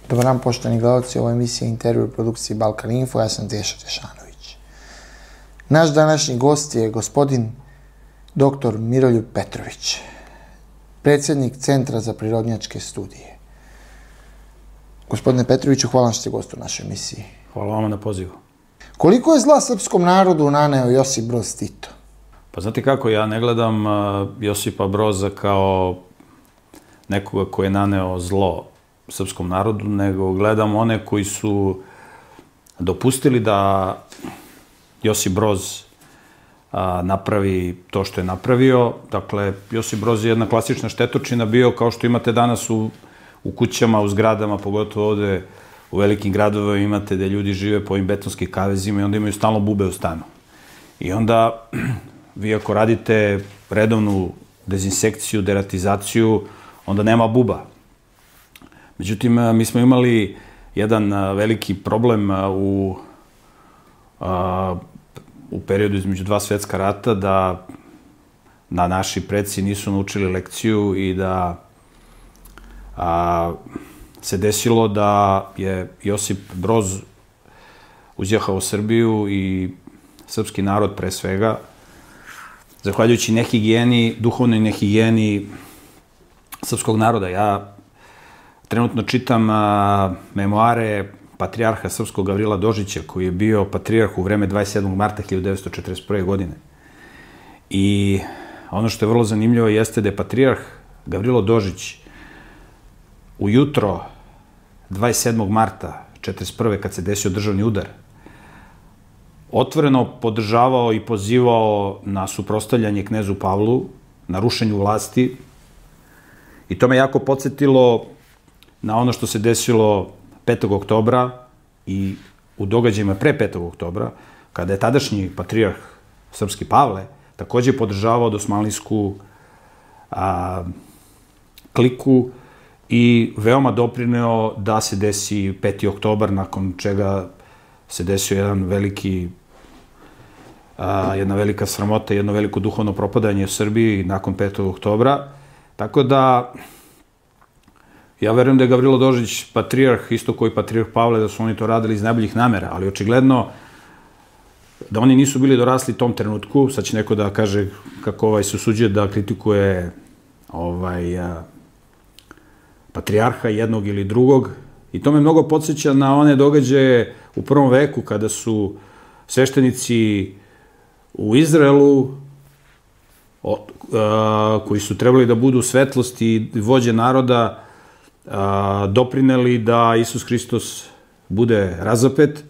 Dobar dan, poštovani gledalci, ovo je emisija Intervju u produkciji Balkan Info, ja sam Teša Tešanović. Naš današnji gost je gospodin dr. Miroljub Petrović, predsjednik Centra za prirodnjačke studije. Gospodine Petroviću, hvala što ste gost u našoj emisiji. Hvala vama na pozivu. Koliko je zla srpskom narodu naneo Josip Broz Tito? Pa znate kako, ja ne gledam Josipa Broza kao nekoga koji je naneo zlo srpskom narodu, nego gledam one koji su dopustili da Josip Broz napravi to što je napravio. Dakle, Josip Broz je jedna klasična štetočina bio, kao što imate danas u kućama, u zgradama, pogotovo ovde u velikim gradovima imate da ljudi žive po ovim betonskim kavezima i onda imaju stalno bube u stanu. I onda vi ako radite redovnu dezinsekciju, deratizaciju, onda nema buba. Međutim, mi smo imali jedan veliki problem u periodu između dva svetska rata, da naši preci nisu naučili lekciju i da se desilo da je Josip Broz uzjahao u Srbiju i srpski narod pre svega, zahvaljujući nehigijeni, duhovnoj nehigijeni srpskog naroda. Ja trenutno čitam memoare patrijarha srpskog Gavrila Dožića, koji je bio patrijarh u vreme 27. marta 1941. godine. I ono što je vrlo zanimljivo jeste da je patrijarh Gavrilo Dožić ujutro 27. marta 1941. kad se desio državni udar, otvoreno podržavao i pozivao na suprotstavljanje knezu Pavlu, na rušenju vlasti. I to me jako podsjetilo na ono što se desilo 5. oktobra i u događajima pre 5. oktobra, kada je tadašnji patrijarh srpski Pavle takođe podržavao dosmanlijsku kliku i veoma doprineo da se desi 5. oktobar, nakon čega se desio jedna velika sramota, jedno veliko duhovno propadanje u Srbiji nakon 5. oktobra. Tako da ja verujem da je Gavrilo Dožić patrijarh, isto koji patrijarh Pavle, da su oni to radili iz najboljih namera, ali očigledno da oni nisu bili dorasli tom trenutku. Sad će neko da kaže kako se usuđuje da kritikuje patrijarha jednog ili drugog. I to me mnogo podsjeća na one događaje u prvom veku kada su sveštenici u Izraelu, koji su trebali da budu svetlost i vođe naroda, doprineli da Isus Hristos bude razapet.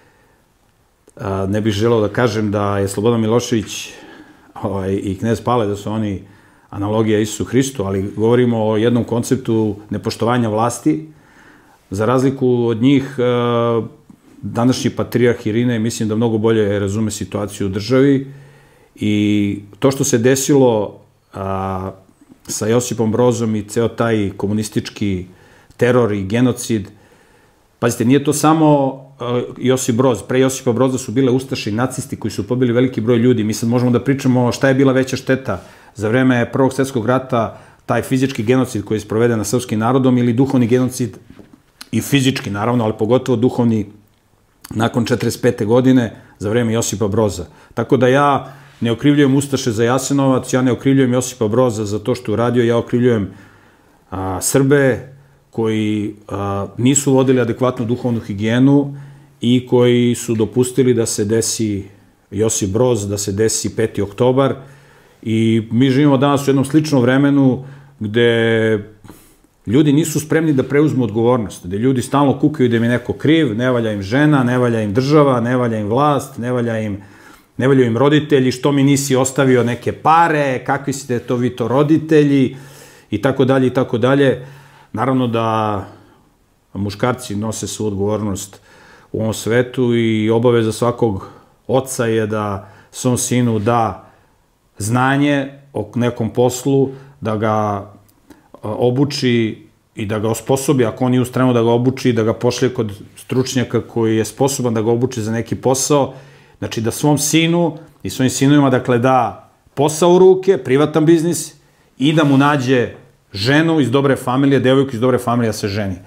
Ne bih želeo da kažem da je Slobodan Milošević i knez Pale, da su oni analogija Isusu Hristu, ali govorimo o jednom konceptu nepoštovanja vlasti. Za razliku od njih, današnji patrijarh Irinej mislim da mnogo bolje razume situaciju u državi i to što se desilo sa Josipom Brozom i ceo taj komunistički teror i genocid, pazite, nije to samo Josip Broz. Pre Josipa Broza su bile ustaše i nacisti koji su pobili veliki broj ljudi. Mi sad možemo da pričamo šta je bila veća šteta za vreme Prvog svjetskog rata, taj fizički genocid koji je sproveden nad srpskim narodom ili duhovni genocid, i fizički naravno, ali pogotovo duhovni nakon 1945. godine za vreme Josipa Broza. Tako da ja ne okrivljujem ustaše za Jasenovac, ja ne okrivljujem Josipa Broza za to što je uradio, ja okrivljujem Srbe koji nisu vodili adekvatnu duhovnu higijenu i koji su dopustili da se desi Josip Broz, da se desi 5. oktobar. I mi živimo danas u jednom sličnom vremenu gde ljudi nisu spremni da preuzmu odgovornost, gde ljudi stalno kukaju da im je neko kriv, ne valja im žena, ne valja im država, ne valja im vlast, ne valjaju im roditelji, što mi nisi ostavio neke pare, kakvi ste to vi to roditelji, i tako dalje, i tako dalje. Naravno da muškarci nose svu odgovornost u ovom svetu i obaveza svakog oca je da svom sinu da znanje o nekom poslu, da ga obuči i da ga osposobi, ako on nije u stanju da ga obuči, da ga pošlje kod stručnjaka koji je sposoban da ga obuči za neki posao. Znači da svom sinu i svojim sinovima, dakle, da posao u ruke, privatan biznis i da mu nađe ženu iz dobre familije, devojku iz dobre familije da se ženi.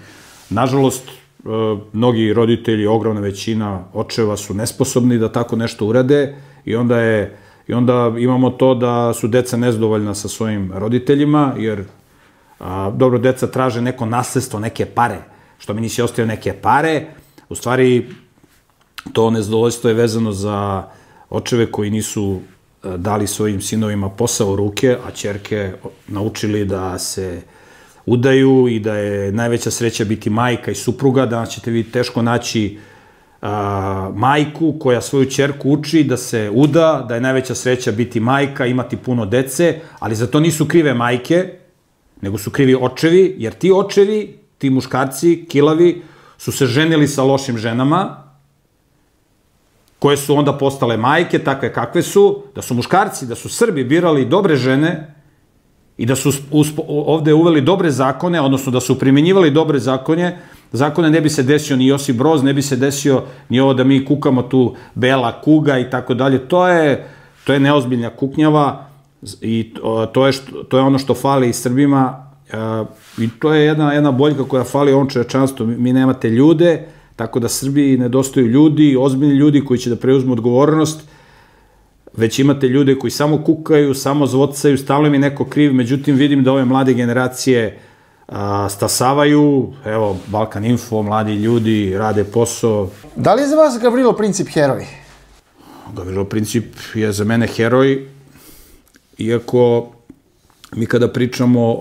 Nažalost, mnogi roditelji, ogromna većina očeva su nesposobni da tako nešto urade i onda imamo to da su deca nezadovoljna sa svojim roditeljima, jer dobro, deca traže neko nasledstvo, neke pare, što mi nisi ostavio neke pare, u stvari to nezadovoljstvo je vezano za očeve koji nisu dali svojim sinovima posao u ruke, a ćerke naučili da se udaju i da je najveća sreća biti majka i supruga. Danas ćete vi teško naći majku koja svoju ćerku uči da se uda, da je najveća sreća biti majka, imati puno dece, ali za to nisu krive majke, nego su krivi očevi, jer ti očevi, ti muškarci, kilavi, su se ženili sa lošim ženama, koje su onda postale majke, takve kakve su, da su muškarci, da su Srbi birali dobre žene i da su ovde uveli dobre zakone, odnosno da su primenjivali dobre zakone, ne bi se desio ni Josip Broz, ne bi se desio ni ovo da mi kukamo tu bela kuga i tako dalje. To je neozbiljna kuknjava i to je ono što fali Srbima i to je jedna boljka koja fali ovom čovečanstvu. Mi nemate ljude, tako da Srbiji nedostaju ljudi, ozbiljni ljudi koji će da preuzmu odgovornost, već imate ljude koji samo kukaju, samo zvocaju, stalno mi neko kriv, međutim vidim da ove mlade generacije stasavaju, evo, Balkan Info, mladi ljudi, rade posao. Da li je za vas Gavrilo Princip heroj? Gavrilo Princip je za mene heroj, iako mi kada pričamo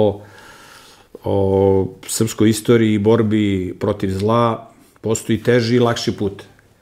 o srpskoj istoriji i borbi protiv zla, postoji teži i lakši put.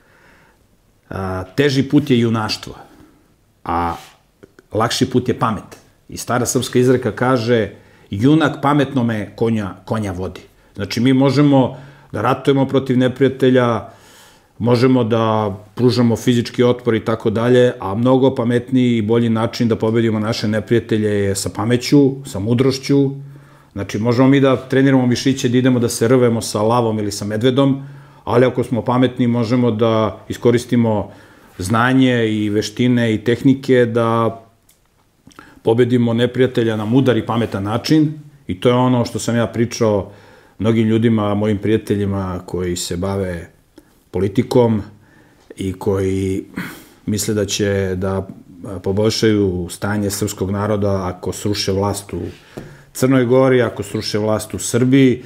Teži put je junaštvo, a lakši put je pamet. I stara srpska izreka kaže junak pametnome konja vodi. Znači, mi možemo da ratujemo protiv neprijatelja, možemo da pružamo fizički otpor i tako dalje, a mnogo pametniji i bolji način da pobedimo naše neprijatelje je sa pameću, sa mudrošću. Znači, možemo mi da treniramo mišiće, da idemo da se rvemo sa lavom ili sa medvedom, ali ako smo pametni, možemo da iskoristimo znanje i veštine i tehnike da pobedimo neprijatelja na mudar i pametan način. I to je ono što sam ja pričao mnogim ljudima, mojim prijateljima koji se bave politikom i koji misle da će da poboljšaju stanje srpskog naroda ako sruše vlast u Crnoj Gori, ako sruše vlast u Srbiji.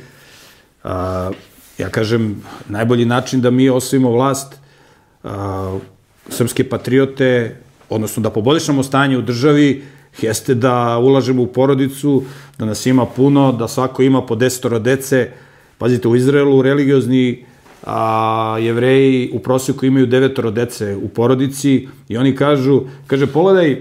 Ja kažem, najbolji način da mi osvojimo vlast, srpske patriote, odnosno da poboljšamo stanje u državi, jeste da ulažemo u porodicu, da nas ima puno, da svako ima po 10 dece. Pazite, u Izraelu religiozni Jevreji u prosjeku imaju 9 dece u porodici i oni kaže, pogledaj,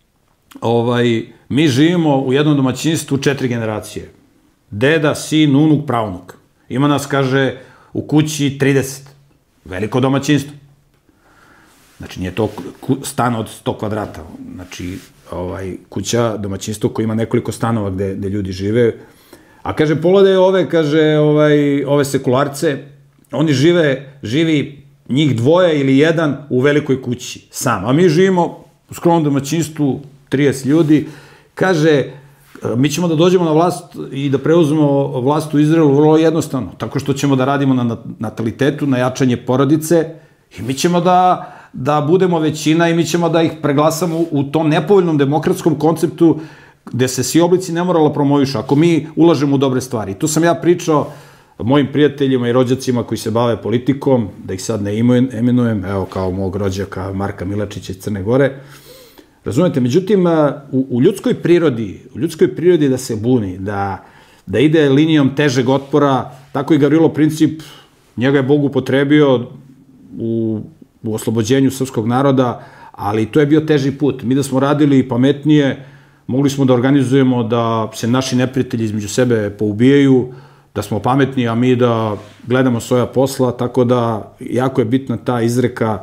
mi živimo u jednom domaćinstvu 4 generacije. Deda, sin, unuk, pravnuk. Ima nas, kaže, u kući 30. Veliko domaćinstvo. Znači, nije to stan od 100 kvadrata. Znači, kuća, domaćinstvo koje ima nekoliko stanova gde ljudi žive. A kaže, pogledaj ove sekularce, oni živi njih 2 ili 1 u velikoj kući, sam. A mi živimo u skromnom domaćinstvu, 30 ljudi. Kaže, mi ćemo da dođemo na vlast i da preuzmemo vlast u Izraelu vrlo jednostavno, tako što ćemo da radimo na natalitetu, na jačanje porodice i mi ćemo da budemo većina i mi ćemo da ih preglasamo u tom nepovoljnom demokratskom konceptu gde se svi oblici nemorala promovišu, ako mi ulažemo u dobre stvari. I tu sam ja pričao mojim prijateljima i rođacima koji se bave politikom, da ih sad ne imenujem, evo kao mog rođaka Marka Milačića iz Crne Gore. Razumete, međutim, u ljudskoj prirodi da se buni, da ide linijom težeg otpora, tako i Gavrilo Princip, njega je Bog upotrebio u oslobođenju srpskog naroda, ali to je bio teži put. Mi da smo radili pametnije, mogli smo da organizujemo da se naši neprijatelji između sebe poubijaju, da smo pametni, a mi da gledamo svoja posla, tako da jako je bitna ta izreka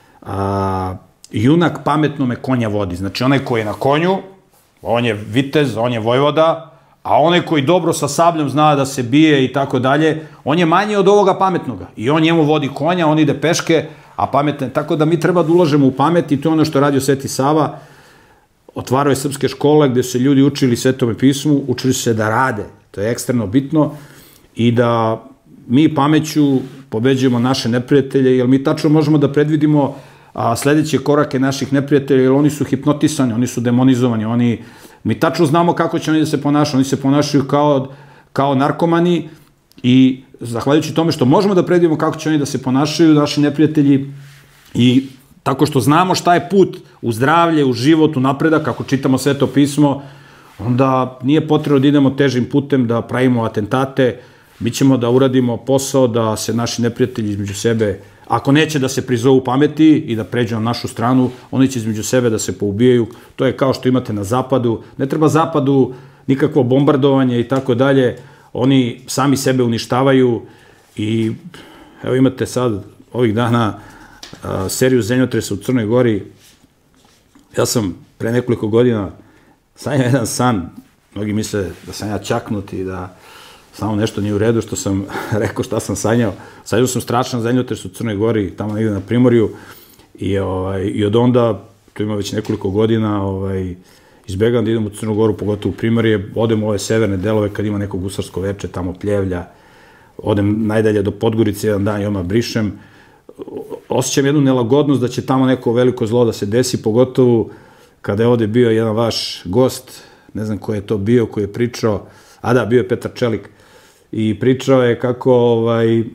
junak pametnome konja vodi. Znači, onaj koji je na konju, on je vitez, on je vojvoda, a onaj koji dobro sa sabljom zna da se bije i tako dalje, on je manji od ovoga pametnoga. I on njemu vodi konja, on ide peške, a pametne. Tako da mi treba da ulažemo u pamet i to je ono što je radio Sveti Sava. Otvarao je srpske škole gde se ljudi učili Svetome pismu, učili se da rade. To je ekstremno bitno i da mi pameću pobeđujemo naše neprijatelje, jer mi tačno možemo da predvidimo sledeće korake naših neprijatelja, jer oni su hipnotisani, oni su demonizovani, mi tačno znamo kako će oni da se ponašaju, oni se ponašaju kao narkomani i zahvaljujući tome što možemo da predvidimo kako će oni da se ponašaju, naši neprijatelji, i tako što znamo šta je put u zdravlje, u život, u napredak, ako čitamo Sveto pismo, onda nije potrebno da idemo težim putem, da pravimo atentate, mi ćemo da uradimo posao da se naši neprijatelji između sebe, ako neće da se prizovu pameti i da pređu na našu stranu, oni će između sebe da se poubijaju. To je kao što imate na zapadu. Ne treba zapadu nikakvo bombardovanje i tako dalje. Oni sami sebe uništavaju i evo imate sad ovih dana seriju zemljotresa u Crnoj Gori. Ja sam pre nekoliko godina sanjao jedan san, mnogi misle da sam ja čaknut i da samo nešto nije u redu što sam rekao šta sam sanjao. Sanjao sam strašan zemljotres u Crnoj Gori, tamo negde na Primorju, i od onda, to ima već nekoliko godina, izbegam da idem u Crnu Goru, pogotovo u Primorje, odem u ove severne delove kad ima neko gusarsko veče, tamo Pljevlja, odem najdalje do Podgorice jedan dan i odmah brišem. Osjećam jednu nelagodnost da će tamo neko veliko zlo da se desi, pogotovo kada je ovde bio jedan vaš gost, ne znam ko je to bio, koji je pričao, bio je Petar Čelik, i pričao je kako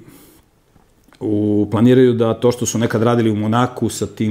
planiraju da to što su nekad radili u Monaku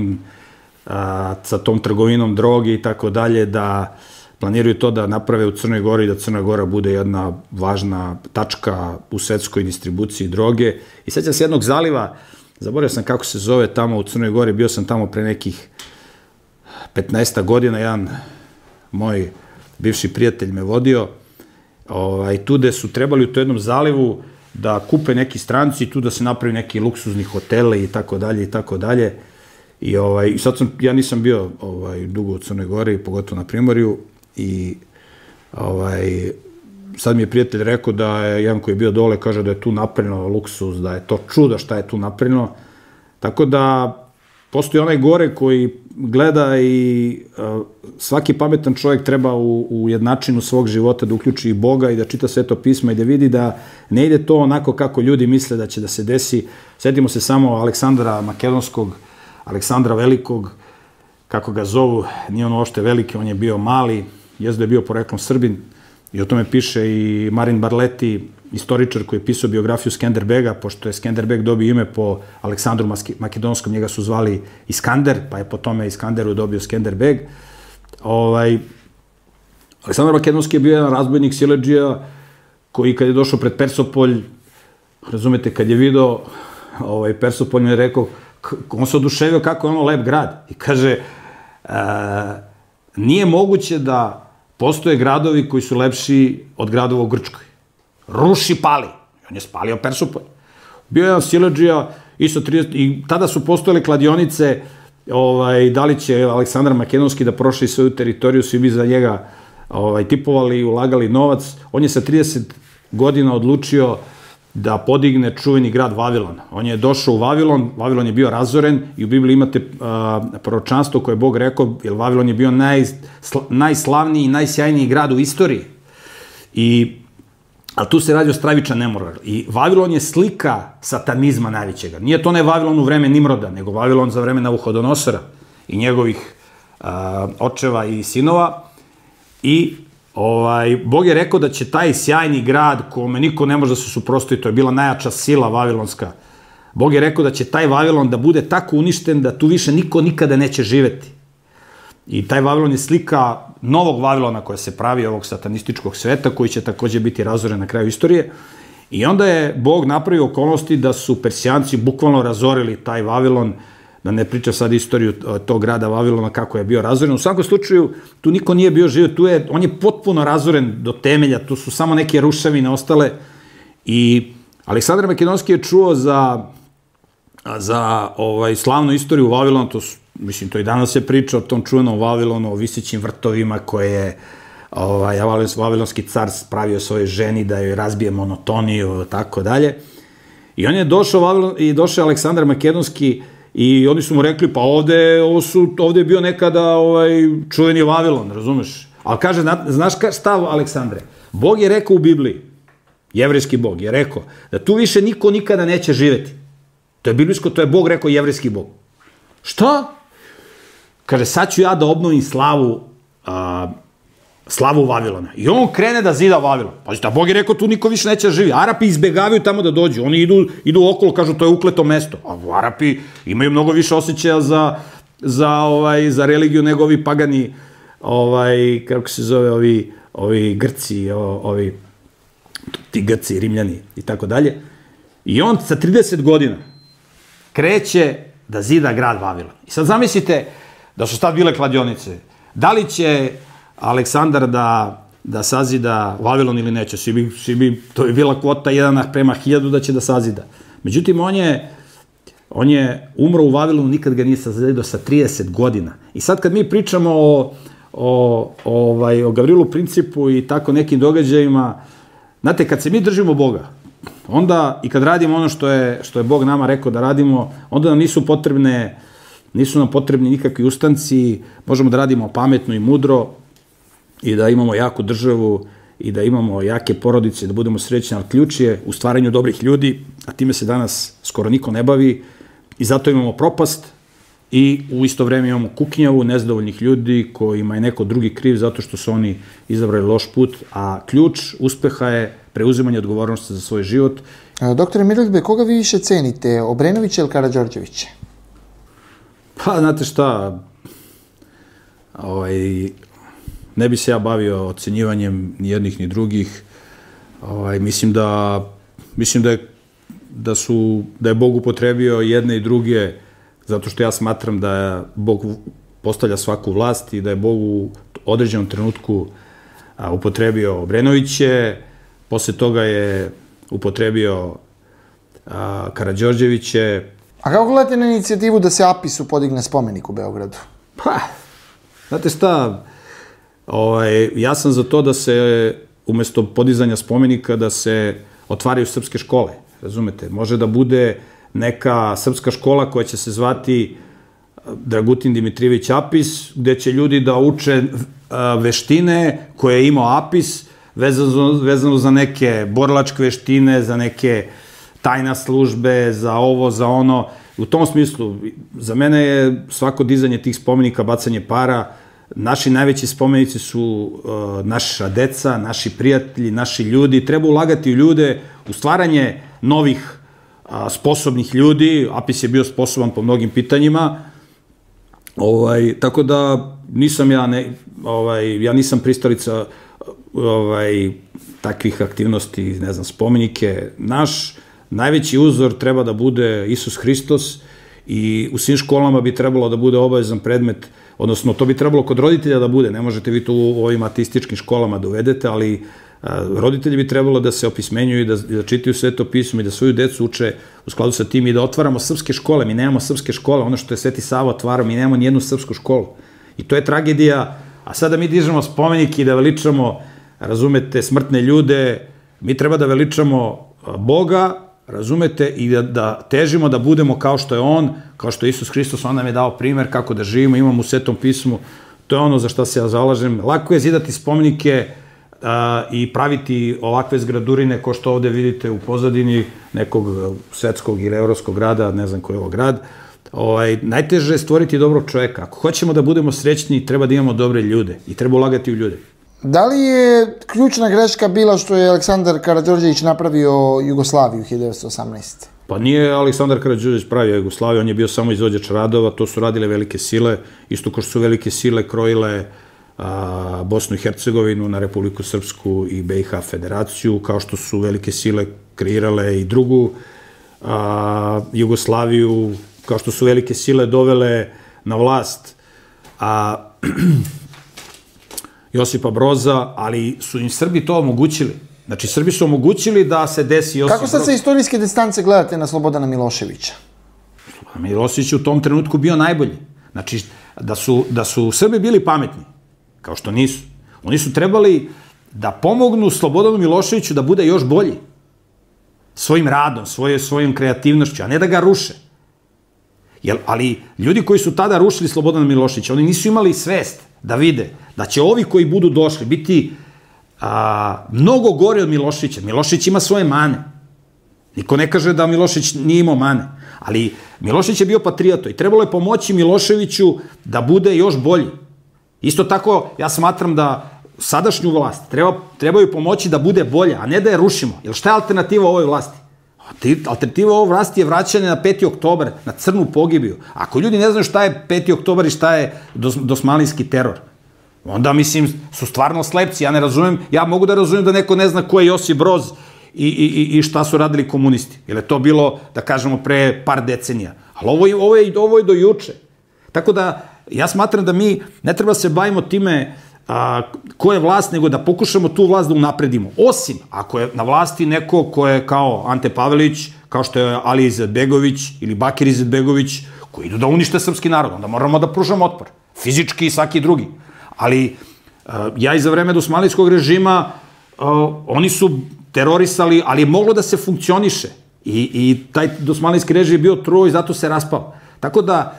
sa tom trgovinom droge i tako dalje, da planiraju to da naprave u Crnoj Gori i da Crna Gora bude jedna važna tačka u svetskoj distribuciji droge. I sećam se jednog zaliva, zaboravio sam kako se zove tamo u Crnoj Gori, bio sam tamo pre nekih 15 godina, jedan moj bivši prijatelj me vodio, tu gde su trebali u to jednom zalivu da kupe neki stranci, tu da se napravi neki luksuzni hotele i tako dalje i tako dalje. I sad ja nisam bio dugo u Crnoj Gori, pogotovo na Primorju, i sad mi je prijatelj rekao da je jedan koji je bio dole, kaže da je tu napravljeno luksuz, da je to čudo šta je tu napravljeno. Tako da postoji onaj gore koji gleda i svaki pametan čovjek treba u jednačinu svog života da uključi i Boga i da čita Sveto pismo i da vidi da ne ide to onako kako ljudi misle da će da se desi. Sjetimo se samo Aleksandra Makedonskog, Aleksandra Velikog, kako ga zovu, nije on uopšte veliki, on je bio mali, jezda je bio poreklom Srbin, i o tome piše i Marin Barleti, istoričar koji je pisao biografiju Skenderbega, pošto je Skenderbeg dobio ime po Aleksandru Makedonskom, njega su zvali Iskander, pa je po tome Iskanderu dobio Skenderbeg. Aleksandar Makedonski je bio jedan razbojnik siledžija koji kad je došao pred Persopolj, razumete, kad je video Persopolj, mi je rekao, on se oduševio kako je ono lep grad i kaže, nije moguće da postoje gradovi koji su lepši od gradova u Grčkoj. Ruši, pali. On je spalio Persopolj. Bio je jedan siledžija, i tada su postojale kladionice, da li će Aleksandar Makedonski da prošli svoju teritoriju, svi bi za njega tipovali i ulagali novac. On je sa 30 godina odlučio da podigne čuveni grad Vavilon. On je došao u Vavilon, Vavilon je bio razoren i u Bibliji imate proročanstvo koje je Bog rekao, jer Vavilon je bio najslavniji i najsjajniji grad u istoriji. Ali tu se radi o stravičan nemoral. I Vavilon je slika satanizma najvećega. Nije to ne Vavilon u vreme Nimroda, nego Vavilon za vreme Navuhodonosora i njegovih očeva i sinova. I Bog je rekao da će taj sjajni grad, kome niko ne može da se suprotstavi, to je bila najjača sila vavilonska, Bog je rekao da će taj Vavilon da bude tako uništen da tu više niko nikada neće živeti. I taj Vavilon je slika novog Vavilona koja se pravi, ovog satanističkog sveta, koji će takođe biti razoren na kraju istorije. I onda je Bog napravio okolnosti da su Persijanci bukvalno razorili taj Vavilon, da ne pričam sad istoriju tog grada Vavilona kako je bio razoren. U svakom slučaju, tu niko nije bio živio, on je potpuno razoren do temelja, tu su samo neke ruševine ostale. I Aleksandar Makedonski je čuo za slavnu istoriju Vavilona, mislim, to i danas se priča o tom čuvenom Vavilonu, o visićim vrtovima koje je vavilonski car pravio svojoj ženi da joj razbije monotoniju, tako dalje. I on je došao Aleksandar Makedonski i oni su mu rekli, pa ovde je bio nekada čuveni Vavilon, razumeš? Ali kaže, znaš stav Aleksandre? Bog je rekao u Bibliji, jevrejski Bog, je rekao da tu više niko nikada neće živeti. To je biblijsko, to je Bog rekao, jevrejski Bog. Šta? Kaže, sad ću ja da obnovim slavu Vavilona. I on krene da zida Vavilon. Pazite, a Bog je rekao, tu niko više neće živi. Arapi izbegavaju tamo da dođu. Oni idu okolo, kažu, to je ukleto mesto. A Arapi imaju mnogo više osjećaja za religiju nego ovi pagani, kako se zove, ovi Grci, ti Grci, Rimljani i tako dalje. I on sa 30 godina kreće da zida grad Vavilon. I sad zamislite da su tad bile kladionice. Da li će Aleksandar da sazida Vavilon ili neće? To je bila kvota 1:1000 da će da sazida. Međutim, on je umro u Vavilonu, nikad ga nije sazidao sa 30 godina. I sad kad mi pričamo o Gavrilu Principu i tako nekim događajima, znate, kad se mi držimo Boga, onda i kad radimo ono što je Bog nama rekao da radimo, onda nam nisu nam potrebni nikakvi ustanci, možemo da radimo pametno i mudro i da imamo jaku državu i da imamo jake porodice, da budemo srećni, ali ključ je u stvaranju dobrih ljudi, a time se danas skoro niko ne bavi i zato imamo propast i u isto vreme imamo kuknjavu nezadovoljnih ljudi kojima je neko drugi kriv zato što su oni izabrali loš put, a ključ uspeha je preuzimanje odgovornosti za svoj život. Doktore Miroljube, koga vi više cenite, Obrenovića ili Karađorđevića? Pa, znate šta, ne bi se ja bavio ocenjivanjem ni jednih ni drugih. Mislim da je Bog upotrebio jedne i druge, zato što ja smatram da Bog postavlja svaku vlast i da je Bog u određenom trenutku upotrebio Obrenoviće, posle toga je upotrebio Karađorđeviće. A kako gledate na inicijativu da se Apisu podigne spomenik u Beogradu? Pa, znate šta, ja sam za to da se, umesto podizanja spomenika, da se otvaraju srpske škole, razumete? Može da bude neka srpska škola koja će se zvati Dragutin Dimitrijević Apis, gde će ljudi da uče veštine koje je imao Apis, vezano za neke borilačke veštine, za neke tajna službe, za ovo, za ono. U tom smislu, za mene je svako dizanje tih spomenika bacanje para. Naši najveći spomenici su naša deca, naši prijatelji, naši ljudi. Treba ulagati u ljude, u stvaranje novih sposobnih ljudi. Apis je bio sposoban po mnogim pitanjima. Tako da ja nisam pristalica takvih aktivnosti, ne znam, spomenike. Naš najveći uzor treba da bude Isus Hristos i u svim školama bi trebalo da bude obavezan predmet, odnosno to bi trebalo kod roditelja da bude, ne možete vi to u ovim ateističkim školama da uvedete, ali roditelji bi trebalo da se opismenjuju i da čitaju Sveto pismo i da svoju decu uče u skladu sa tim i da otvaramo srpske škole. Mi nemamo srpske škole, ono što je Sveti Sava otvarao, mi nemamo nijednu srpsku školu. I to je tragedija, a sada mi dižemo spomenike i da veličamo, razumete, smrtne ljude, mi treba da veličamo Boga, razumete, i da težimo da budemo kao što je On, kao što je Isus Hristos, On nam je dao primer kako da živimo, imamo u Svetom pismu, to je ono za što se ja zalažem. Lako je zidati spomenike i praviti ovakve zgradurine ko što ovde vidite u pozadini nekog svetskog ili evropskog grada, ne znam koji je ovo grad. Najteže je stvoriti dobrog čoveka. Ako hoćemo da budemo srećni, treba da imamo dobre ljude i treba ulagati u ljude. Da li je ključna greška bila što je Aleksandar Karađorđević napravio Jugoslaviju 1918? Pa nije Aleksandar Karađorđević pravio Jugoslaviju, on je bio samo izvođač radova, to su radile velike sile, isto kao što su velike sile krojile Bosnu i Hercegovinu na Republiku Srpsku i BiH federaciju, kao što su velike sile kreirale i drugu Jugoslaviju, kao što su velike sile dovele na vlast Josipa Broza, ali su im Srbi to omogućili. Znači, Srbi su omogućili da se desi Josip Broz. Kako sad sa istorijske distance gledate na Slobodana Miloševića? Slobodan Milošević je u tom trenutku bio najbolji. Znači, da su Srbi bili pametni, kao što nisu. Oni su trebali da pomognu Slobodanu Miloševiću da bude još bolji. Svojim radom, svojom kreativnošću, a ne da ga ruše. Ali ljudi koji su tada rušili Slobodana Miloševića, oni nisu imali svest da vide da će ovi koji budu došli biti mnogo gore od Miloševića. Milošević ima svoje mane. Niko ne kaže da Milošević nije imao mane. Ali Milošević je bio patriota i trebalo je pomoći Miloševiću da bude još bolji. Isto tako, ja smatram da sadašnju vlast trebaju pomoći da bude bolja, a ne da je rušimo. Jer šta je alternativa ovoj vlasti? Alternativa ovoj vlasti je vraćanje na 5. oktobar, na crnu pogibiju. Ako ljudi ne znaju šta je 5. oktobar i šta je dosmanlijski teror, onda, mislim, su stvarno slepci. Ja ne razumem, ja mogu da razumem da neko ne zna ko je Josip Broz i šta su radili komunisti. Jer je to bilo, da kažemo, pre par decenija. Ali ovo je do juče. Tako da, ja smatram da mi ne treba se bavimo time ko je vlast, nego da pokušamo tu vlast da unapredimo. Osim ako je na vlasti neko ko je kao Ante Pavelić, kao što je Ali Izetbegović ili Bakir Izetbegović, koji idu da unište srpski narod. Onda moramo da pružamo otpor. Fizički i svaki drugi. Ali ja i za vreme dosmanlijskog režima oni su terorisali, ali je moglo da se funkcioniše. I taj dosmanlijski režim je bio truo i zato se raspao. Tako da,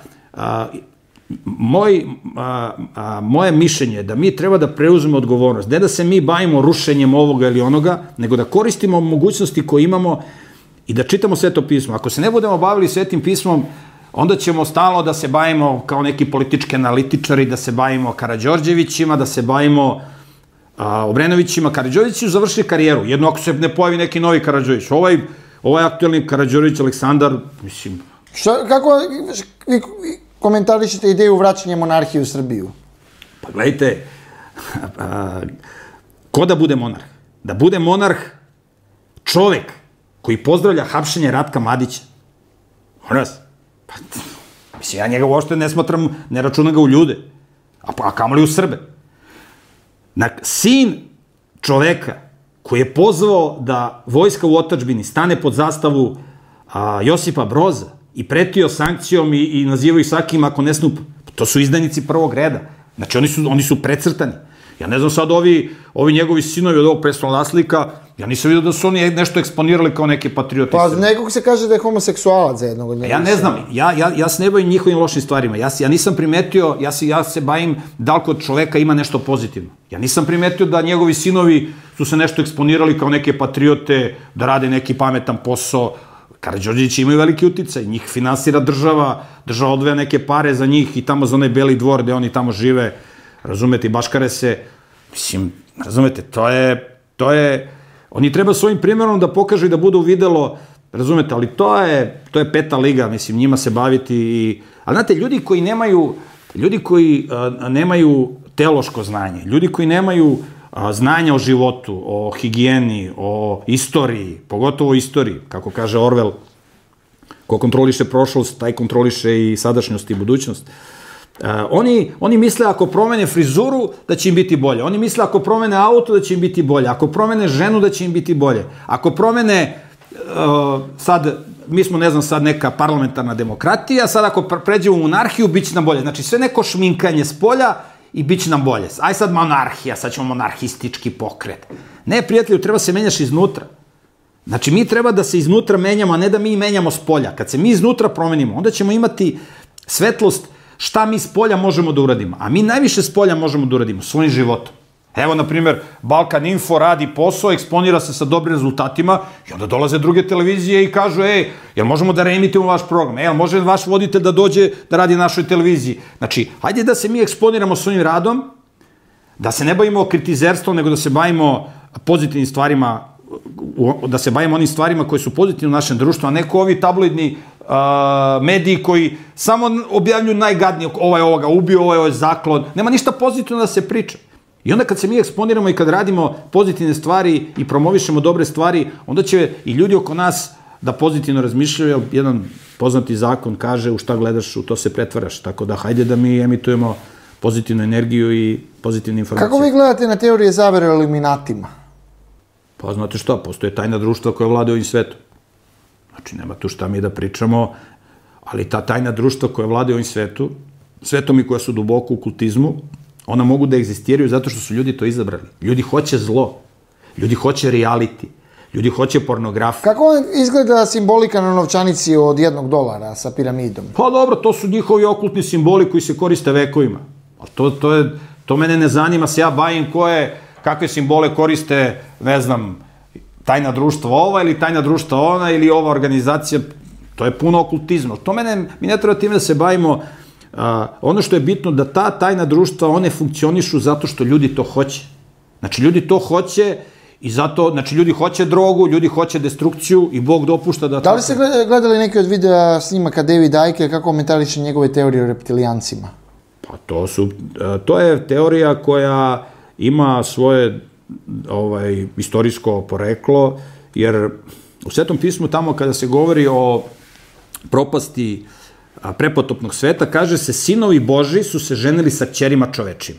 moje mišljenje je da mi treba da preuzmemo odgovornost. Ne da se mi bavimo rušenjem ovoga ili onoga, nego da koristimo mogućnosti koje imamo i da čitamo Sveto pismo. Ako se ne budemo bavili Svetim pismom, onda ćemo stalno da se bavimo kao neki politički analitičari, da se bavimo Karađorđevićima, da se bavimo Obrenovićima. Karađorđevići su završili karijeru. Jedno ako se ne pojavi neki novi Karađorđević. Ovaj aktuelni Karađorđević, Aleksandar, mislim... Kako vi komentarišete ideju vraćanja monarhije u Srbiju? Pa gledajte, ko da bude monarh? Da bude monarh čovek koji pozdravlja hapšenje Ratka Mladića. Mislim, ja njega uopšte ne smatram, ne računam ga u ljude, a kamoli u Srbe. Sin čoveka koji je pozvao da vojska u otadžbini stane pod zastavu Josipa Broza i pretio sankcijom i nazivaju ih svakim ako ne snu, to su izdajnici prvog reda. Znači, oni su precrtani. Ja ne znam sad ovi njegovi sinovi od ovog predstavnog naslika, ja nisam vidio da su oni nešto eksponirali kao neke patriote. Pa nekog se kaže da je homoseksualac za jednog od njega. Ja ne znam, ja se ne bavim njihovim lošim stvarima. Ja nisam primetio, ja se bavim da li kod čoveka ima nešto pozitivno. Ja nisam primetio da njegovi sinovi su se nešto eksponirali kao neke patriote, da rade neki pametan posao. Karađorđevići imaju veliki uticaj, njih finansira država odvaja neke pare za njih i tamo za onaj Beli dvor gde oni tamo žive, razumete, i baškare se, mislim, razumete, to je, oni treba svojim primjerom da pokažu i da budu videlo, razumete, ali to je 5. liga, mislim, njima se baviti ali znate, ljudi koji nemaju teološko znanje, ljudi koji nemaju znanja o životu, o higijeni, o istoriji, pogotovo o istoriji, kako kaže Orwell, ko kontroliše prošlost, taj kontroliše i sadašnjost i budućnost. Oni misle ako promene frizuru da će im biti bolje. Oni misle ako promene auto da će im biti bolje. Ako promene ženu da će im biti bolje. Ako promene, sad, mi smo, ne znam, sad neka parlamentarna demokratija, sad ako pređemo u monarhiju, bit će nam bolje. Znači, sve neko šminkanje s polja i bit će nam bolje. Aj sad monarhija, sad ćemo monarhistički pokret. Ne, prijatelju, treba se menjaš iznutra. Znači, mi treba da se iznutra menjamo, a ne da mi menjamo s polja. Kad se mi iznutra promenimo, onda ćemo imati svetlost šta mi s polja možemo da uradimo. A mi najviše s polja možemo da uradimo svojim životom. Evo, na primjer, Balkan Info radi posao, eksponira se sa dobrim rezultatima i onda dolaze druge televizije i kažu, jel možemo da reemitujemo vaš program? Jel može vaš voditelj da dođe da radi na našoj televiziji? Znači, hajde da se mi eksponiramo svojim radom, da se ne bavimo kritizerstvom, nego da se bavimo pozitivnim stvarima, da se bavimo onim stvarima koje su pozitivne u našem društvu, a ne ko ovi tabloidni mediji koji samo objavljuju najgadnije, ovaj ovoga ubio, ovaj zaklon, nema ništa pozitivno da se priča. I onda kad se mi eksponiramo i kad radimo pozitivne stvari i promovišemo dobre stvari, onda će i ljudi oko nas da pozitivno razmišljaju, jer jedan poznati zakon kaže u šta gledaš, u to se pretvaraš. Tako da hajde da mi emitujemo pozitivnu energiju i pozitivne informacije. Kako vi gledate na teorije zavere o iluminatima? Pa znate šta, postoje tajna društva koja vlada ovim svetom. Znači, nema tu šta mi da pričamo, ali ta tajna društva koja vlada ovim svetom i koja su duboko u kultizmu, ona mogu da egzistiraju zato što su ljudi to izabrali. Ljudi hoće zlo, ljudi hoće reality, ljudi hoće pornografiju. Kako izgleda simbolika na novčanici od $1 sa piramidom? Pa dobro, to su njihovi okultni simboli koji se koriste vekovima. To mene ne zanima, se ja bavim ko je kakve simbole koriste, ne znam, tajna društva ova ili tajna društva ona ili ova organizacija, to je puno okultizma. Mi ne treba time da se bavimo. Ono što je bitno da ta tajna društva, one funkcionišu zato što ljudi to hoće. Znači, ljudi to hoće i zato, znači, ljudi hoće drogu, ljudi hoće destrukciju i Bog dopušta da... Da li ste gledali neki od videa snimaka David Icke, kako komentariše njegove teorije o reptilijancima? Pa to je teorija koja ima svoje istorijsko poreklo, jer u Svetom pismu tamo kada se govori o propasti prepotopnog sveta, kaže se, sinovi Boži su se ženili sa kćerima čovečim.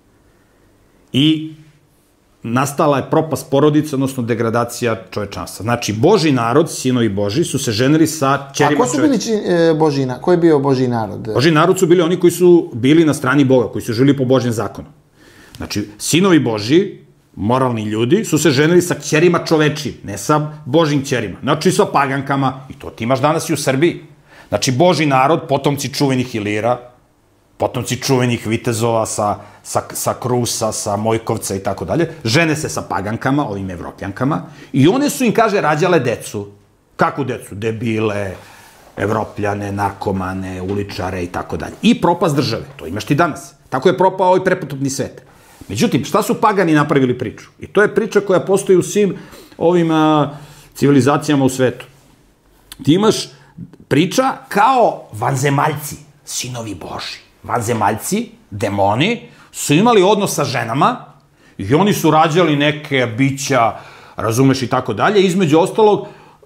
I nastala je propast porodice, odnosno degradacija čovečanstva. Znači, Boži narod, sinovi Boži, su se ženili sa kćerima čovečim. A ko su bili Božji narod? Ko je bio Božji narod? Božji narod su bili oni koji su bili na strani Boga, koji su žili po Božjem zakonu. Znači, sinovi Boži, moralni ljudi, su se ženili sa kćerima čovečim, ne sa Božjim kćerima. Znači, sa pagankama. I to ti imaš danas i u Srbiji. Znači, Božji narod, potomci čuvenih Ilira, potomci čuvenih vitezova sa Krusa, sa Mojkovca i tako dalje, žene se sa pagankama, ovim evropljankama, i one su im, kaže, rađale decu. Kakvu decu? Debile, evropljane, narkomane, uličare i tako dalje. I propast države. To imaš ti danas. Tako je propao ovaj prepotopni svet. Međutim, šta su pagani napravili priču? I to je priča koja postoji u svim ovim civilizacijama u svetu. Ti imaš priča kao vanzemaljci, sinovi Boži. Vanzemaljci, demoni, su imali odnos sa ženama i oni su rađali neke bića, razumeš, i tako dalje. Između ostalog,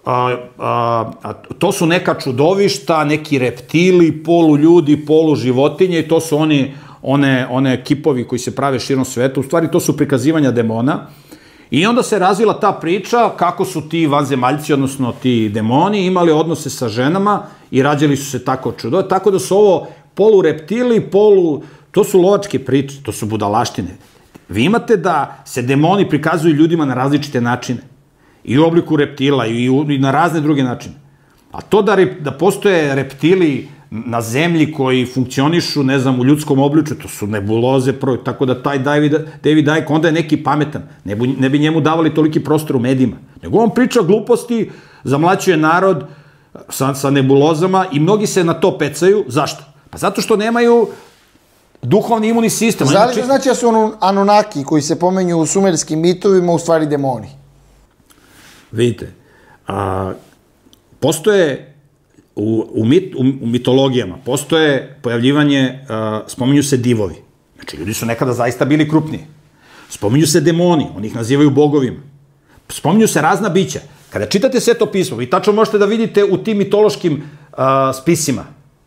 to su neka čudovišta, neki reptili, polu ljudi, polu životinje, i to su one kipovi koji se prave širom sveta. U stvari, to su prikazivanja demona. I onda se razvila ta priča kako su ti vanzemaljci, odnosno ti demoni, imali odnose sa ženama i rađali su se tako čudo. Tako da su ovo polu reptili, to su lovačke priče, to su budalaštine. Vi imate da se demoni prikazuju ljudima na različite načine. I u obliku reptila, i na razne druge načine. A to da postoje reptili na zemlji koji funkcionišu, ne znam, u ljudskom obličju, to su nebuloze, tako da taj David Icke, onda je neki pametan. Ne bi njemu davali toliki prostor u medijima. Nego on priča gluposti, zamlaćuje narod sa nebulozama i mnogi se na to pecaju. Zašto? Pa zato što nemaju duhovni imunni sistem. Znači da su Anunnaki koji se pomenju u sumerskim mitovima u stvari demoni? Vidite, postoje u mitologijama, postoje pojavljivanje, spominju se divovi. Znači, ljudi su nekada zaista bili krupniji. Spominju se demoni, oni ih nazivaju bogovima. Spominju se razna bića. Kada čitate Sveto pismo, vi tačno možete da vidite u tim mitološkim spisima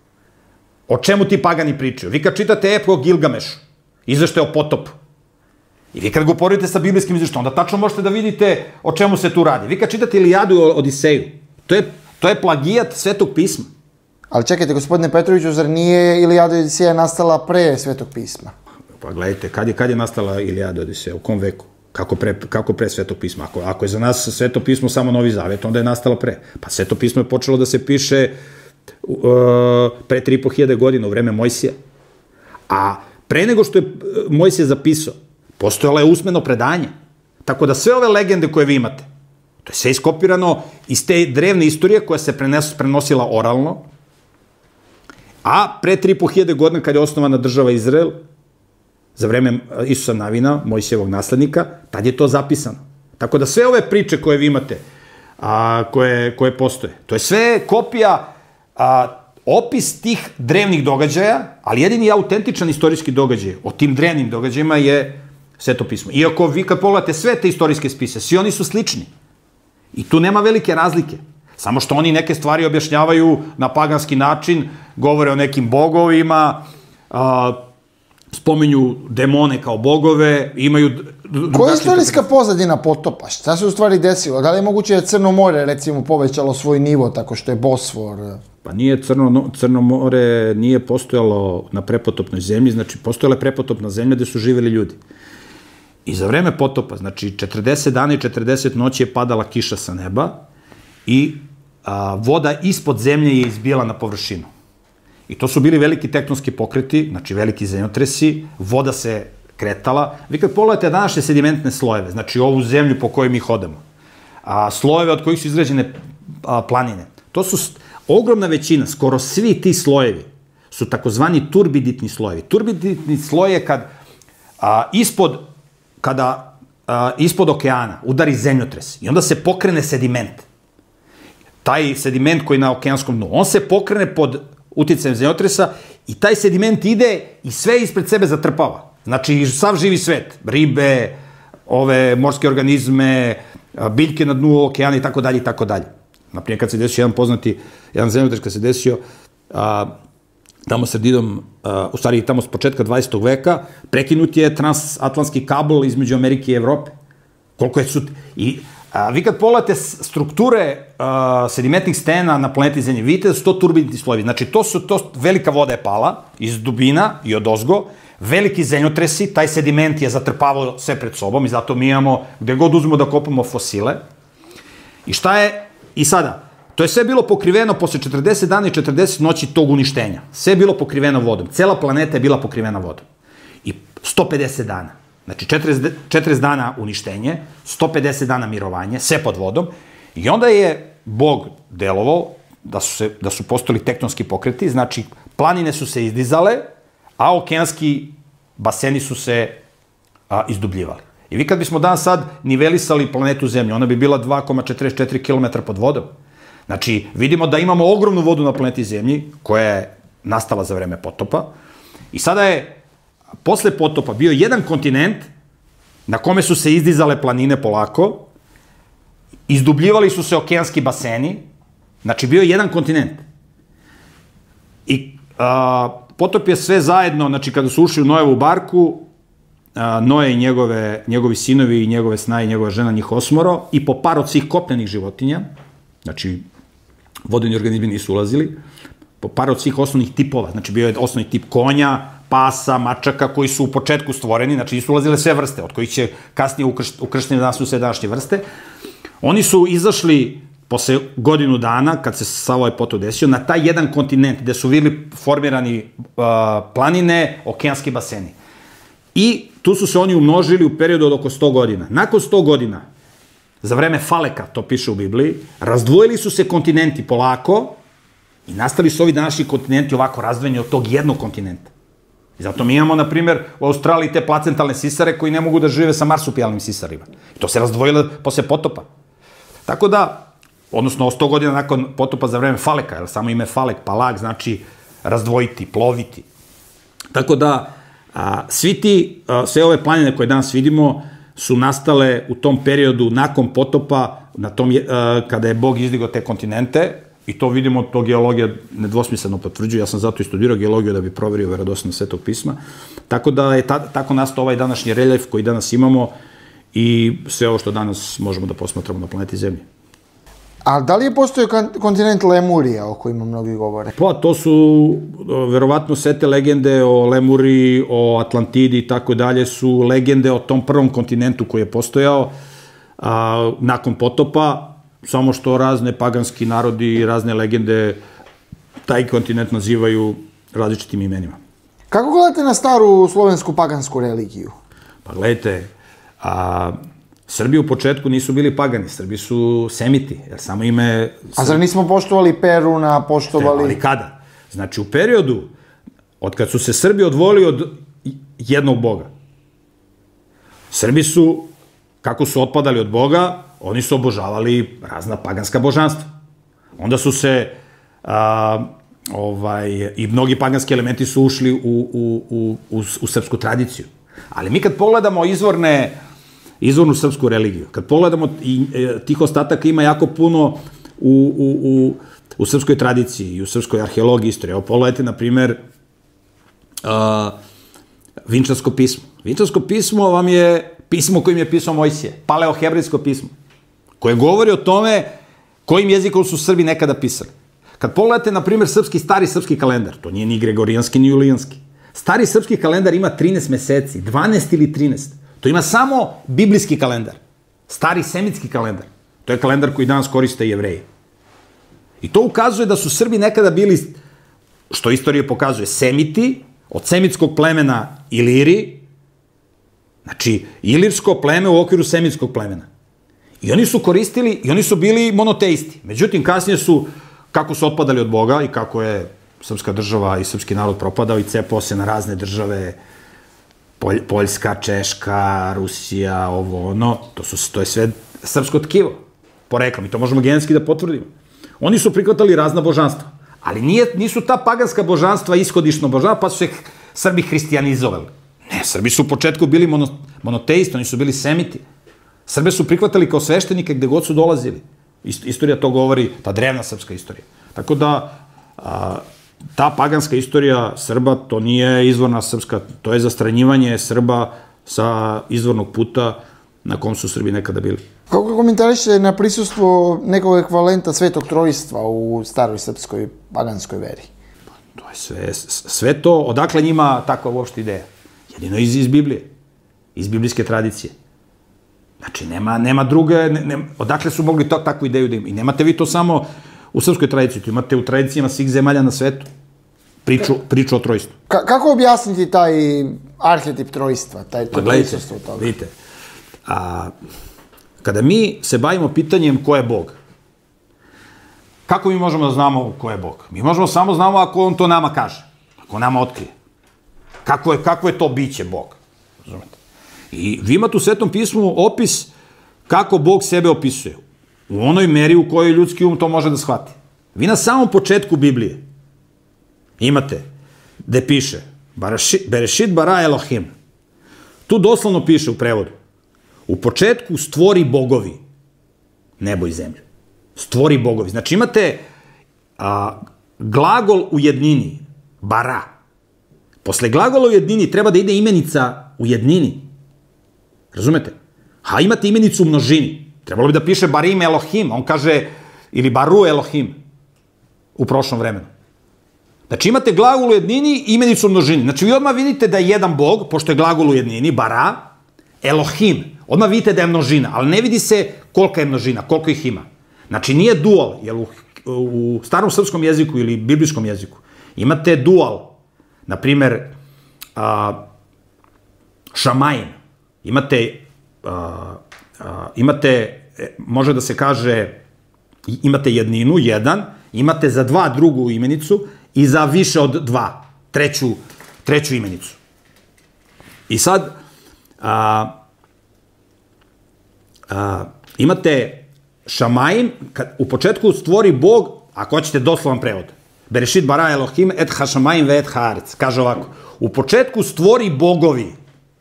o čemu ti pagani pričaju. Vi kad čitate epos o Gilgamešu, izveštaj o potopu, i vi kad ga uporedite sa biblijskim izveštajom, onda tačno možete da vidite o čemu se tu radi. Vi kad čitate Ilijadu i Odiseju, to je plagijat Svetog pisma. Ali čekajte, gospodine Petroviću, zar nije Ilijada i Odiseja nastala pre Svetog pisma? Pa gledajte, kad je nastala Ilijada i Odiseja? U kom veku? Kako pre Svetog pisma? Ako je za nas Sveto pismo samo Novi Zavet, onda je nastala pre. Pa Sveto pismo je počelo da se piše pre 3.500 godina, u vreme Mojsija. A pre nego što je Mojsije zapisao, postojalo je usmeno predanje. Tako da sve ove legende koje vi imate, to je sve iskopirano iz te drevne istorije koja se prenosila oralno, a pre 3.500 godina kada je osnovana država Izrael, za vreme Isusa Navina, Mojsijevog naslednika, tad je to zapisano. Tako da sve ove priče koje vi imate, koje postoje, to je sve kopija, opis tih drevnih događaja, ali jedini autentičan istorijski događaj o tim drevnim događajima je Sveto pismo. Iako vi kad pogledate sve te istorijske spise, svi oni su slični. I tu nema velike razlike. Samo što oni neke stvari objašnjavaju na paganski način, govore o nekim bogovima, spominju demone kao bogove, imaju... Koja je istorijska pozadina potopa? Šta se u stvari desilo? Da li je moguće da je Crno more, recimo, povećalo svoj nivo tako što je Bosfor? Pa nije Crno more, nije postojalo na prepotopnoj zemlji, znači postojala je prepotopna zemlja gde su živeli ljudi. I za vreme potopa, znači 40 dana i 40 noći je padala kiša sa neba i voda ispod zemlje je izbijala na površinu. I to su bili veliki tektonski pokreti, znači veliki zemljotresi, voda se kretala. Vi kad pogledate današnje sedimentne slojeve, znači ovu zemlju po kojoj mi hodamo, slojeve od kojih su izgrađene planine, to su ogromna većina, skoro svi ti slojevi su takozvani turbiditni slojevi. Turbiditni sloj je kada ispod okeana udari zemljotres i onda se pokrene sediment. Taj sediment koji je na okeanskom dnu, on se pokrene pod uticajem zemljotresa i taj sediment ide i sve ispred sebe zatrpava. Znači, sav živi svet, ribe, ove morske organizme, biljke na dnu okeana i tako dalje i tako dalje. Naprimjer, kad se desio jedan zemljotres kad se desio tamo sredinom, u stvari tamo s početka 20. veka, prekinut je transatlantski kabel između Amerike i Evrope. Koliko je i vi kad pogledate strukture sedimentnih stena na planeti Zemlji, vidite da su to turbiditni slojevi. Znači, velika voda je pala iz dubina i od ozgo, veliki zemljotresi, taj sediment je zatrpavao sve pred sobom i zato mi imamo, gde god uzmemo da kopamo fosile. I šta je, i sada, to je sve bilo pokriveno posle 40 dana i 40 noći tog uništenja. Sve je bilo pokriveno vodom. Cela planeta je bila pokrivena vodom. I 150 dana. Znači, 40 dana uništenje, 150 dana mirovanje, sve pod vodom. I onda je Bog delovao da su postojali tektonski pokreti, znači, planine su se izdizale, a okeanski baseni su se izdubljivali. I vi kad bismo danas sad nivelisali planetu Zemlju, ona bi bila 2,44 km pod vodom. Znači, vidimo da imamo ogromnu vodu na planeti Zemlji, koja je nastala za vreme potopa. I sada je, posle potopa, bio jedan kontinent na kome su se izdizale planine polako, izdubljivali su se okeanski baseni, znači bio je jedan kontinent. I potop je sve zajedno, znači kada su ušli u Noevu barku, Noe i njegovi sinovi i njegove snaje i njegova žena, njih 8, i po par od svih kopnenih životinja, znači vodeni organizmi nisu ulazili, po par od svih osnovnih tipova, znači bio je osnovni tip konja, pasa, mačaka, koji su u početku stvoreni, znači nisu ulazile sve vrste, od kojih će kasnije ukrštene danas su sve današnje vrste. Oni su izašli posle godinu dana, kad se sav ovaj potop desio, na taj jedan kontinent gde su bili formirani planine, okeanski baseni. I tu su se oni umnožili u periodu od oko 100 godina. Nakon 100 godina, za vreme Faleka, to piše u Bibliji, razdvojili su se kontinenti polako i nastali su ovi današnji kontinenti ovako razdvojeni od tog jednog kontinenta. I zato mi imamo, na primjer, u Australiji te placentalne sisare koji ne mogu da žive sa marsupijalnim sisarima. I to se razdvojilo posle potopa. Tako da, odnosno 100 godina nakon potopa za vreme Faleka, jer samo ime Falek, Palag, znači razdvojiti, ploviti. Tako da, sve ove planine koje danas vidimo su nastale u tom periodu nakon potopa, kada je Bog izdigao te kontinente, i to vidimo, to geologija nedvosmisleno potvrđuje, ja sam zato i studirao geologiju da bi proverio verodostojnost Svetog pisma, tako da je tako nastao ovaj današnji reljef koji danas imamo i sve ovo što danas možemo da posmatramo na planeti Zemlji. A da li je postojao kontinent Lemurija, o kojima mnogi govore? Pa, to su, verovatno, sve te legende o Lemuriji, o Atlantidi i tako dalje, su legende o tom prvom kontinentu koji je postojao nakon potopa, samo što razne paganski narodi i razne legende taj kontinent nazivaju različitim imenima. Kako gledate na staru slovensku pagansku religiju? Pa gledajte, Srbi u početku nisu bili pagani, Srbi su semiti, jer samo ime... A zar nismo poštovali Peruna, poštovali... Ali kada? Znači, u periodu, od kad su se Srbi odvojili od jednog boga, Srbi su, kako su otpadali od Boga, oni su obožavali razna paganska božanstva. Onda su se, i mnogi paganski elementi su ušli u srpsku tradiciju. Ali mi kad pogledamo izvornu srpsku religiju, kad pogledamo, tih ostataka ima jako puno u srpskoj tradiciji i u srpskoj arheologiji, istoriji. Evo, pogledajte, na primer, Vinčansko pismo. Vinčansko pismo vam je pismo kojim je pisao Mojsije, paleohebrejsko pismo, koje govori o tome kojim jezikom su Srbi nekada pisali. Kad pogledate, na primjer, stari srpski kalendar, to nije ni gregorijanski, ni julijanski. Stari srpski kalendar ima 13 meseci, 12 ili 13. To ima samo biblijski kalendar. Stari semitski kalendar. To je kalendar koji danas koriste Jevreji. I to ukazuje da su Srbi nekada bili, što istorija pokazuje, semiti, od semitskog plemena Iliri, Znači, ilirsko pleme u okviru semitskog plemena. I oni su koristili, i oni su bili monoteisti. Međutim, kasnije su, kako su otpadali od Boga i kako je srpska država i srpski narod propadao i cepao se na razne države, Poljska, Češka, Rusija, ovo, ono, to je sve srpsko tkivo, poreklom, i to možemo genetski da potvrdimo. Oni su prihvatali razna božanstva, ali nisu ta paganska božanstva ishodišno božanstva, pa su se Srbi hristijanizovali. Ne, Srbi su u početku bili monoteisti, oni su bili semiti. Srbe su prihvatali kao sveštenike gde god su dolazili. Istorija to govori, ta drevna srpska istorija. Tako da, ta paganska istorija Srba, to nije izvorna srpska, to je zastranjivanje Srba sa izvornog puta na kom su Srbi nekada bili. Kako komentarišete na prisustvo nekog ekvivalenta Svetog Trojstva u staroj srpskoj paganskoj veri? To je sve to, odakle njima takva uopšte ideja? Jedino iz Biblije, iz biblijske tradicije. Znači, nema druge, odakle su mogli takvu ideju da imaju. I nemate vi to samo u srpskoj tradiciji, to imate u tradicijama svih zemalja na svetu. Priču o trojstvu. Kako objasniti taj arhetip trojstva, to prisustvo toga? Vidite, kada mi se bavimo pitanjem ko je Bog, kako mi možemo da znamo ko je Bog? Mi možemo samo znamo ako on to nama kaže, ako nama otkrije. Kako je to biće Bog? Razumete? I vi imate u Svetom pismu opis kako Bog sebe opisuje. U onoj meri u kojoj ljudski um to može da shvati. Vi na samom početku Biblije imate gde piše Berešit bara Elohim. Tu doslovno piše u prevodu. U početku stvori bogovi nebo i zemlju. Stvori bogovi. Znači imate glagol u jednini, bara. Posle glagola u jednini treba da ide imenica u jednini. Razumete? A imate imenicu u množini. Trebalo bi da piše Barim Elohim, on kaže, ili Baru Elohim u prošlom vremenu. Znači imate glagol u jednini i imenicu u množini. Znači vi odmah vidite da je jedan Bog, pošto je glagol u jednini, Bara, Elohim. Odmah vidite da je množina, ali ne vidi se kolika je množina, koliko ih ima. Znači nije dual, jer u starom srpskom jeziku ili biblijskom jeziku imate dual. Naprimer, Šamajin. Imate, može da se kaže, imate jedninu, jedan, imate za dva drugu imenicu i za više od dva, treću imenicu. I sad, imate Šamajin, u početku stvori Bog, ako hoćete doslovan prevod, Berešit bara Elohim et hašamajin ve et haaretz, kaže ovako, u početku stvori bogovi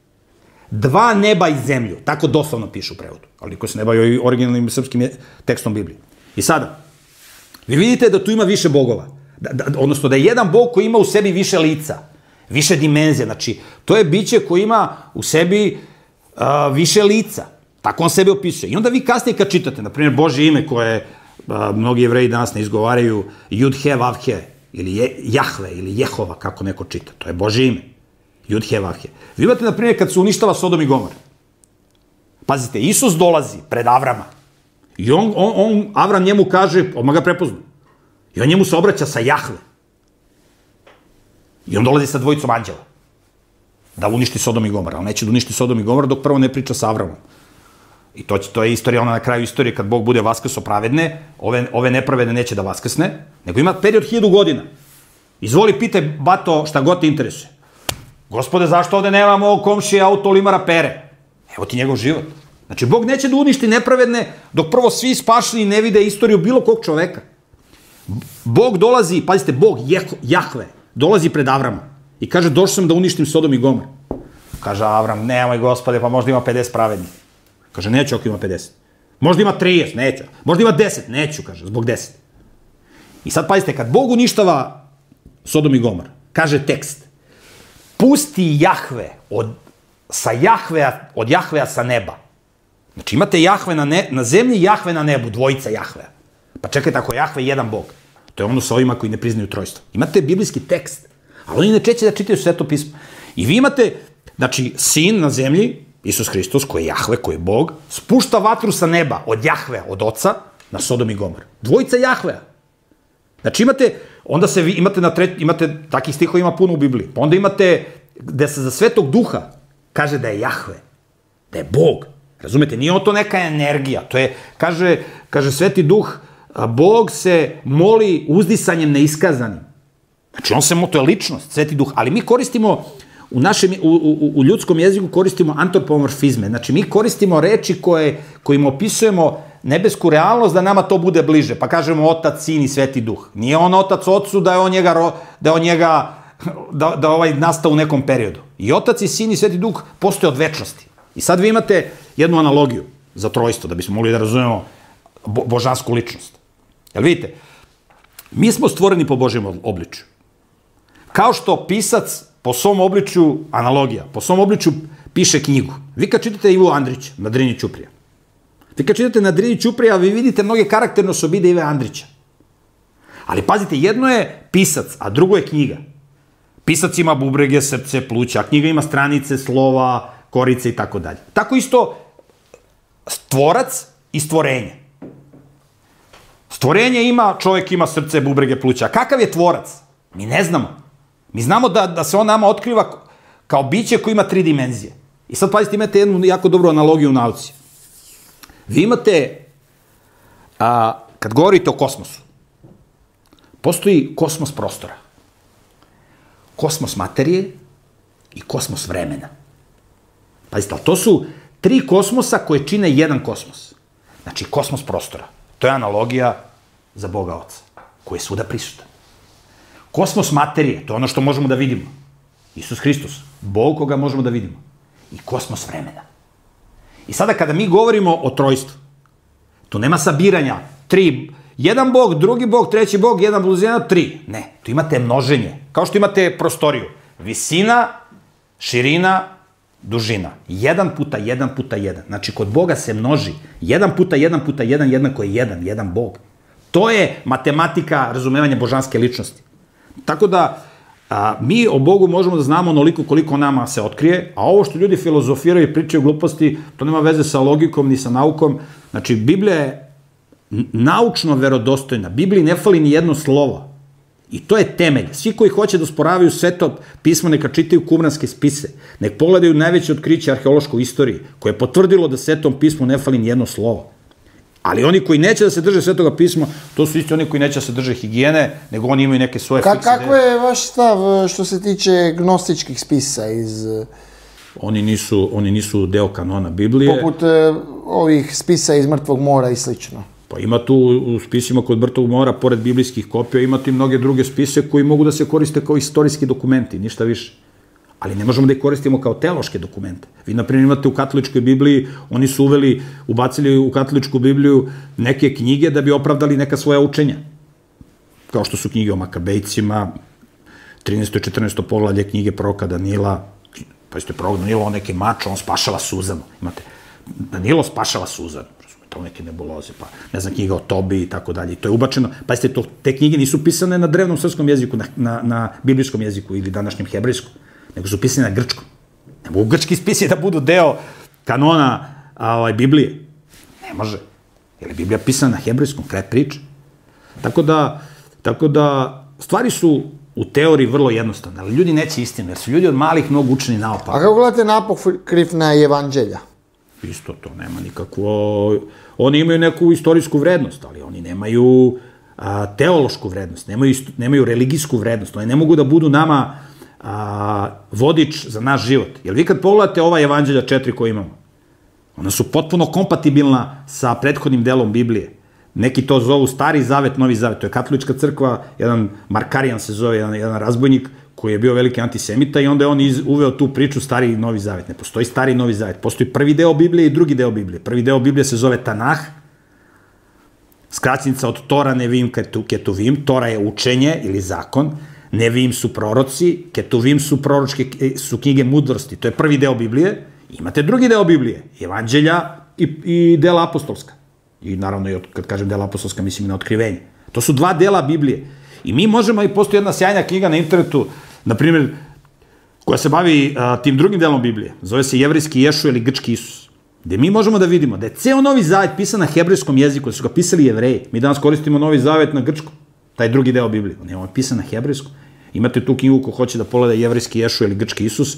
dva neba i zemlju, tako doslovno piše u prevodu, ali ko se ne bavi originalnim srpskim tekstom Biblije. I sada, vi vidite da tu ima više bogova, odnosno da je jedan bog koji ima u sebi više lica, više dimenzija, znači to je biće koji ima u sebi više lica, tako on sebe opisuje. I onda vi kasnije kad čitate, na primjer Božje ime koje mnogi Jevreji danas ne izgovaraju, Jud-He, Vav-He, ili Jahve, ili Jehova, kako neko čita, to je Božje ime. Jud-He, Vav-He. Vi imate, na primjer, kad se uništava Sodom i Gomor. Pazite, Isus dolazi pred Avrama. I Avram njemu kaže, odmah ga prepozna. I on njemu se obraća sa Jahve. I on dolazi sa dvojicom anđela. Da uništi Sodom i Gomor. Ali neće da uništi Sodom i Gomor dok prvo ne priča sa Avramom. I to je istorija, ona na kraju istorije, kad Bog bude vaskrso pravedne, ove nepravedne neće da vaskrsne, nego ima period 1000 godina. Izvoli, pitaj, bato, šta god te interesuje. Gospode, zašto ovde nemamo komšije auto limara pere? Evo ti njegov život. Znači, Bog neće da uništi nepravedne dok prvo svi spašeni ne vide istoriju bilo kog čoveka. Bog dolazi, pazite, Bog, Jahve, dolazi pred Avrama i kaže, došao sam da uništim Sodom i Gomor. Kaže Avram, nemoj Gospode, pa možda ima 50 pravednih. Kaže, neću ako ima 50. Možda ima 30, neću. Možda ima 10, neću, kaže, zbog 10. I sad pazite, kad Bog uništava Sodom i Gomor, kaže tekst, pusti Jahve od Jahveja sa neba. Znači imate Jahve na zemlji i Jahve na nebu, dvojica Jahveja. Pa čekajte, ako je Jahve jedan Bog, to je ono sa ovima koji ne priznaju trojstvo. Imate biblijski tekst, ali oni ne čeće da čitaju Sveto pismo. I vi imate, znači, sin na zemlji, Isus Hristos, koji je Jahve, koji je Bog, spušta vatru sa neba od Jahve, od Oca, na Sodom i Gomor. Dvojica Jahveja. Znači imate takih stihova ima puno u Bibliji. Pa onda imate, gde se za Svetog Duha kaže da je Jahve. da je Bog. Razumete, nije on to neka energija, to je, kaže Sveti Duh, Bog se moli uzdisanjem neiskazanim. Znači, to je ličnost, Sveti Duh, ali mi koristimo, u ljudskom jeziku koristimo antropomorfizme, znači mi koristimo reči kojim opisujemo nebesku realnost da nama to bude bliže, pa kažemo Otac, Sin i Sveti Duh. Nije on Otac Otcu da je ovaj nastao u nekom periodu. I Otac i Sin i Sveti Duh postoje od večnosti. I sad vi imate jednu analogiju za trojstvo, da bismo mogli da razumemo božansku ličnost. Jel vidite? Mi smo stvoreni po Božjem obličju. Kao što pisac po svom obličju, analogija, po svom obličju piše knjigu. Vi kad čitate Ivu Andrića na Drini Ćuprija, vi kad čitate na Drini Ćuprija, vi vidite mnoge karakterne osobine Ive Andrića. Ali pazite, jedno je pisac, a drugo je knjiga. Pisac ima bubrege, srce, pluća, a knjiga ima stranice, slova, korice i tako dalje. Tako isto tvorac i stvorenje. Stvorenje ima, čovjek ima srce, bubrege, pluća. A kakav je tvorac? Mi ne znamo. Mi znamo da se on nama otkriva kao biće koje ima 3 dimenzije. I sad pazite, imate jednu jako dobru analogiju u nauci. Vi imate, kad govorite o kosmosu, postoji kosmos prostora, kosmos materije i kosmos vremena. Pazite, ali to su 3 kosmosa koje čine jedan kosmos. Znači, kosmos prostora. To je analogija za Boga Oca, koji je svuda prisutan. Kosmos materije, to je ono što možemo da vidimo. Isus Hristos, Bog koga možemo da vidimo. I kosmos vremena. I sada kada mi govorimo o trojstvu, tu nema sabiranja, 3, jedan Bog, drugi Bog, treći Bog, jedan plus jedan, 3. Ne, tu imate množenje. Kao što imate prostoriju. Visina, širina, dužina. 1 puta 1 puta 1. Znači, kod Boga se množi. 1 puta 1 puta 1 jednako je 1, jedan Bog. To je matematika razumevanja božanske ličnosti. Tako da, mi o Bogu možemo da znamo onoliko koliko nama se otkrije, a ovo što ljudi filozofiraju i pričaju gluposti, to nema veze sa logikom ni sa naukom. Znači, Biblija je naučno verodostojna. Bibliji ne fali ni jedno slovo. I to je temelj. Svi koji hoće da osporavaju Sveto pismo, neka čitaju kumranske spise. Nek pogledaju najveće otkriće arheološke u istoriji, koje je potvrdilo da Svetom pismu ne fali ni jedno slovo. Ali oni koji neće da se drže Svetoga pisma, to su isti oni koji neće da se drže higijene, nego oni imaju neke svoje fikse. Kako je vaš stav što se tiče gnostičkih spisa iz... Oni nisu deo kanona Biblije. Poput ovih spisa iz Mrtvog mora i slično. Pa ima tu u spisima kod Mrtvog mora, pored biblijskih kopija, imate i mnoge druge spise koji mogu da se koriste kao istorijski dokumenti, ništa više. Ali ne možemo da ih koristimo kao teološke dokumente. Vi, na primjer, imate u katoličkoj Bibliji, oni su ubacili u katoličku Bibliju neke knjige da bi opravdali neka svoja učenja. Kao što su knjige o Makabejcima, 13. i 14. poglavlje knjige proroka Danila, pa isto je prorok Danilo, on neki mač, on spašava Suzanu. Imate, Danilo spašava Suzanu, to neke nebuloze, pa ne znam, knjiga o Tobi i tako dalje. To je ubačeno, pazite, te knjige nisu pisane na drevnom srpskom jeziku, na biblijskom jeziku ili današnjem hebrejskom, nego su pisane na grčkom. Ne mogu grčki spisi da budu deo kanona Biblije. Ne može. Jer je Biblija pisana na hebrejskom, kraj priče. Tako da, stvari su u teoriji vrlo jednostavne, ali ljudi neće istinu, jer su ljudi od malih mnogo učeni naopako. A kako gledate napokrifna evanđelja? Isto to, nema nikakvo... Oni imaju neku istorijsku vrednost, ali oni nemaju teološku vrednost, nemaju religijsku vrednost, oni ne mogu da budu nama vodič za naš život. Jer vi kad pogledate ova evanđelja 4 koje imamo, ona su potpuno kompatibilna sa prethodnim delom Biblije. Neki to zovu Stari zavet, Novi zavet. To je katolička crkva, jedan Markarijan se zove, jedan razbojnik koji je bio veliki antisemita i onda je on uveo tu priču Stari i Novi zavet. Ne postoji Stari i Novi zavet. Postoji prvi deo Biblije i drugi deo Biblije. Prvi deo Biblije se zove Tanah, skraćenica od Tora, Nevim, Ketuvim. Tora je učenje ili zakon. Nevim su proroci, Ketuvim su knjige mudrosti. To je prvi deo Biblije. Imate drugi deo Biblije, evanđelja i dela apostolska. I naravno, kad kažem dela apostolska, mislim na otkrivenje. To su 2 dela Biblije. I mi možemo, i postoji jedna sjajna knjiga na internetu, na primjer, koja se bavi tim drugim delom Biblije. Zove se Jevrejski Ješua ili Grčki Isus. Gde mi možemo da vidimo da je ceo Novi zavet pisan na hebrejskom jeziku, da su ga pisali Jevreji. Mi danas koristimo Novi zavet na grčkom, taj drugi deo Biblije. On je pisan na hebrejskom. Imate tu knjigu ko hoće da pogleda Jevrejski Ješua ili Grčki Isus,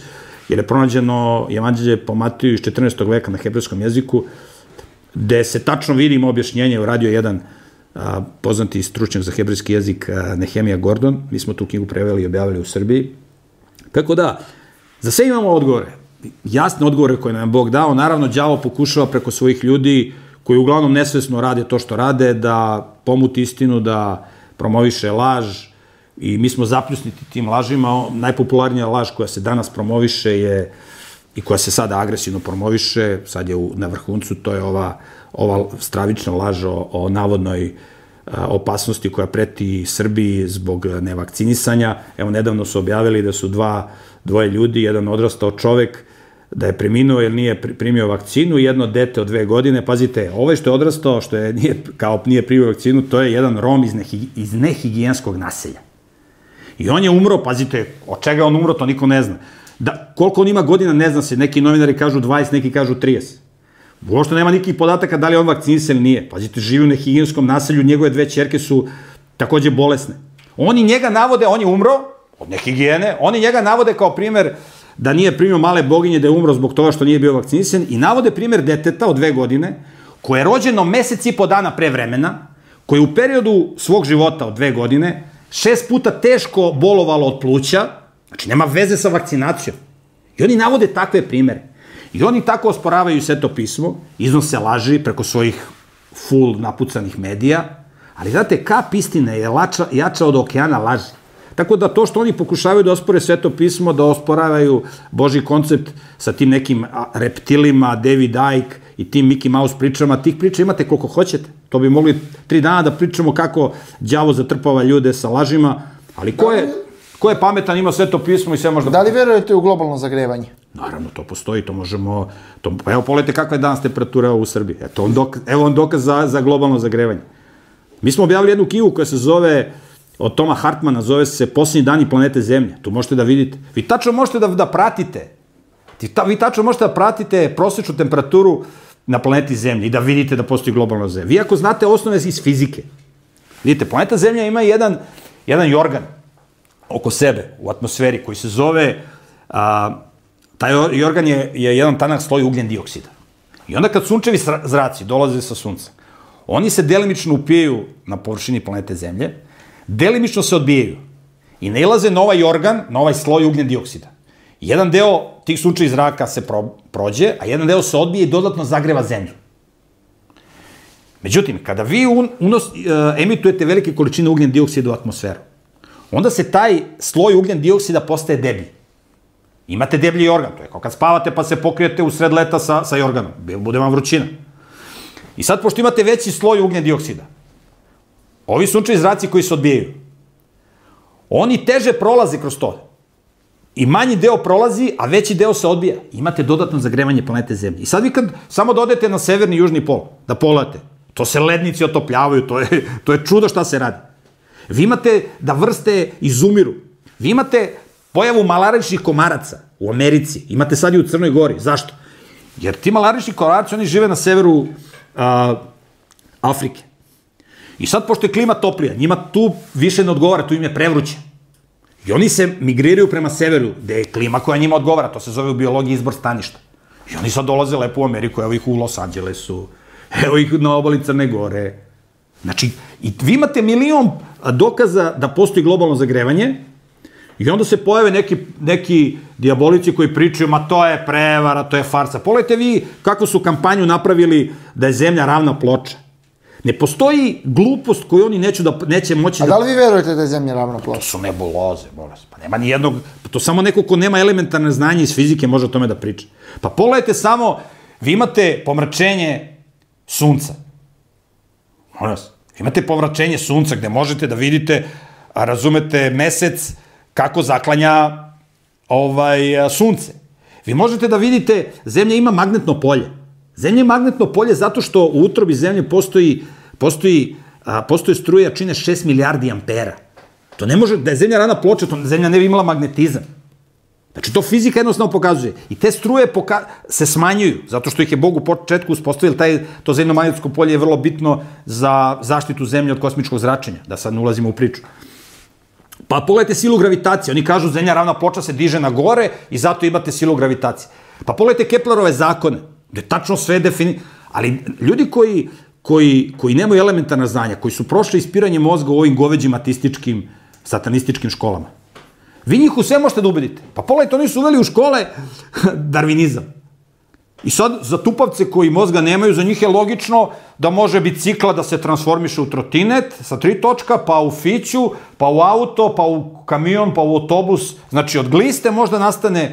jer je pronađeno evanđelje po Mateju iz 14. veka na hebrejskom jeziku, gde se tačno vidi objašnjenje, uradio jedan poznati stručnjak za hebrejski jezik Nehemija Gordon, mi smo tu knjigu preveli i objavili u Srbiji. Tako da, za sve imamo odgovore, jasne odgovore koje nam je Bog dao, naravno đavo pokušava preko svojih ljudi koji uglavnom nesvesno rade to što rade, da pomuti istinu, da promoviše laž i mi smo zapljusniti tim lažima. Najpopularnija laž koja se danas promoviše je i koja se sada agresivno promoviše, sad je na vrhuncu, to je ova stravična laž o navodnoj opasnosti koja preti Srbiji zbog nevakcinisanja. Evo, nedavno su objavili da su dvoje ljudi, jedan odrastao čovek, da je preminuo jer nije primio vakcinu, jedno dete od 2 godine. Pazite, ovaj što je odrastao, što nije primio vakcinu, to je jedan Rom iz nehigijenskog naselja. I on je umro, pazite, od čega on umro, to niko ne zna. Koliko on ima godina, ne zna se, neki novinari kažu 20, neki kažu 30. Uopšte nema nikih podataka da li je on vakcinisan ili nije. Pazite, živi u nehigijenskom naselju, njegove 2 ćerke su takođe bolesne. Oni njega navode, on je umro od nehigijene, oni njega navode kao primer da nije primio male boginje, da je umro zbog toga što nije bio vakcinisan i navode primer deteta od 2 godine, koje je rođeno 1,5 meseca dana pre vremena, koje u periodu svog života od 2 godine 6 puta teško bolovalo od pluća, znači nema veze sa vakcinacijom. I oni navode takve primere. I oni tako osporavaju Sveto pismo, iznose laži preko svojih full napucanih medija, ali znate, kap istine je jača od okeana laži. Tako da to što oni pokušavaju da ospore Sveto pismo, da osporavaju Božji koncept sa tim nekim reptilima, David Icke i tim Mickey Mouse pričama, tih priča imate koliko hoćete. To bi mogli 3 dana da pričamo kako đavo zatrpava ljude sa lažima, ali ko je pametan, ima Sveto pismo i sve možda... Da li verujete u globalno zagrevanje? Naravno, to postoji, to možemo... Pa evo, pogledajte kakva je danas temperatura u Srbiji. Evo on dokaz za globalno zagrevanje. Mi smo objavili jednu knjigu koja se zove, od Toma Hartmana, zove se Posljednji dani planete Zemlje. Tu možete da vidite. Vi tačno možete da pratite. Vi tačno možete da pratite prosječnu temperaturu na planeti Zemlji i da vidite da postoji globalno zagrevanje. Vi ako znate osnove iz fizike, vidite, planeta Zemlja ima jedan jorgan oko sebe u atmosferi koji se zove... Taj jorgan je jedan tanak sloj ugljen dioksida. I onda kad sunčevi zraci dolaze sa sunca, oni se delimično upijaju na površini planete Zemlje, delimično se odbijaju i nailaze na ovaj jorgan, na ovaj sloj ugljen dioksida. Jedan deo tih sunčevih zraka se prođe, a jedan deo se odbije i dodatno zagreva Zemlju. Međutim, kada vi emitujete velike količine ugljen dioksida u atmosferu, onda se taj sloj ugljen dioksida postaje deblji. Imate deblji jorgan, to je kao kad spavate pa se pokrijete u sred leta sa jorganom, bude vam vrućina. I sad, pošto imate veći sloj ugljen dioksida, ovi sunčevi zraci koji se odbijaju, oni teže prolaze kroz to. I manji deo prolazi, a veći deo se odbija. Imate dodatno zagrevanje planete Zemlje. I sad vi kad samo dodete na severni i južni pol, da pogledate, to se lednici otopljavaju, to je čudo šta se radi. Vi imate da vrste izumiru. Vi imate pojavu malaričnih komaraca u Americi. Imate sad i u Crnoj Gori. Zašto? Jer ti malarični komarci, oni žive na severu Afrike. I sad, pošto je klima toplija, njima tu više ne odgovara, tu im je prevruće. I oni se migriraju prema severu, gde je klima koja njima odgovara. To se zove u biologiji izbor staništa. I oni sad dolaze lepo u Ameriku, evo ih u Los Angelesu, evo ih na obali Crne Gore. Znači, i vi imate milion dokaza da postoji globalno zagrevanje i onda se pojave neki dijabolici koji pričaju, ma to je prevara, to je farsa. Pogledajte vi kako su kampanju napravili da je Zemlja ravna ploča. Ne postoji glupost koju oni neće moći da... A da li vi verujete da je Zemlja ravna ploča? To su nebuloze, bolest. Pa nema ni jednog... To samo neko ko nema elementarne znanje iz fizike može o tome da priča. Pa pogledajte samo, vi imate pomračenje sunca. Molim vas, imate pomračenje sunca gde možete da vidite, a razumete, mesec kako zaklanja sunce. Vi možete da vidite, Zemlja ima magnetno polje. Zemlja je magnetno polje zato što u utrobi Zemlje postoji struje jačine 6 milijardi ampera. To ne može, da je Zemlja ravna ploča, Zemlja ne bi imala magnetizam. Znači, to fizika jednostavno pokazuje. I te struje se smanjuju, zato što ih je Bog u početku uspostavili, to zemljno magnetsko polje je vrlo bitno za zaštitu Zemlje od kosmičkog zračenja, da sad ne ulazimo u priču. Pa pogledajte silu gravitacije. Oni kažu zemlja ravna ploča se diže na gore i zato imate silu gravitacije. Pa pogledajte Keplerove zakone, gde tačno sve defini... Ali ljudi koji nemaju elementarna znanja, koji su prošli ispiranje mozga u ovim goveđim ateističkim, satanističkim školama, vi njih u sve možete da ubedite. Pa pogledajte, oni su uveli u škole darvinizam. I sad, za tupavce koji mozga nemaju, za njih je logično da može bicikla da se transformiše u trotinet sa 3 točka, pa u fiću, pa u auto, pa u kamion, pa u autobus. Znači, od gliste možda nastane,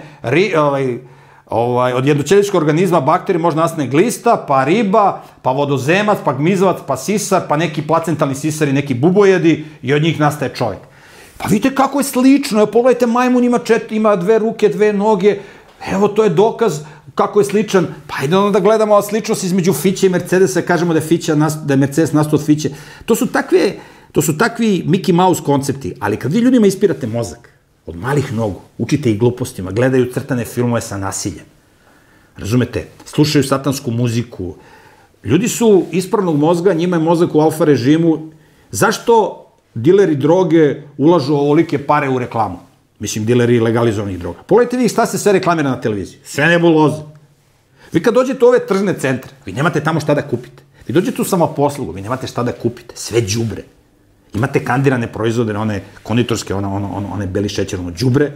od jednoćelijskog organizma bakterije možda nastane glista, pa riba, pa vodozemac, pa gmizavac, pa sisar, pa neki placentalni sisari, neki bubojedi i od njih nastaje čovjek. Pa vidite kako je slično, evo pogledajte, majmun ima 2 ruke, 2 noge, evo to je dokaz kako je sličan, pa ajde onda da gledamo sličnost između Fiće i Mercedesa, kažemo da je Mercedes nastao od Fiće. To su takvi Mickey Mouse koncepti, ali kad vi ljudima ispirate mozak, od malih nogu, učite ih glupostima, gledaju crtane filmove sa nasiljem, razumete, slušaju satansku muziku, ljudi su ispravnog mozga, njima je mozak u alfa režimu, zašto dileri droge ulažu ovolike pare u reklamu? Mislim, dileri legalizovanih droga. Pogledajte vi šta se sve reklamira na televiziji. Sve nebuloze. Vi kad dođete u ove tržne centre, vi nemate tamo šta da kupite. Vi dođete u samoposlugu, vi nemate šta da kupite. Sve đubre. Imate kandirane proizvode, one konditorske, one beli šećer, ono đubre.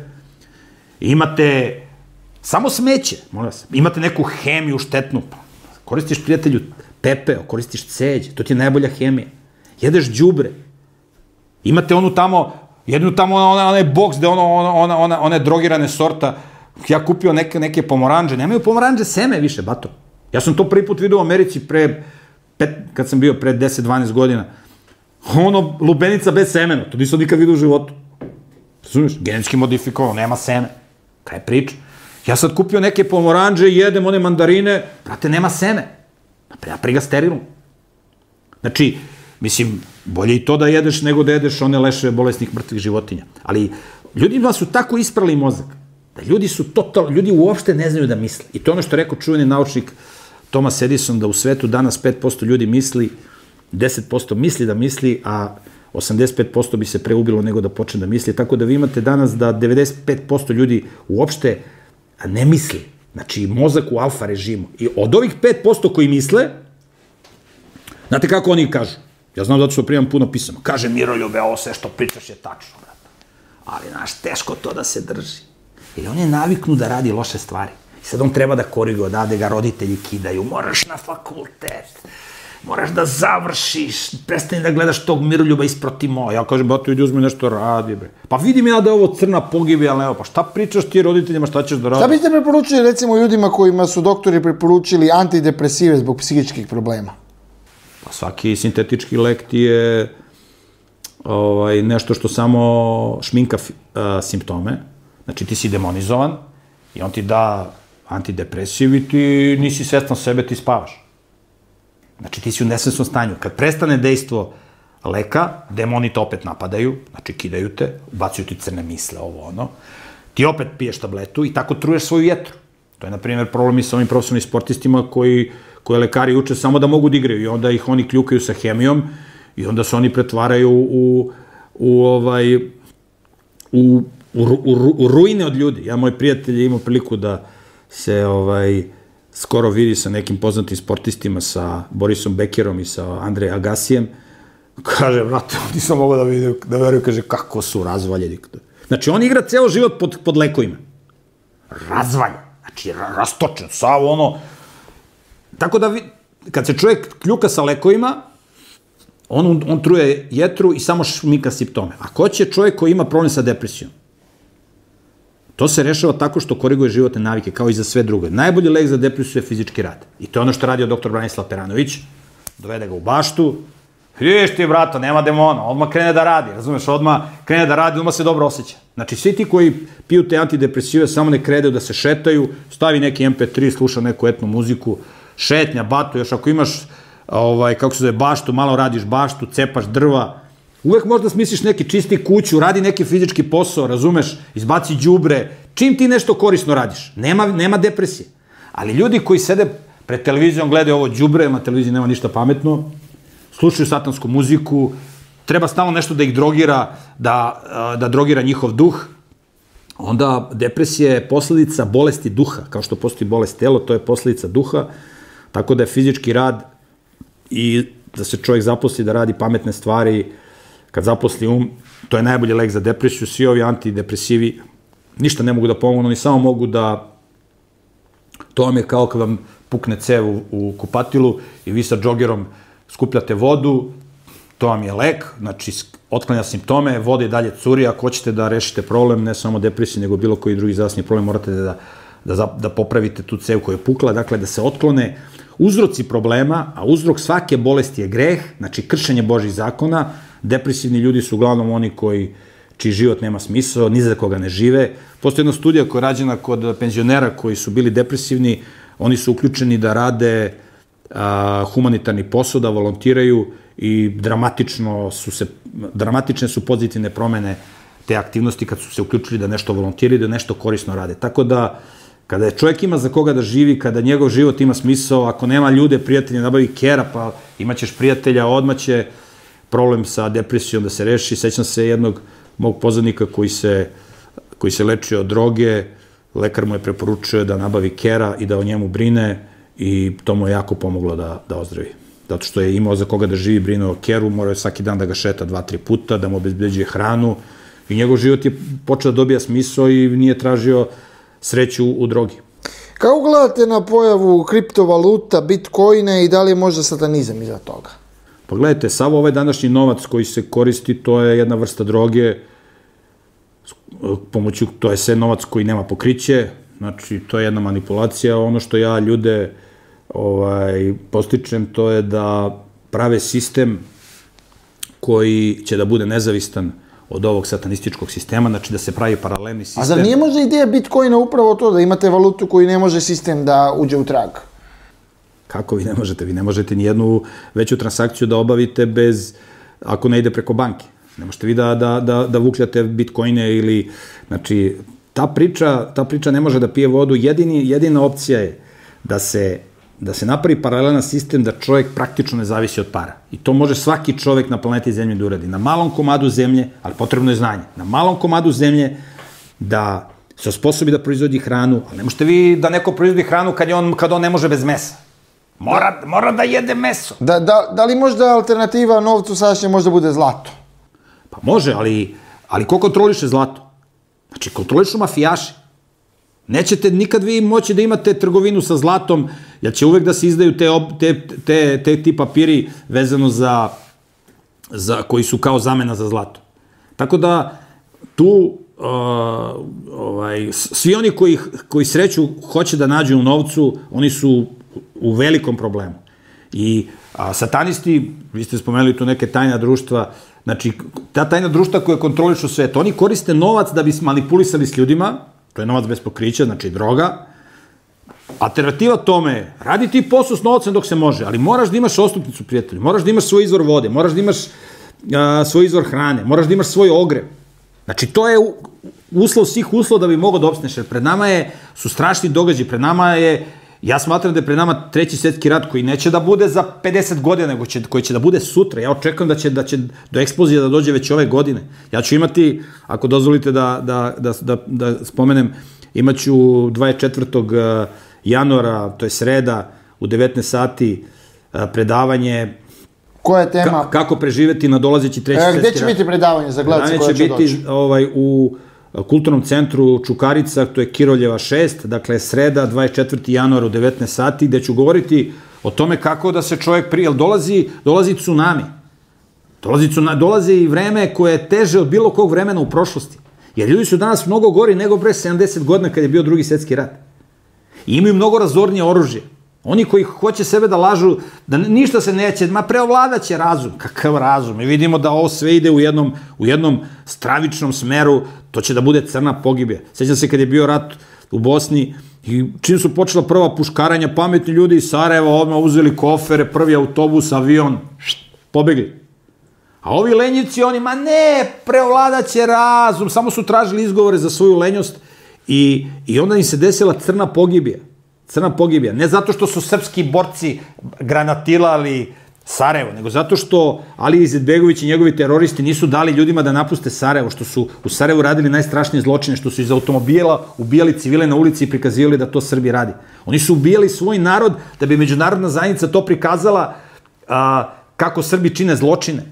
Imate samo smeće, molim vas. Imate neku hemiju štetnu. Koristiš, prijatelju, pepeo, koristiš ceđ, to ti je najbolja hemija. Jedeš đubre. Imate onu tamo, jednu tamo onaj boks gde one drogirane sorta, ja kupio neke pomoranđe, nemaju pomoranđe seme više, bato. Ja sam to prvi put vidio u Americi kad sam bio pre 10-12 godina. Ono, lubenica bez semena, to nisam nikad vidio u životu. Razumiješ? Genetski modifikovano, nema seme. Kaj je priča? Ja sad kupio neke pomoranđe, jedem one mandarine, brate, nema seme. Ja priga sterilno. Znači, mislim, bolje i to da jedeš nego da jedeš one leševe bolesnih mrtvih životinja. Ali ljudima su tako isprali mozak, da ljudi uopšte ne znaju da misle. I to je ono što je rekao čuveni naučnik Thomas Edison, da u svetu danas 5% ljudi misli, 10% misli da misli, a 85% bi se preubilo nego da počne da misli. Tako da vi imate danas da 95% ljudi uopšte ne misli. Znači, mozak u alfa režimu. I od ovih 5% koji misle, znate kako oni kažu? Ja znam zato što primam puno pisama. Kaže, Miroljube, ovo sve što pričaš je tačno, brate. Ali, znaš, teško to da se drži. Jer on je naviknu da radi loše stvari. I sad on treba da koriguje, odavde ga roditelji kidaju. Moraš na fakultet, moraš da završiš, prestani da gledaš tog Miroljuba isproti moja. Ja kažem, bato, idi uzmi nešto radi, bre. Pa vidim ja da je ovo crna pogibija, ali evo, pa šta pričaš ti roditeljima, šta ćeš da radiš? Šta biste preporučili, recimo, ljudima kojima su doktori preporučili antidepresive zbog psihičkih problema? Pa svaki sintetički lek ti je nešto što samo šminka simptome. Znači ti si demonizovan i on ti da antidepresiv i ti nisi svestan sebe, ti spavaš. Znači ti si u nesvesnom stanju. Kad prestane dejstvo leka, demoni te opet napadaju, znači kidaju te, ubacuju ti crne misle, ovo ono. Ti opet piješ tabletu i tako truješ svoju jetru. To je, na primjer, problem i sa ovim profesionalnim sportistima koje lekari uče samo da mogu da igraju i onda ih oni kljukaju sa hemijom i onda se oni pretvaraju u ruine od ljudi. Ja, moj prijatelj, je imao priliku da se skoro vidi sa nekim poznatim sportistima, sa Borisom Bekerom i sa Andrej Agasijem. Kaže, brate, nisam mogao da veruju, kaže, kako su razvaljeni. Znači, on igra ceo život pod lekovima. Razvaljen. Znači, rastočen, sav ono. Tako da, kad se čovjek kljuka sa lekovima, on truje jetru i samo šmika simptome. A ko će čovjek koji ima problem sa depresijom? To se rešava tako što koriguje životne navike, kao i za sve druge. Najbolji lek za depresiju je fizički rad. I to je ono što je radio dr. Branislav Peranović. Dovede ga u baštu. Vidiš ti, brata, nema demona. Odmah krene da radi, razumeš? Odmah krene da radi, odmah se dobro osjeća. Znači, svi ti koji piju te antidepresive samo ne kredeju da se šetaju, stavi neki MP3, sluša neku etnu muziku, šetnja, batu, još ako imaš, kako se zove, baštu, malo radiš baštu, cepaš drva, uvek možda smisliš neki čisti kuću, radi neki fizički posao, razumeš, izbaci đubre, čim ti nešto korisno radiš, nema depresije. Ali ljudi koji sede pred televizijom, gledaju ovo đubre, na televiziji nema ništa pametno, slušaju satansku muziku, treba stalno nešto da ih drogira, da drogira njihov duh, onda depresija je posledica bolesti duha, kao što postoji bolest telo, to je posledica duha, tako da je fizički rad i da se čovjek zaposli da radi pametne stvari, kad zaposli to je najbolji lek za depresiju. Svi ovi antidepresivi ništa ne mogu da pomognu, oni samo mogu da, to vam je kao kad vam pukne cev u kupatilu i vi sa džogerom skupljate vodu, to vam je lek, znači otklanja simptome, voda i dalje curi, ako hoćete da rešite problem, ne samo depresiju, nego bilo koji drugi zdravstveni problem, morate da popravite tu cev koja je pukla, dakle da se otklone uzroci problema, a uzrok svake bolesti je greh, znači kršenje Božjih zakona. Depresivni ljudi su uglavnom oni čiji život nema smisao, ni za koga ne žive. Postoji jedna studija koja je rađena kod penzionera koji su bili depresivni, oni su uključeni da rade humanitarni posao, da volontiraju i dramatične su pozitivne promene te aktivnosti kad su se uključili da nešto volontiraju, da nešto korisno rade. Tako da, kada je čovjek ima za koga da živi, kada njegov život ima smisao, ako nema ljude, prijatelja, nabavi kera, pa imaćeš prijatelja, odmah će problem sa depresijom da se reši. Sećam se jednog mog poznanika koji se lečio od droge, lekar mu je preporučio da nabavi kera i da o njemu brine i to mu je jako pomoglo da ozdravi. Zato što je imao za koga da živi, brinuo o keru, morao je svaki dan da ga šeta 2-3 puta, da mu obezbeđuje hranu i njegov život je počeo da dobija smisao i nije tražio sreću u drogi. Kako gledate na pojavu kriptovaluta, bitcoine i da li je možda satanizam iza toga? Pa gledajte, sav ovaj današnji novac koji se koristi, to je jedna vrsta droge, to je sve novac koji nema pokriće, znači to je jedna manipulacija. Ono što ja ljude postičem, to je da prave sistem koji će da bude nezavistan od ovog satanističkog sistema, znači da se pravi paralelni sistem. A zar nije možda ideja bitcoina upravo to, da imate valutu koju ne može sistem da uđe u trag? Kako vi ne možete? Vi ne možete nijednu veću transakciju da obavite ako ne ide preko banke. Ne možete vi da vukljate bitcoine ili, znači, ta priča ne može da pije vodu. Jedina opcija je da se napravi paralelan sistem da čovjek praktično ne zavisi od para. I to može svaki čovjek na planeti Zemlje da uradi. Na malom komadu zemlje, ali potrebno je znanje, na malom komadu zemlje da se osposobi da proizvodi hranu, ali ne možete vi da neko proizvodi hranu kad on ne može bez mesa. Mora da jede meso. Da li možda alternativa novcu sadašnje možda bude zlato? Pa može, ali ko kontroliše zlato? Znači, kontrolišu mafijaši. Nećete nikad vi moći da imate trgovinu sa zlatom, jer će uvek da se izdaju ti papiri vezano koji su kao zamena za zlato. Tako da, tu svi oni koji sreću hoće da nađu u novcu, oni su u velikom problemu. I satanisti, vi ste spomenuli tu neke tajna društva, znači, ta tajna društva koja kontrolišu svet, oni koriste novac da bi manipulisali s ljudima, to je novac bez pokrića, znači droga. Alternativa tome je, radi ti posao s novcem dok se može, ali moraš da imaš ostupnicu, prijatelju, moraš da imaš svoj izvor vode, moraš da imaš svoj izvor hrane, moraš da imaš svoj ogrev. Znači, to je uslov svih uslova da bi mogao da opstaneš, jer pred nama su strašni događaji, pred nama je, ja smatram da je pred nama Treći svjetski rat koji neće da bude za 50 godina, nego koji će da bude sutra. Ja očekujem da će do eksplozije da dođe već ove godine. Ja ću imati, ako dozvolite da spomenem, imaću 24. januara, to je sreda, u 19 sati predavanje. Koja je tema? Kako preživeti na dolazeći Treći svjetski rat. Gde će biti predavanje za gledalce koja će doći? Predavanje će biti u Kulturnom centru Čukarica, to je Kiroljeva 6, dakle sreda, 24. januar u 19 sati, gde ću govoriti o tome kako da se čovjek prije, dolazi tsunami. Dolazi i vreme koje je teže od bilo kog vremena u prošlosti. Jer ljudi su danas mnogo gori nego pre 70 godina kad je bio Drugi svjetski rat. I imaju mnogo razornije oružje. Oni koji hoće sebe da lažu, da ništa se neće, preovladaće razum. Kakav razum? Mi vidimo da ovo sve ide u jednom stravičnom smeru, to će da bude crna pogibija. Sećam se kad je bio rat u Bosni i čim su počela prva puškaranja, pametni ljudi iz Sarajeva odmah uzeli kofere, prvi autobus, avion, pobegli. A ovi lenjivci, preovladaće razum, samo su tražili izgovore za svoju lenjost i onda im se desila crna pogibija. Crna pogibija. Ne zato što su srpski borci granatilali Sarajevo, nego zato što Ali Izetbegović i njegovi teroristi nisu dali ljudima da napuste Sarajevo, što su u Sarajevu radili najstrašnije zločine, što su iz automobila ubijali civile na ulici i prikazivali da to Srbi radi. Oni su ubijali svoj narod da bi međunarodna zajednica to prikazala kako Srbi čine zločine.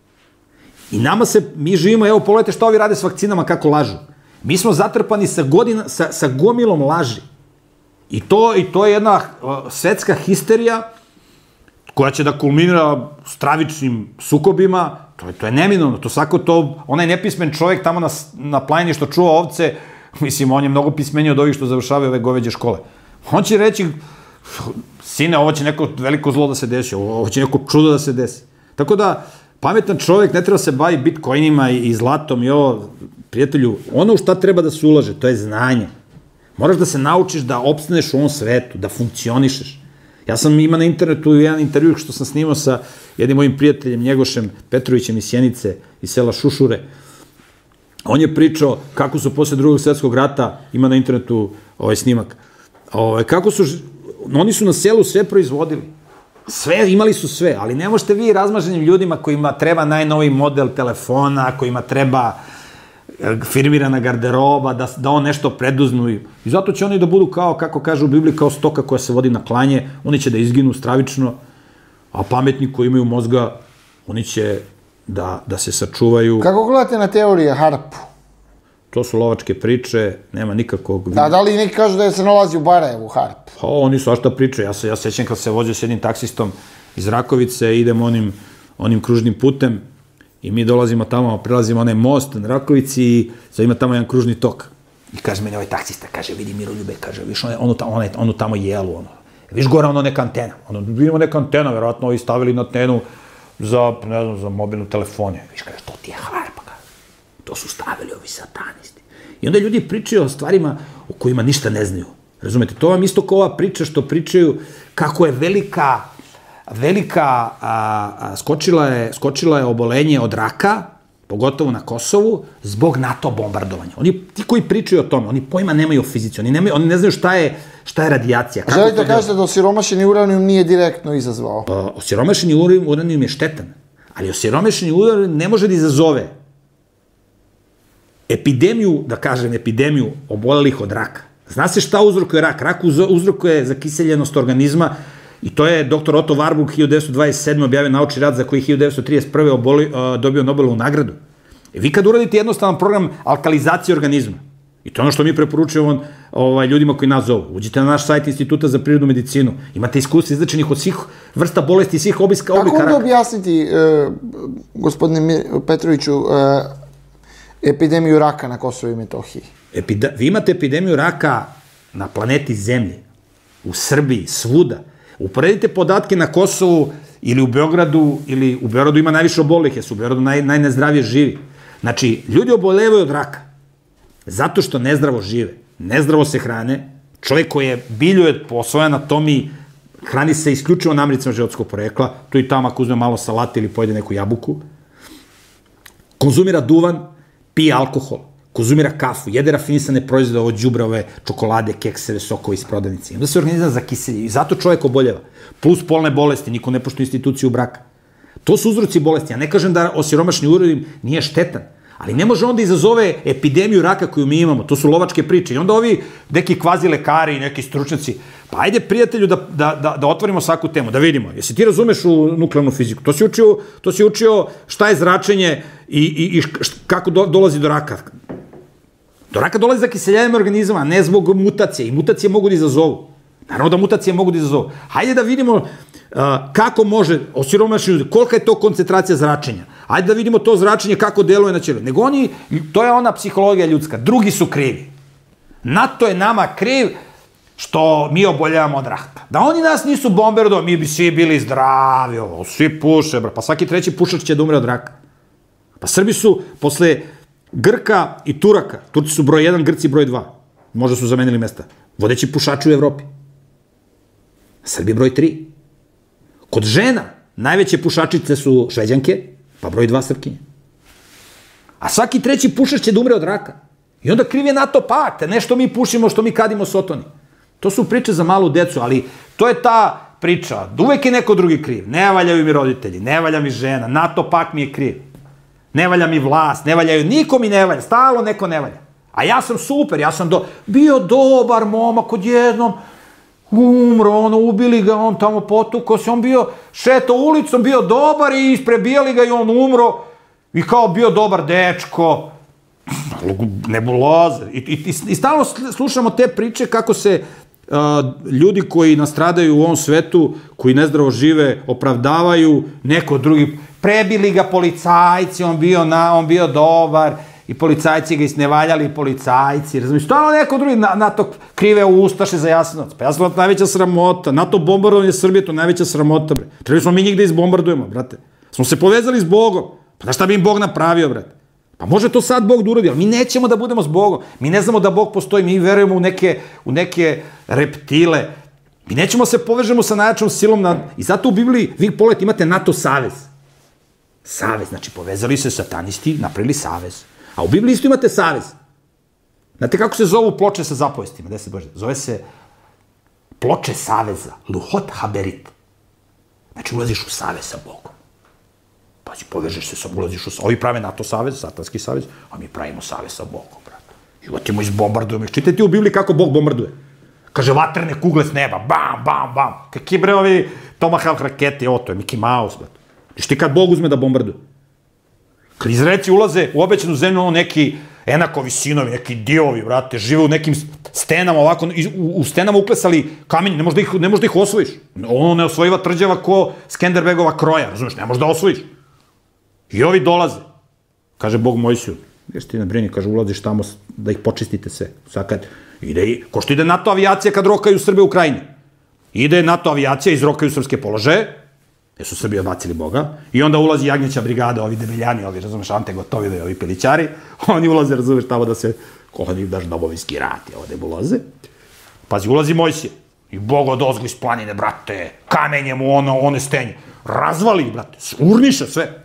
I mi živimo, evo pogledajte šta ovi rade s vakcinama, kako lažu. Mi smo zatrpani sa gomilom laži. I to je jedna svetska histerija koja će da kulminira stravičnim sukobima, to je neminovno, to svako to, onaj nepismen čovjek tamo na planini što čuva ovce, mislim, on je mnogo pismeniji od ovih što završavaju ove goveđe škole. On će reći, sine, ovo će neko veliko zlo da se desi, ovo će neko čudo da se desi. Tako da, pametan čovjek ne treba se bavi bitcoinima i zlatom i ovo, prijatelju, ono u šta treba da se ulaže, to je znanje. Moraš da se naučiš da opstaneš u ovom svetu, da funkcionišeš. Ja sam ima na internetu jedan intervju što sam snimao sa jednim mojim prijateljem Njegošem Petrovićem iz Sjenice, iz sela Šušure. On je pričao kako su posle Drugog svjetskog rata, ima na internetu ovaj snimak, kako su, oni su na selu sve proizvodili. Sve, imali su sve, ali ne možete vi razmaženim ljudima kojima treba najnoviji model telefona, kojima treba firmirana garderoba, da on nešto preduznu. I zato će oni da budu kao, kako kaže u Bibliji, kao stoka koja se vodi na klanje, oni će da izginu stravično, a pametni koji imaju mozga, oni će da se sačuvaju. Kako gledate na teorije harpu? To su lovačke priče, nema nikakvog... Da li neki kažu da se nalazi u Barajevu harp? Pa oni svašta pričaju. Ja sećam kad se vozio s jednim taksistom iz Rakovice, idem onim kružnim putem i mi dolazimo tamo, prelazimo onaj most na Rakovici i sad ima tamo jedan kružni tok. I kaže meni ovaj taksista, kaže, vidi Miroljube, kaže, viš ono tamo jelu, ono. Viš gore ono neka antena. Vidimo neka antena, verovatno ovi stavili na antenu za, ne znam, za mobilnu telefone. Viš, kaže, to ti je harpa, kaže. To su stavili ovi satanisti. I onda ljudi pričaju o stvarima o kojima ništa ne znaju. Razumete, to vam isto kao ova priča što pričaju kako je skočila je obolenje od raka, pogotovo na Kosovu, zbog NATO bombardovanja. Ti koji pričaju o tome, oni pojma nemaju o fizici, oni ne znaju šta je radijacija. Želite da kažete da osiromašeni uranijum nije direktno izazvao? Osiromašeni uranijum je štetan, ali osiromašeni uranijum ne može da izazove epidemiju, da kažem, epidemiju obolelih od raka. Zna se šta uzrokuje rak? Rak uzrokuje zakiseljenost organizma i to je dr. Otto Warburg 1927. objavio naučni rad za koji 1931. dobio Nobelovu nagradu. Vi kad uradite jednostavan program alkalizacije organizma, i to je ono što mi preporučujemo ljudima koji nas zovu, uđite na naš sajt Instituta za prirodnu medicinu, imate iskustva izlečenih od svih vrsta bolesti i svih oblika raka. Kako onda objasniti, gospodine Petroviću, epidemiju raka na Kosovu i Metohiji? Vi imate epidemiju raka na planeti Zemlji, u Srbiji, svuda. Uporedite podatke na Kosovu ili u Beogradu ima najviše obolelih, jer su u Beogradu najnezdravije živi. Znači, ljudi obolevaju od raka zato što nezdravo žive, nezdravo se hrane, čovjek koji je biljuje po svojoj anatomiji, hrani se isključivo namirnicama životinjskog porekla, tu i tamo ako uzme malo salate ili pojede neku jabuku, konzumira duvan, pije alkohol, konzumira kafu, jede rafinisane proizvode, ovo đubre, ove čokolade, kekseve, sokove iz prodavnice. Onda se organizam zakiselji i zato čovjek oboljeva. Plus polne bolesti, niko ne poštuje instituciju braka. To su uzroci bolesti. Ja ne kažem da osiromašeni uranijum nije štetan, ali ne može onda izazove epidemiju raka koju mi imamo. To su lovačke priče. I onda ovi neki kvazi lekari i neki stručnjaci, pa ajde prijatelju da otvorimo svaku temu, da vidimo. Jesi ti razumeš u nuklearnu fiziku? To si učio šta je zračenje i kako dolazi do raka. Do raka dolazi zakiseljenjem organizama, ne zbog mutacije. I mutacije mogu da izazovu. Naravno da mutacije mogu da izazovu. Hajde da vidimo kako može osiromašeni ljudi, kolika je to koncentracija zračenja. Hajde da vidimo to zračenje kako deluje na ćeliju. Nego to je ona psihologija ljudska. Drugi su krivi. NATO je nama kriv što mi oboljavamo od raka. Da oni nas nisu bombardovali, mi bi svi bili zdravi, svi puše, pa svaki treći pušač će da umre od raka. Pa Srbi su posle Grka i Turaka, Turci su broj 1, Grci broj 2, možda su zamenili mesta, vodeći pušači u Evropi. Srbi broj 3. Kod žena najveće pušačice su Šveđanke, pa broj 2 Srpkinje. A svaki treći pušač će da umre od raka. I onda kriv je NATO pakt, ne što mi pušimo, što mi kadimo sotoni. To su priče za malu decu, ali to je ta priča, uvek je neko drugi kriv. Ne valjaju mi roditelji, ne valja mi žena, NATO pak mi je kriv. Ne valja mi vlast, ne valjaju, niko mi ne valja, stalno neko ne valja. A ja sam super, ja sam bio dobar momak, odjednom umro, ubili ga, on tamo potukao se, on bio, šetao ulicom, bio dobar i isprebijali ga i on umro i kao bio dobar dečko, nebuloze. I stalno slušamo te priče kako se ljudi koji nastradaju u ovom svetu, koji nezdravo žive, opravdavaju neko drugi, prebili ga policajci, on bio dobar, i policajci ga isnevaljali, policajci, razumiješ, stalno neko drugi, NATO krive Ustaše za Jasenovac, pa Jasenovac najveća sramota, NATO bombardovanje Srbije, to najveća sramota, bre. Trebali smo mi njih da izbombardujemo, brate. Smo se povezali s Bogom, pa znaš šta bi im Bog napravio, brate? Pa može to sad Bog da uradi, ali mi nećemo da budemo s Bogom, mi ne znamo da Bog postoji, mi verujemo u neke reptile, mi nećemo se povežemo sa najjačom silom, i zato u Bibliji, vi pogledajte, imate NATO savez. Savez, znači povezali se satanisti, napravili savez. A u Bibliji isto imate savez. Znate kako se zovu ploče sa zapovestima? Zove se ploče saveza. Luhot Haberit. Znači ulaziš u savez sa Bogom. Pazi, povežeš se, ulaziš u savez. Ovi prave NATO savez, satanski savez, a mi pravimo savez sa Bogom, brate. I otimo izbombardujemo. Čitajte u Bibliji kako Bog bombarduje. Kaže, vatrene kugle s neba, bam, bam, bam. Kaki bre ovi Tomahawk rakete, to je Mickey Mouse, brate. Viš ti kad Bog uzme da bombarduje? Kad Izraelci ulaze u obećanu zemlju, neki enakovi sinovi, neki diovi, brate, žive u nekim stenama, ovako, u stenama uklesali kamenje, ne možeš da ih osvojiš. Ono ne osvojiva tvrđava ko Skenderbegova kroja, razumiješ, ne možeš da osvojiš. I ovi dolaze. Kaže Bog Mojsiju, gdje ti ne brini, kaže, ulaziš tamo da ih počistite sve. Sad kad ide, ko što ide NATO avijacija kad rokaju Srbe u Krajini. Ide NATO avijacija, izrokaju srpske položaje, jer su Srbi odbacili Boga, i onda ulazi Jagnjeća brigada, ovi debeljani, ovi, razumeš, Ante Gotovide, ovi pilićari, oni ulaze, razumeš, tamo da se, koliko njih daš domovinski rat, ovo nebuloze. Pazi, ulazi Mojsije, i Bog odozgo iz planine, brate, kamenje mu one stenje, razvali, brate, urniše sve.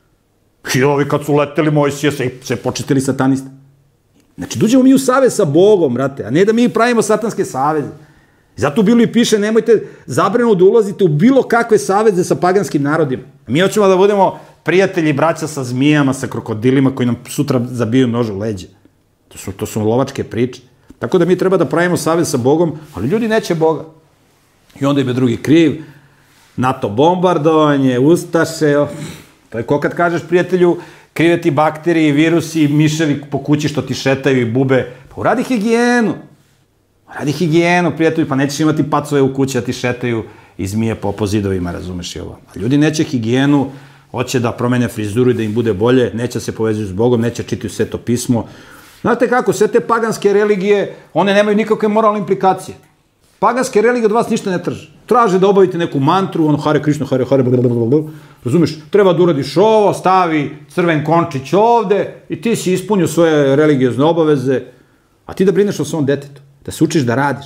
I ovi kad su leteli Mojsije, se počistili satanista. Znači, dođemo mi u savez sa Bogom, brate, a ne da mi pravimo satanske saveze. Zato u Bibliji piše, nemojte zabrano da ulazite u bilo kakve saveze sa paganskim narodima. Mi hoćemo da budemo prijatelji, braća sa zmijama, sa krokodilima koji nam sutra zabiju nož u leđe. To su lovačke priče. Tako da mi treba da pravimo savez sa Bogom, ali ljudi neće Boga. I onda je drugi kriv, NATO bombardovanje, Ustaše, to je ko kad kažeš prijatelju, krive ti bakterije, virusi, miševi po kući što ti šetaju i bube, pa uradi higijenu. Radi higijenu, prijatelji, pa nećeš imati pacove u kući da ti šetaju i zmije po zidovima, razumeš i ovo. A ljudi neće higijenu, hoće da promene frizuru i da im bude bolje, neće se povezuju s Bogom, neće čitaju Sveto pismo. Znate kako, sve te paganske religije, one nemaju nikakve moralne implikacije. Paganske religije od vas ništa ne traže. Traže da obavite neku mantru, ono Hare Krishna, Hare Hare, razumeš, treba da uradiš ovo, stavi crven končić ovde i ti si ispunio svoje religiozne obaveze, a ti da brineš o svom detetu. Da se učiš da radiš,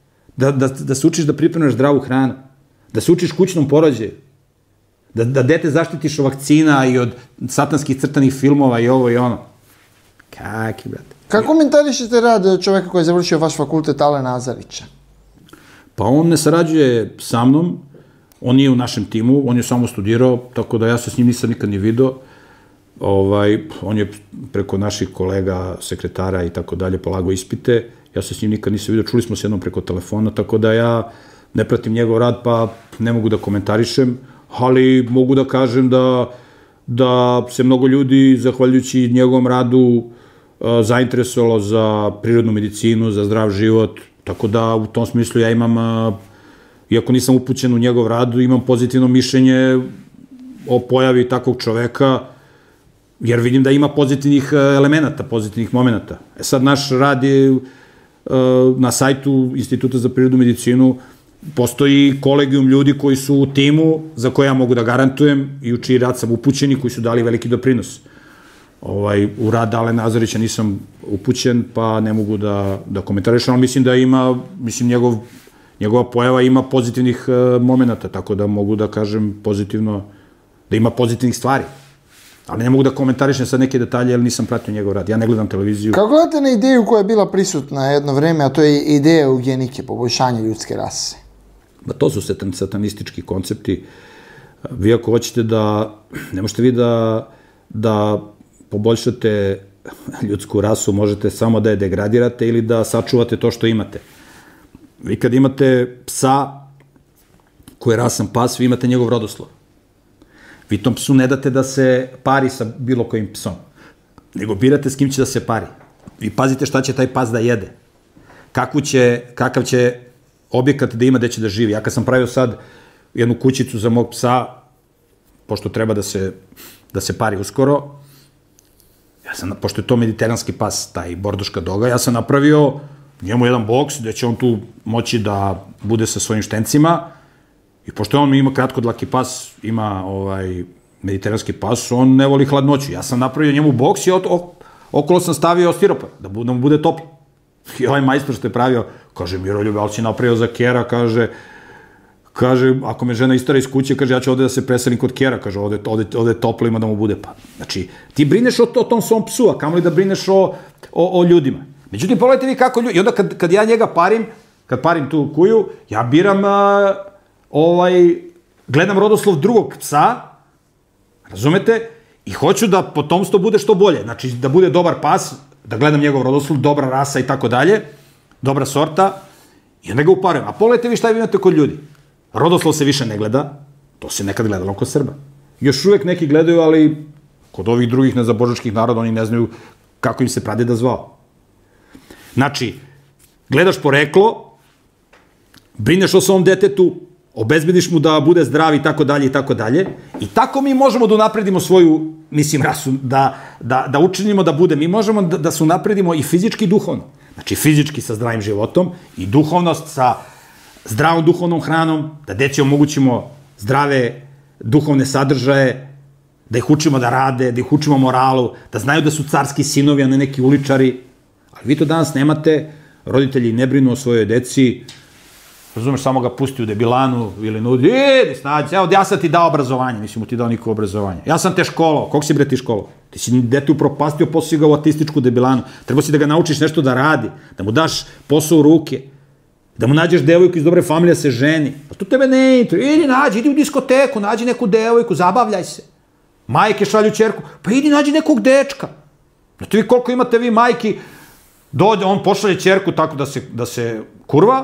da se učiš da pripremaš zdravu hranu, da se učiš kućnom porođaju, da dete zaštitiš od vakcina i od satanskih crtanih filmova i ovo i ono. Kaki, brate. Kako komentarišete rad čoveka koji je završio vaš fakultet, Ale Nazarića? Pa on ne sarađuje sa mnom, on nije u našem timu, on je samo studirao, tako da ja se s njim nisam nikad ni vidio. On je preko naših kolega, sekretara i tako dalje polagao ispite. Ja se s njim nikad nisam vidio, čuli smo se jednom preko telefona, tako da ja ne pratim njegov rad, pa ne mogu da komentarišem, ali mogu da kažem da se mnogo ljudi, zahvaljujući njegovom radu, zainteresovalo za prirodnu medicinu, za zdrav život, tako da u tom smislu ja imam, iako nisam upućen u njegov rad, imam pozitivno mišljenje o pojavi takvog čoveka, jer vidim da ima pozitivnih elemenata, pozitivnih momenata. Sad naš rad je na sajtu Instituta za prirodnu medicinu, postoji kolegijum ljudi koji su u timu za koje ja mogu da garantujem i u čiji rad sam upućen i koji su dali veliki doprinos. U rad Ale Nazarića nisam upućen, pa ne mogu da komentarišem, ali mislim da ima, njegova pojava ima pozitivnih momenata, tako da mogu da kažem pozitivno, da ima pozitivnih stvari. Ali ne mogu da komentarišem sad neke detalje, jer nisam pratio njegov rad. Ja ne gledam televiziju. Kako gledate na ideju koja je bila prisutna jedno vreme, a to je ideja eugenike, poboljšanje ljudske rase? To su satanistički koncepti. Vi ako hoćete da, ne možete vi da poboljšate ljudsku rasu, možete samo da je degradirate ili da sačuvate to što imate. Vi kad imate psa koji je rasan pas, vi imate njegov rodoslov. Vi tom psu ne date da se pari sa bilo kojim psom, nego birate s kim će da se pari. Vi pazite šta će taj pas da jede. Kakav će objekat da ima gde će da živi. Ja kad sam pravio sad jednu kućicu za mog psa, pošto treba da se pari uskoro, pošto je to mediteranski pas, taj bordoška doga, ja sam napravio njemu jedan boks gde će on tu moći da bude sa svojim štencima i pošto on ima kratkodlaki pas, ima mediteranski pas, on ne voli hladnoću. Ja sam napravio njemu boks i okolo sam stavio stiropor, da mu bude toplo. I ovaj majstor što je pravio, kaže, Miroljube, ali si napravio za Kera, kaže, ako me žena istara iz kuće, kaže, ja ću ovde da se preselim kod Kera, kaže, ovde toplo ima da mu bude. Pa, znači, ti brineš o tom svom psu, a kamo li da brineš o ljudima. Međutim, pogledajte vi kako ljudi, i onda kad ja njega parim, kad parim tu kuju, ja biram, gledam rodoslov drugog psa, razumete, i hoću da potomstvo bude što bolje, znači, da bude dobar pas, da gledam njegov rodoslov, dobra rasa i tako dalje, dobra sorta, i onda ga uparujem. A pogledajte vi šta vi imate kod ljudi. Rodoslov se više ne gleda, to se nekad gledalo kod Srba. Još uvek neki gledaju, ali kod ovih drugih nezabožačkih naroda oni ne znaju kako im se pradeda zvao. Znači, gledaš poreklo, brineš o svom detetu, obezbediš mu da bude zdrav i tako dalje i tako dalje, i tako mi možemo da unapredimo svoju, mislim, rasu, da učinimo da bude, mi možemo da se unapredimo i fizički i duhovno. Znači, fizički sa zdravim životom i duhovnost sa zdravom duhovnom hranom, da deci omogućimo zdrave duhovne sadržaje, da ih učimo da rade, da ih učimo moralu, da znaju da su carski sinovi, a ne neki uličari. Ali vi to danas nemate, roditelji ne brinu o svojoj deci, razumeš, samo ga pusti u debilanu ili nudi, idi snađi, evo, ja sam ti dao obrazovanje, nisi mu ti dao niko obrazovanje. Ja sam te školao, koliko si bre ti školao? Ti si dete upropastio, posao si ga u autističku debilanu, trebao si da ga naučiš nešto da radi, da mu daš posao u ruke, da mu nađeš devojku iz dobre familije, se ženi. Pa to tebe ne interesuje, idi nađi, idi u diskoteku, nađi neku devojku, zabavljaj se. Majke šalju ćerku, pa idi nađi nekog dečka. Znate vi koliko imate vi majki, dođe, on pošalje ćerku tako da se kurva,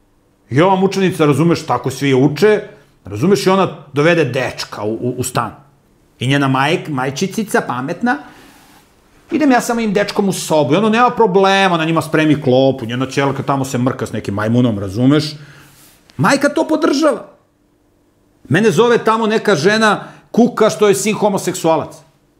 i ova mučenica, razumeš, tako svi je uče, razumeš, i ona dovede dečka u stan. I njena majčicica, pametna, idem ja samo im dečkom u sobu, i ono nema problema, ona njima spremi klopu, njena ćelka tamo se mrka s nekim majmunom, razumeš. Majka to podržava. Mene zove tamo neka žena, kuka što je sin homoseksualac.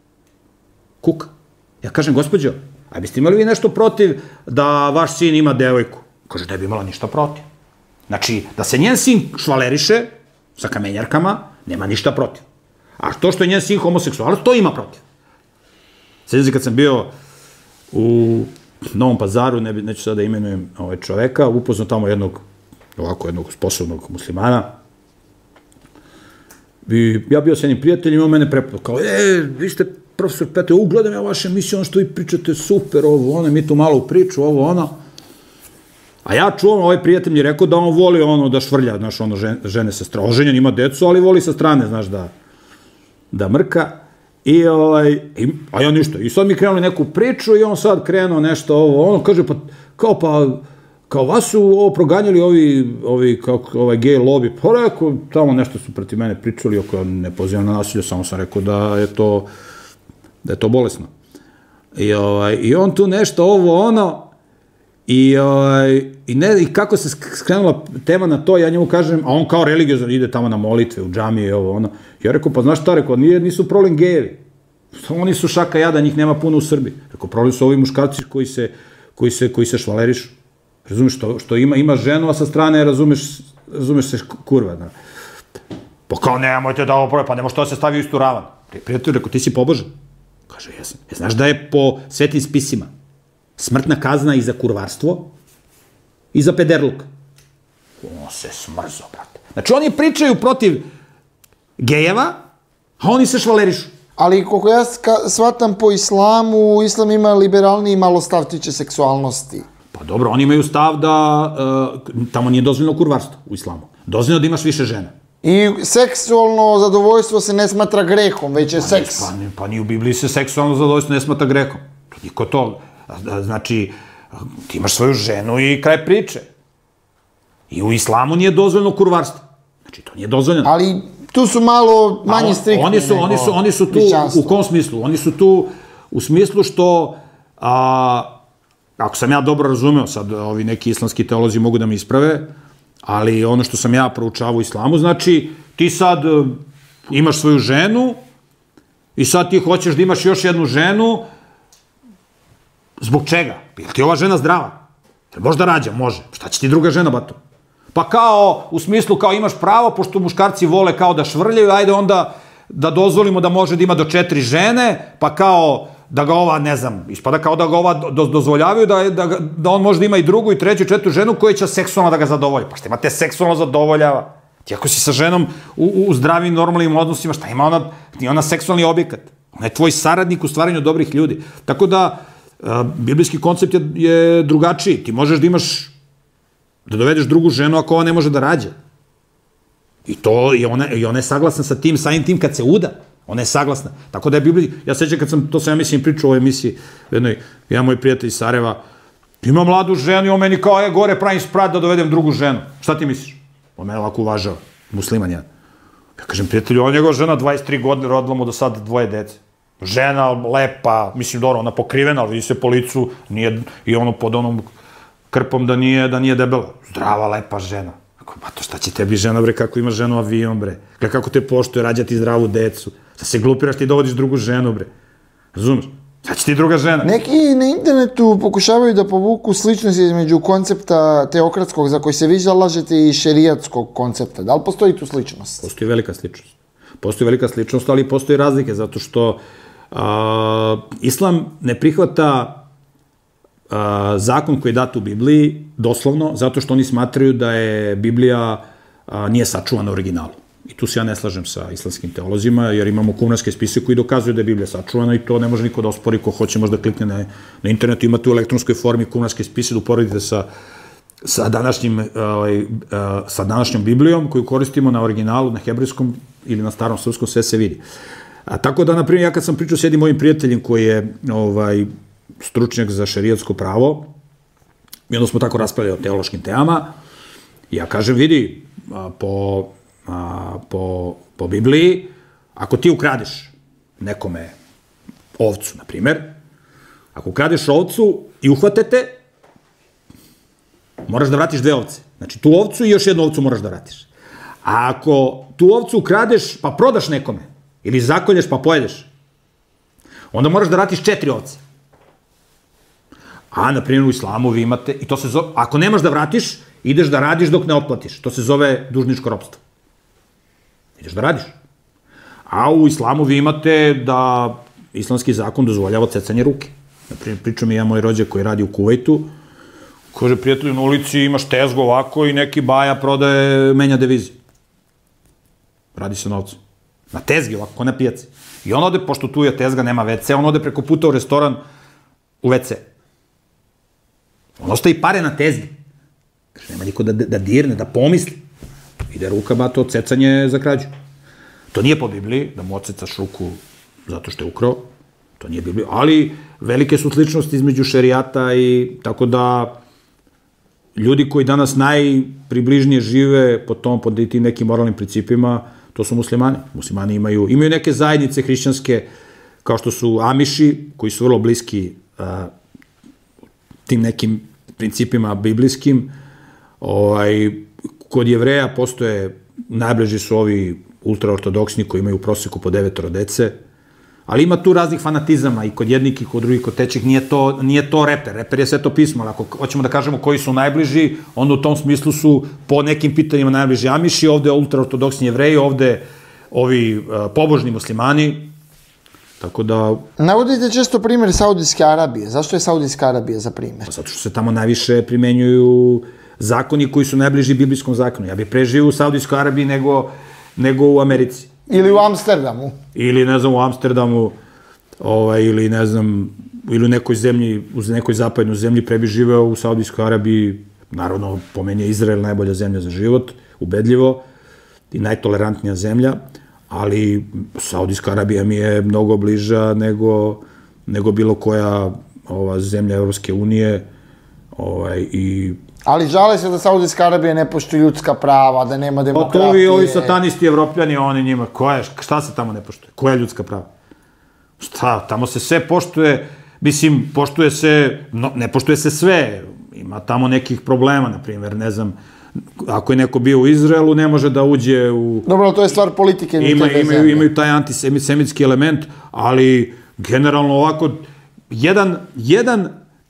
Kuka. Ja kažem, gospođo, a biste imali vi nešto protiv da vaš sin ima devojku? Kaže, ne bi imala ništa protiv. Znači, da se njen sin švaleriše sa kamenjarkama, nema ništa protiv. A to što je njen sin homoseksualac, to ima protiv. Sjećam se kad sam bio u Novom Pazaru, neću sada da imenujem čoveka, upoznao tamo jednog sposobnog muslimana. I ja bio sa jednim prijateljima, on mene prepoznao, kao, vi ste profesor Petar, ugledam ja vaše emisije, ono što vi pričate, super, ovo, ono, mi tu malo u priču, ovo, ono. A ja čuvam, ovaj prijatelj mi je rekao da on voli ono da švrlja, znaš, ono, žene sa strane, oženjen, ima decu, ali voli sa strane, znaš, da mrka. A ja ništa. I sad mi krenuli neku priču i on sad krenuo nešto ovo, ono, kaže, kao vas su ovo proganjali ovaj gej lobby, pa rekao, tamo nešto su protiv mene pričali, oko ne pozivam na nasilje, samo sam rekao da je to bolesno. I on tu nešto ovo, ono, i kako se skrenula tema na to, ja njemu kažem, a on kao religiozan ide tamo na molitve, u džamije i ovo, ono. Ja rekao, pa znaš šta, rekao, nisu problem gejevi. Oni su šaka jada, njih nema puno u Srbiji. Rekao, problem su ovi muškarci koji se švalerišu. Razumeš, što ima ženu, a sa strane, razumeš se kurva. Pa kao, nemojte da ovo prove, pa ne može to da se stavi u istu ravan. Prijatelj, rekao, ti si pobožan. Kaže, jesam. Znaš da je po svetim spisima smrtna kazna i za kurvarstvo i za pederluk. On se smrzo, brate. Znači, oni pričaju protiv gejeva, a oni se švalerišu. Ali, koliko ja shvatam po islamu, islam ima liberalniji malo stav tiče seksualnosti. Pa dobro, oni imaju stav da tamo nije dozvoljeno kurvarstvo u islamu. Dozvoljeno da imaš više žena. I seksualno zadovoljstvo se ne smatra grehom, već je seks. Pa ni u Bibliji se seksualno zadovoljstvo ne smatra grehom. Niko to. Znači, ti imaš svoju ženu i kraj priče. I u islamu nije dozvoljeno kurvarstvo. Znači, to nije dozvoljeno. Ali tu su malo manje striktni. Oni su tu, u kom smislu? Oni su tu u smislu što, ako sam ja dobro razumeo, sad ovi neki islamski teolozi mogu da me isprave, ali ono što sam ja proučavao u islamu, znači, ti sad imaš svoju ženu i sad ti hoćeš da imaš još jednu ženu, zbog čega? Je li ti ova žena zdrava? Može da rađa? Može. Šta će ti druga žena, bato? Pa kao, u smislu, kao imaš pravo, pošto muškarci vole kao da švrljaju, ajde onda da dozvolimo da može da ima do 4 žene, pa kao da ga ova, ne znam, ispada kao da ga ova dozvoljavaju, da on može da ima i drugu, i treću, i četvrtu ženu koja će seksualno da ga zadovolji. Pa šta ima te seksualno zadovoljava? Ti ako si sa ženom u zdravim, normalnim odnosima, šta ima ona? Nije ona seksualni objekat. Ona je tvoj saradnik u stvaranju dobrih ljudi. Tako da, biblijski koncept je drugačiji. Ti možeš da imaš, da dovedeš drugu ženu ako ona ne može da rađa. I ona je saglasna sa tim, samim tim kad se uda. Ona je saglasna. Tako da je Biblija, ja sećam kad sam, to sam ja mislim pričao u ovoj emisiji, jedan moj prijatelj iz Sarajeva, ima mladu ženu i on meni kao, gore pravim sprat da dovedem drugu ženu. Šta ti misliš? On mene lako uvažava, musliman jedan. Ja kažem, prijatelju, on njegova žena 23 godine, rodila mu do sad 2 dece. Žena, lepa, mislim, dobro, ona pokrivena, ali vidi se po licu, i ono pod onom krpom da nije debela. Zdrava, lepa žena. Pa to šta će tebi žena, bre, kako ima ženu avion, bre? Kako te poštuje, rađa ti zdravu decu? Šta se glupiraš, ti dovodiš drugu ženu, bre? Razumeš? Šta će ti druga žena? Neki na internetu pokušavaju da povuku sličnosti između koncepta teokratskog za koji se vi zalažete i šerijatskog koncepta. Da li postoji tu sličnost? Postoji velika sličnost. Postoji velika sličnost, ali postoji razlike, zato što islam ne prihvata zakon koji je dat u Bibliji, doslovno, zato što oni smatraju da je Biblija nije sačuvana u originalu. I tu se ja ne slažem sa islamskim teolozima, jer imamo kumranske spise koji dokazuju da je Biblija sačuvana i to ne može niko da ospori, ko hoće možda klikne na internetu, imate u elektronskoj formi kumranske spise da uporedite sa današnjom Biblijom koju koristimo na originalu, na hebrejskom ili na starom srpskom, sve se vidi. Tako da, na primjer, ja kad sam pričao s jednim mojim prijateljem koji je stručnjak za šerijatsko pravo, i onda smo tako raspravljali o teološkim temama, ja kažem, vidi, po Bibliji, ako ti ukradeš nekome ovcu, na primjer, ako ukradeš ovcu i uhvatete, moraš da vratiš 2 ovce. Znači, tu ovcu i još jednu ovcu moraš da vratiš. A ako tu ovcu ukradeš pa prodaš nekome, ili zakolješ pa pojedeš, onda moraš da vratiš 4 ovce. A, na primjer, u islamu vi imate, i to se zove, ako nemaš da vratiš, ideš da radiš dok ne otplatiš. To se zove dužničko ropstvo. Ideš da radiš. A u islamu vi imate da islamski zakon dozvoljava cecanje ruke. Na primjer, priča mi jedan moj rođak koji radi u Kuvajtu, kaže, prijatelju, na ulici imaš tezgo ovako i neki baja prodaje, menja devizi. Radi se novcem. Na tezgi, ovako, ko na pijaci. I on ode, pošto tu je tezga, nema WC, on ode preko puta u restoran u WC. On ostaje pare na tezgi. Kaže, nema niko da dirne, da pomisli. Ide ruka, bato, cecanje za krađu. To nije po Bibliji, da mu odsecaš ruku zato što je ukrao. To nije Biblija. Ali velike su sličnosti između šerijata i tako da ljudi koji danas najpribližnije žive po tim nekim moralnim principima, to su muslimani. Muslimani imaju neke zajednice hrišćanske, kao što su Amiši, koji su vrlo bliski tim nekim principima biblijskim. Kod Jevreja postoje, najbliži su ovi ultraortodoksni koji imaju u proseku po 9 dece, ali ima tu raznih fanatizama i kod jednih i kod drugih, kod trećih, nije to reper. Reper je Sveto pismo, ali ako hoćemo da kažemo koji su najbliži, onda u tom smislu su po nekim pitanjima najbliži Amiši, ovde ultraortodoksni Jevreji, ovde ovi pobožni muslimani, tako da... Navodite često primjer Saudijske Arabije. Zašto je Saudijska Arabija za primjer? Zato što se tamo najviše primenjuju zakoni koji su najbliži biblijskom zakonu. Ja bih preživio u Saudijskoj Arabiji nego u Americi. Ili u Amsterdamu. Ili, ne znam, u Amsterdamu, ili, ne znam, ili u nekoj zemlji, u nekoj zapadnoj zemlji, pre bih živeo u Saudijskoj Arabiji. Naravno, po meni je Izrael najbolja zemlja za život. ubedljivo, i najtolerantnija zemlja, ali Saudijska Arabija mi je mnogo bliža nego bilo koja zemlja Evropske unije. Ali žale se da Saudijska Arabija ne poštuje ljudska prava, da nema demokratije. Pa to ovi satanisti evropljani, oni njima, šta se tamo ne poštuje? Koja ljudska prava? Šta, tamo se sve poštuje, mislim, poštuje se, ne poštuje se sve, ima tamo nekih problema, na primjer, ne znam, ako je neko bio u Izraelu, ne može da uđe u... Dobro, ali to je stvar politike. Imaju taj antisemitski element, ali generalno ovako, jedan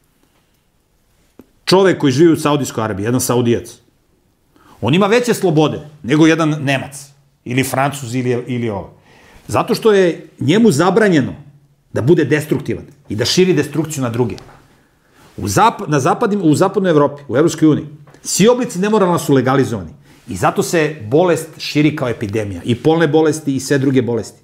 čovek koji živi u Saudijskoj Arabiji, jedan Saudijac, on ima veće slobode nego jedan Nemac, ili Francuz, ili ovo. Zato što je njemu zabranjeno da bude destruktivan i da širi destrukciju na druge. U zapadnoj Evropi, u Evropskoj uniji, svi oblici nemorala su legalizovani i zato se bolest širi kao epidemija. I polne bolesti i sve druge bolesti.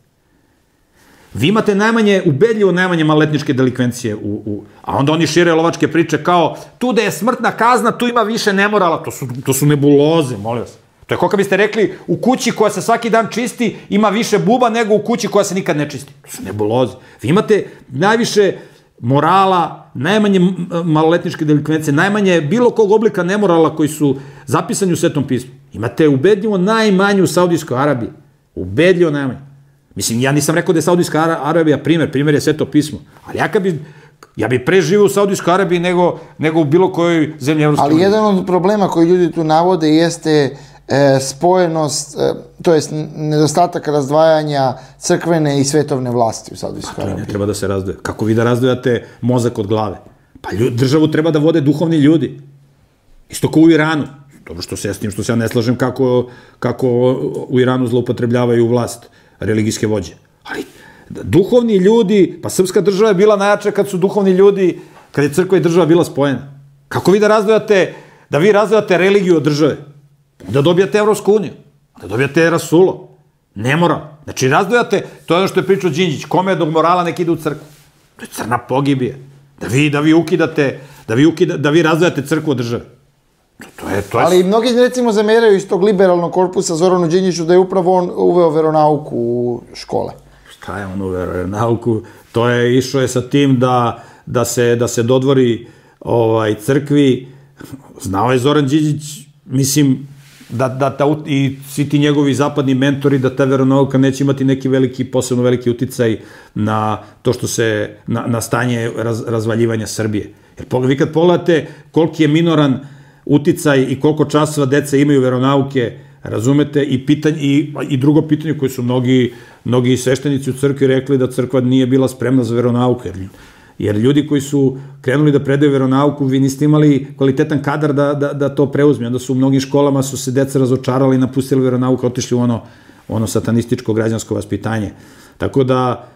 Vi imate ubedljivo najmanje maloletničke delikvencije, a onda oni šire lovačke priče kao tu da je smrtna kazna, tu ima više nemorala. To su nebuloze, molim vas. To je kao kad biste rekli, u kući koja se svaki dan čisti ima više buba nego u kući koja se nikad ne čisti. To su nebuloze. Vi imate najviše morala, najmanje maloletničke delikvencije, najmanje bilo kog oblika nemorala koji su zapisani u Svetom pismu. Imate ubedljivo najmanje u Saudijskoj Arabiji. Ubedljivo najmanje. Mislim, ja nisam rekao da je Saudijska Arabija primer je Sveto pismo. Ali ja bi pre živio u Saudijskoj Arabiji nego u bilo kojoj zemlji Evropske unije. Ali jedan od problema koji ljudi tu navode jeste spojenost, to jest nedostatak razdvajanja crkvene i svetovne vlasti u Saudijskoj Arabiji. To ne treba da se razdvoje. Kako vi da razdvojate mozak od glave? Pa državu treba da vode duhovni ljudi. Isto kao u Iranu. Dobro što se ja s tim što se ja ne slažem kako u Iranu zloupotrebljavaju vlast religijske vođe. Ali duhovni ljudi, pa srpska država je bila najjača kad su duhovni ljudi, kad je crkva i država bila spojena. Kako vi da razdvojate religiju od države? Da dobijate Evropsku uniju, da dobijate Rasulo. Ne mora. Znači, razdvojate, to je ono što je pričao Đinđić, kome je do morala nek ide u crkvu. To je crna pogibije. Da vi ukidate, da vi razdvojate crkvu od države. Ali mnogi, recimo, zameraju iz tog liberalnog korpusa Zoranu Đinđiću da je upravo on uveo veronauku u škole. Šta je on uveo veronauku? To je išao sa tim da se dodvori crkvi. Znao je Zoran Đinđić, mislim, i svi ti njegovi zapadni mentori, da ta veronauka neće imati neki posebno veliki uticaj na to što se, na stanje razvaljivanja Srbije. Jer vi kad pogledate koliki je minoran uticaj i koliko časova deca imaju veronauke, razumete, i drugo pitanje koje su mnogi sveštenici u crkvi rekli da crkva nije bila spremna za veronauku, jer ljudi koji su krenuli da predaju veronauku, vi niste imali kvalitetan kadar da to preuzme. Onda su u mnogim školama su se deca razočarali i napustili veronauku, otišli u ono satanističko građansko vaspitanje. Tako da,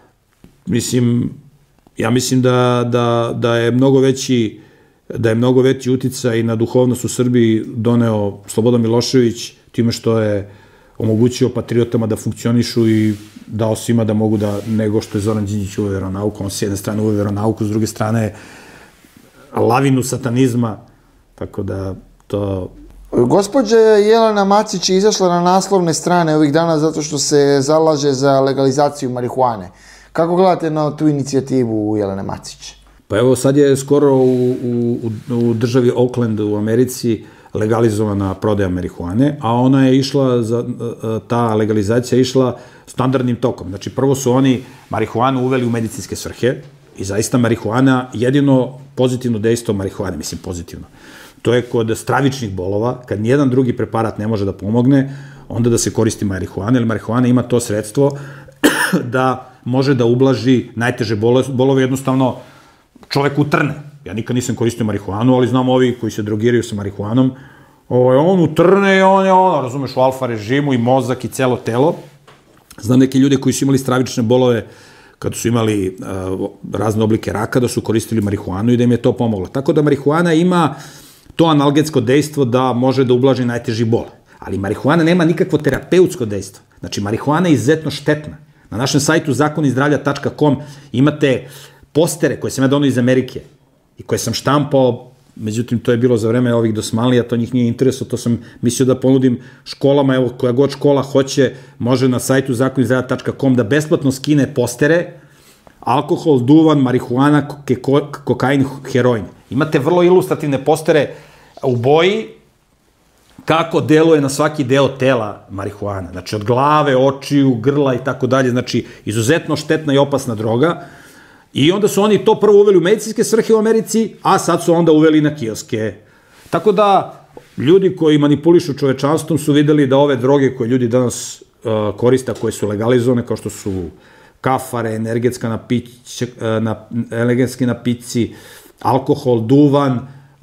ja mislim da je mnogo veći uticaj na duhovnost u Srbiji doneo Slobodan Milošević time što je omogućio patriotama da funkcionišu i dao svima da mogu nego što je Zoran Đinđić uveo veronauku. On s jedne strane uveo veronauku, s druge strane lavinu satanizma, tako da to... Gospođa Jelena Macić je izašla na naslovne strane ovih dana zato što se zalaže za legalizaciju marihuane. Kako gledate na tu inicijativu Jelene Macić? Pa evo, sad je skoro u državi Oakland u Americi legalizovana prodaja marihuane, a ona je išla, ta legalizacija je išla standardnim tokom. Znači, prvo su oni marihuanu uveli u medicinske svrhe i zaista marihuana, jedino pozitivno dejstvo marihuane, mislim pozitivno, to je kod stravičnih bolova, kad nijedan drugi preparat ne može da pomogne, onda da se koristi marihuana, jer marihuana ima to sredstvo da može da ublaži najteže bolove, jednostavno čovek utrne. Ja nikad nisam koristio marihuanu, ali znam ovi koji se drogiraju sa marihuanom, on utrne i on je razumeš, u alfa režimu i mozak i celo telo. Znam neke ljude koji su imali stravične bolove kada su imali razne oblike raka, da su koristili marihuanu i da im je to pomoglo. Tako da marihuana ima to analgetsko dejstvo da može da ublaži najteži bol. Ali marihuana nema nikakvo terapeutsko dejstvo. Znači, marihuana je izuzetno štetna. Na našem sajtu zakonizdravlja.com imate postere koje sam ja donao iz Amerike i koje sam štampao međutim to je bilo za vreme ovih dosmanlija, to njih nije intereso, to sam mislio da ponudim školama, evo koja god škola hoće, može na sajtu zakonizrada.com da besplatno skine postere, alkohol, duvan, marihuana, kokain, heroin. Imate vrlo ilustrativne postere u boji, kako deluje na svaki deo tela marihuana. Znači, od glave, očiju, grla i tako dalje. Znači, izuzetno štetna i opasna droga. I onda su oni to prvo uveli u medicinske svrhe u Americi, a sad su onda uveli na kioske. Tako da, ljudi koji manipulišu čovečanstvom su videli da ove droge koje ljudi danas koriste, koje su legalizovane, kao što su kafare, energetski napici, alkohol, duvan,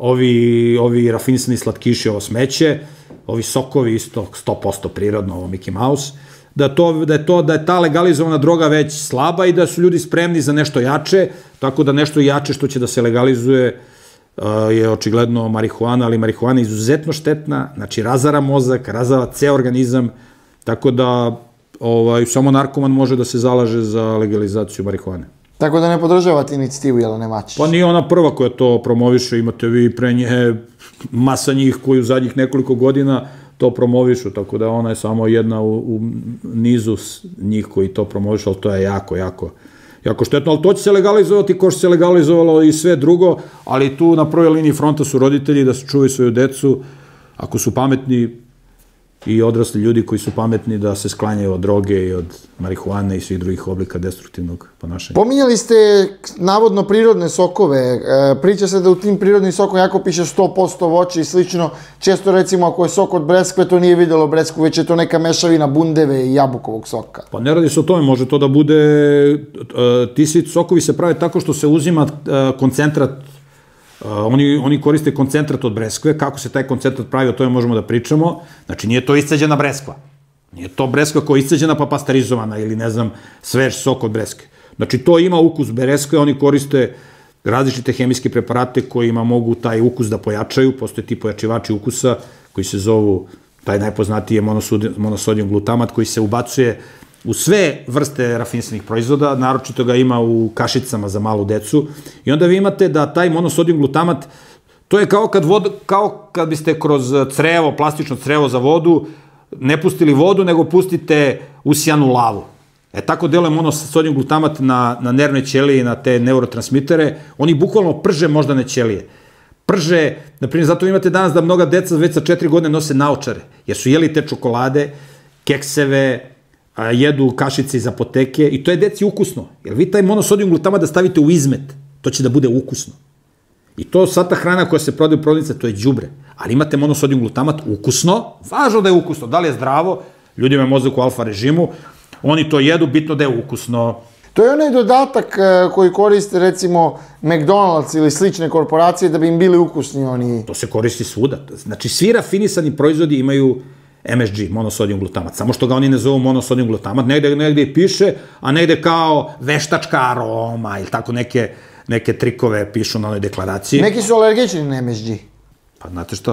ovi rafinisani slatkiši, ovo smeće, ovi sokovi isto 100% prirodno, ovo Mickey Mouse, da je ta legalizovana droga već slaba i da su ljudi spremni za nešto jače, tako da nešto jače što će da se legalizuje je očigledno marihuana, ali marihuana je izuzetno štetna, znači razara mozak, razara ceo organizam, tako da samo narkoman može da se zalaže za legalizaciju marihuane. Tako da ne podržavate inicijativu Jelene Mačić? Pa nije ona prva koja to promoviše, imate vi pre nje masa njih koji u zadnjih nekoliko godina to promovišu, tako da ona je samo jedna u nizu njih koji to promovišu, ali to je jako štetno, ali to će se legalizovati kao što se legalizovalo i sve drugo, ali tu na prvoj liniji fronta su roditelji da se čuvaju svoju decu, ako su pametni i odrasli ljudi koji su pametni da se sklanjaju od droge i od marihuane i svih drugih oblika destruktivnog ponašanja. Pominjali ste navodno prirodne sokove. Priča se da u tim prirodnim sokovima jako piše 100% voće i slično. Često recimo ako je sok od breskve, to nije videlo breskvu, već je to neka mešavina bundeve i jabukovog soka. Pa ne radi se o tome, može to da bude... Ti svi sokovi se prave tako što se uzima koncentrat. Oni koriste koncentrat od breskve, kako se taj koncentrat pravi, o tome možemo da pričamo, znači nije to isceđena breskva, nije to breskva koja je isceđena pa pasterizovana ili ne znam, svež sok od breskve. Znači to ima ukus breskve, oni koriste različite hemijske preparate kojima mogu taj ukus da pojačaju, postoje ti pojačivači ukusa koji se zovu, taj najpoznatiji je monosodijum glutamat koji se ubacuje u sve vrste rafinisanih proizvoda, naročito ga ima u kašicama za malu decu, i onda vi imate da taj monosodijum glutamat, to je kao kad biste kroz crevo, plastično crevo za vodu, ne pustili vodu, nego pustite usijanu lavu. Tako deluje monosodijum glutamat na nervne ćelije i na te neurotransmitere, oni bukvalno prže moždane ćelije. Prže, naprimjer, zato imate danas da mnoga deca već sa 4 godine nose naočare, jer su jeli te čokolade, kekseve, jedu kašice iz apoteke i to je deci ukusno. Jer vi taj monosodijum glutamat da stavite u izmet, to će da bude ukusno. I to sad ta hrana koja se prodaje u prodavnici, to je đubre. Ali imate monosodijum glutamat ukusno, važno da je ukusno. Da li je zdravo, ljudi imaju mozak u alfa režimu, oni to jedu, bitno da je ukusno. To je onaj dodatak koji koriste recimo McDonald's ili slične korporacije da bi im bili ukusni oni. To se koristi svuda. Znači svi rafinisani proizvodi imaju MSG, monosodijum glutamat, samo što ga oni ne zovu monosodijum glutamat, negde piše, a negde kao veštačka aroma ili tako neke trikove pišu na onoj deklaraciji. Neki su alergični na MSG. Pa znate šta,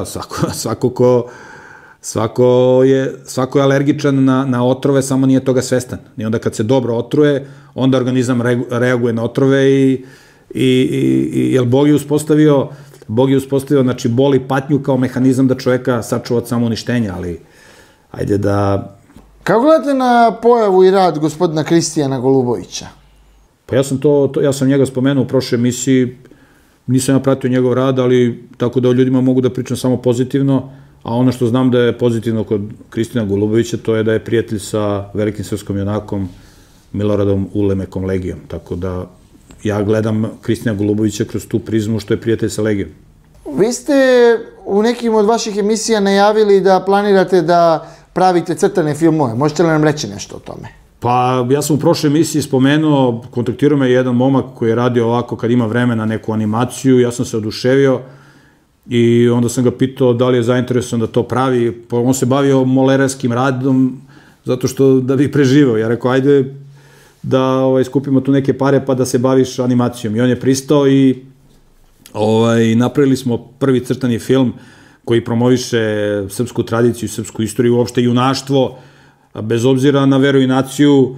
svako je alergičan na otrove, samo nije toga svestan. I onda kad se dobro otruje, onda organizam reaguje na otrove jer Bog je uspostavio, znači, bol i patnju kao mehanizam da čoveka sačuva od samouništenja, ali ajde da... Kako gledate na pojavu i rad gospodina Kristijana Golubovića? Pa ja sam njega spomenuo u prošloj emisiji, nisam ja pratio njegov rad, ali tako da o ljudima mogu da pričam samo pozitivno, a ono što znam da je pozitivno kod Kristijana Golubovića, to je da je prijatelj sa velikim srpskom junakom Miloradom Ulemekom Legijom, tako da ja gledam Kristijana Golubovića kroz tu prizmu što je prijatelj sa Legijom. Vi ste u nekim od vaših emisija najavili da planirate da pravite crtane filmove. Možete li nam reći nešto o tome? Pa ja sam u prošloj emisiji spomenuo, kontaktirao me jedan momak koji je radio ovako kad ima vremena neku animaciju, ja sam se oduševio i onda sam ga pitao da li je zainteresovan da to pravi. On se bavio molerskim radom zato što da bi preživao. Ja rekao, ajde da skupimo tu neke pare pa da se baviš animacijom. I on je pristao i napravili smo prvi crtani film koji promoviše srpsku tradiciju, srpsku istoriju, uopšte junaštvo, bez obzira na veru i naciju.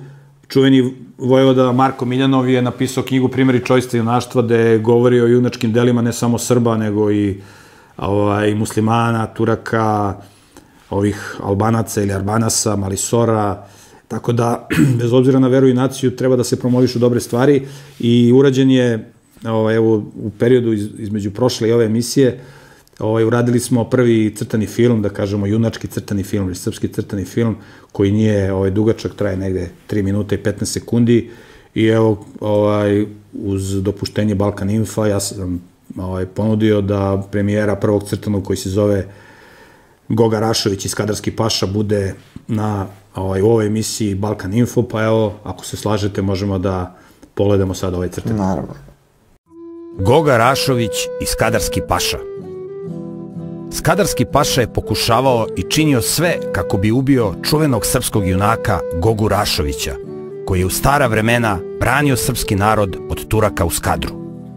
čuveni vojvoda Marko Miljanov je napisao knjigu Primjeri čojstva i junaštva, gde govori o junačkim delima ne samo Srba, nego i muslimana, Turaka, ovih Albanaca ili Arbanasa, Malisora, tako da, bez obzira na veru i naciju, treba da se promovišu dobre stvari i urađen je, evo, u periodu između prošle i ove emisije, uradili smo prvi crtani film, da kažemo junački crtani film ili srpski crtani film, koji nije dugačak, traje negde 3 minuta i 15 sekundi i evo, uz dopuštenje Balkan Infa, ja sam ponudio da premijera prvog crtanog koji se zove Goga Rašović i Skadarski paša bude na u ovoj emisiji Balkan Info, pa evo, ako se slažete, možemo da pogledamo sad ovaj crtani. Naravno. Goga Rašović i Skadarski paša. Skadarski paša je pokušavao i činio sve kako bi ubio čuvenog srpskog junaka Gogu Rašovića, koji je u stara vremena branio srpski narod od Turaka u Skadru.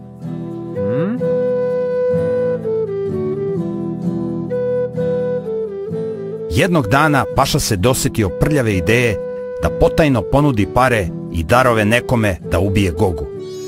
Jednog dana paša se dosetio prljave ideje da potajno ponudi pare i darove nekome da ubije Gogu.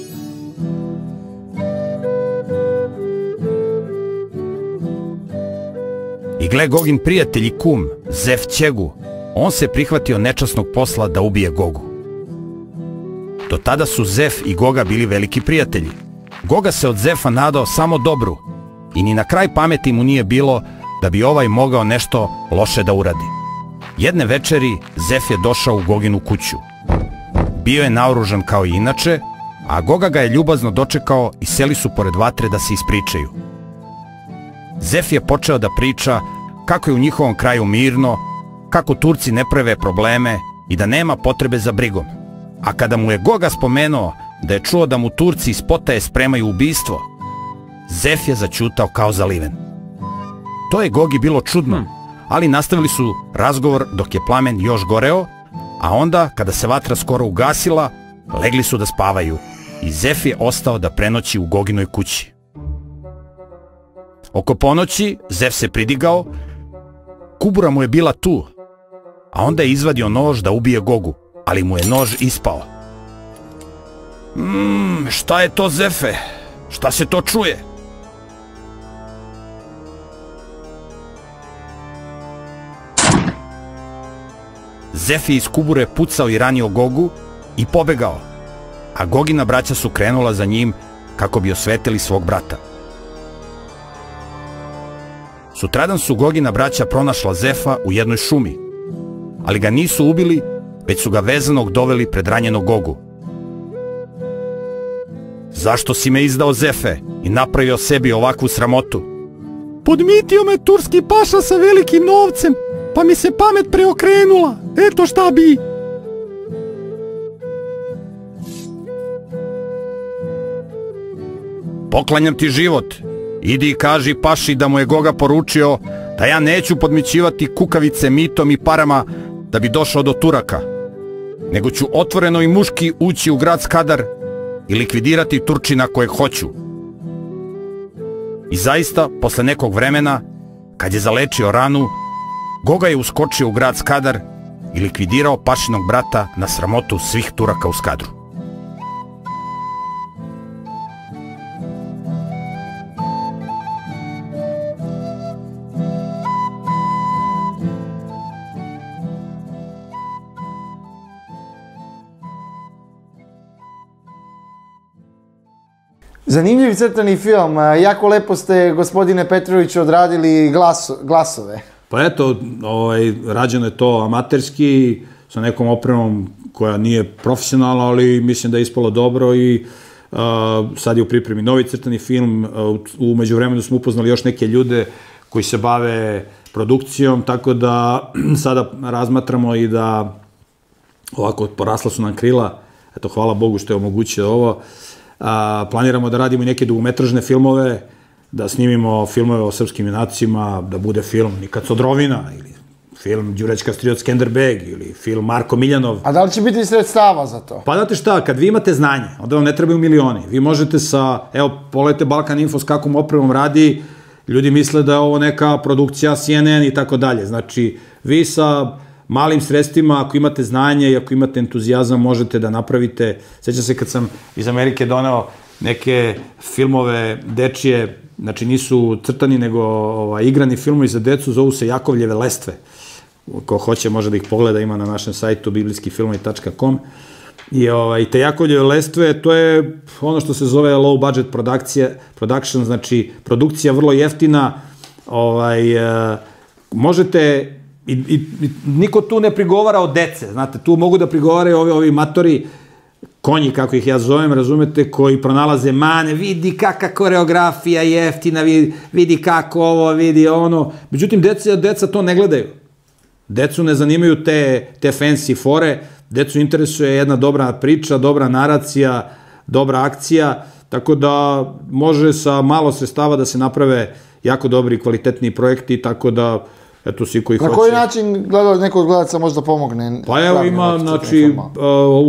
I gle, Gogin prijatelj i kum, Zef Ćegu, on se prihvatio nečasnog posla da ubije Gogu. Do tada su Zef i Goga bili veliki prijatelji. Goga se od Zefa nadao samo dobru i ni na kraj pameti mu nije bilo da bi ovaj mogao nešto loše da uradi. Jedne večeri Zef je došao u Goginu kuću. Bio je naoružan kao i inače, a Goga ga je ljubazno dočekao i seli su pored vatre da se ispričaju. Zef je počeo da priča kako je u njihovom kraju mirno, kako Turci ne prave probleme i da nema potrebe za brigom. A kada mu je Goga spomenuo da je čuo da mu Turci iz Potaje spremaju ubistvo, Zef je zaćutao kao zaliven. To je Gogi bilo čudno, ali nastavili su razgovor dok je plamen još goreo, a onda, kada se vatra skoro ugasila, legli su da spavaju i Zef je ostao da prenoći u Goginoj kući. Oko ponoći Zef se pridigao, kubura mu je bila tu, a onda je izvadio nož da ubije Gogu, ali mu je nož ispao. Šta je to, Zefe? Šta se to čuje? Zef je iz kubure pucao i ranio Gogu i pobegao, a Gogina braća su krenula za njim kako bi osvetili svog brata. Sutradan su Gogina braća pronašla Zefa u jednoj šumi, ali ga nisu ubili, već su ga vezanog doveli pred ranjenog Gogu. Zašto si me izdao, Zefe, i napravio sebi ovakvu sramotu? Podmitio me turski paša sa velikim novcem, pa mi se pamet preokrenula. Eto šta bi. Poklanjam ti život. Idi i kaži paši da mu je Goga poručio da ja neću podmićivati kukavice mitom i parama da bi došao do Turaka, nego ću otvoreno i muški ući u grad Skadar i likvidirati Turčina kojeg hoću. I zaista, posle nekog vremena, kad je zalečio ranu, Goga je uskočio u grad Skadar i likvidirao pašinog brata na sramotu svih Turaka u Skadru. Zanimljiv crtani film. Jako lepo ste, gospodine Petroviću, odradili glasove. Pa eto, rađeno je to amaterski, sa nekom opremom koja nije profesionalna, ali mislim da je ispalo dobro i sad je u pripremi novi crtani film. U međuvremenu smo upoznali još neke ljude koji se bave produkcijom, tako da sada razmatramo i da ovako porasla su nam krila, eto, hvala Bogu što je omogućio ovo. Planiramo da radimo i neke dugometražne filmove, da snimimo filmove o srpskim junacima, da bude film Nikad Sodrovina, ili film Đurečka Striot Skenderbeg, ili film Marko Miljanov. A da li će biti sredstava za to? Pa znate šta, kad vi imate znanje, onda vam ne trebaju milioni. Vi možete sa, evo, pogledajte Balkan Info s kakvom opremom radi, ljudi misle da je ovo neka produkcija CNN i tako dalje. Znači, vi sa malim sredstvima, ako imate znanje i ako imate entuzijazam, možete da napravite. Sećam se kad sam iz Amerike doneo neke filmove dečije, znači nisu crtani, nego igrani filmovi za decu, zovu se Jakovljeve lestve. Ko hoće može da ih pogleda, ima na našem sajtu biblijskifilmovi.com. I te Jakovljeve lestve, to je ono što se zove low budget production, znači produkcija vrlo jeftina, možete, i niko tu ne prigovara od dece, znate, tu mogu da prigovaraju ovi matori, konji, kako ih ja zovem, razumete, koji pronalaze mane, vidi kakva koreografija jeftina, vidi kako ovo, vidi ono. Međutim, deca to ne gledaju. Decu ne zanimaju te fancy fore, decu interesuje jedna dobra priča, dobra naracija, dobra akcija, tako da može sa malo sredstava da se naprave jako dobri i kvalitetni projekti, tako da, eto, svi koji hoće... Na koji način neko od gledaca možda pomogne? Pa evo ima, znači, ovu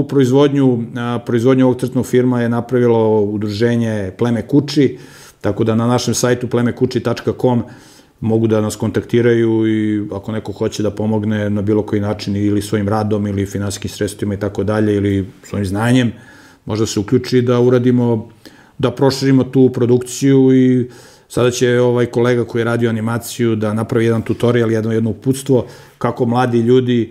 proizvodnju ovog crtnog filma je napravilo udruženje Pleme Kuči, tako da na našem sajtu plemekuči.com mogu da nas kontaktiraju i ako neko hoće da pomogne na bilo koji način ili svojim radom ili finansijskim sredstvima i tako dalje ili svojim znanjem, možda se uključi da uradimo, da proširimo tu produkciju i sada će ovaj kolega koji je radio animaciju da napravi jedan tutorial, jedno uputstvo kako mladi ljudi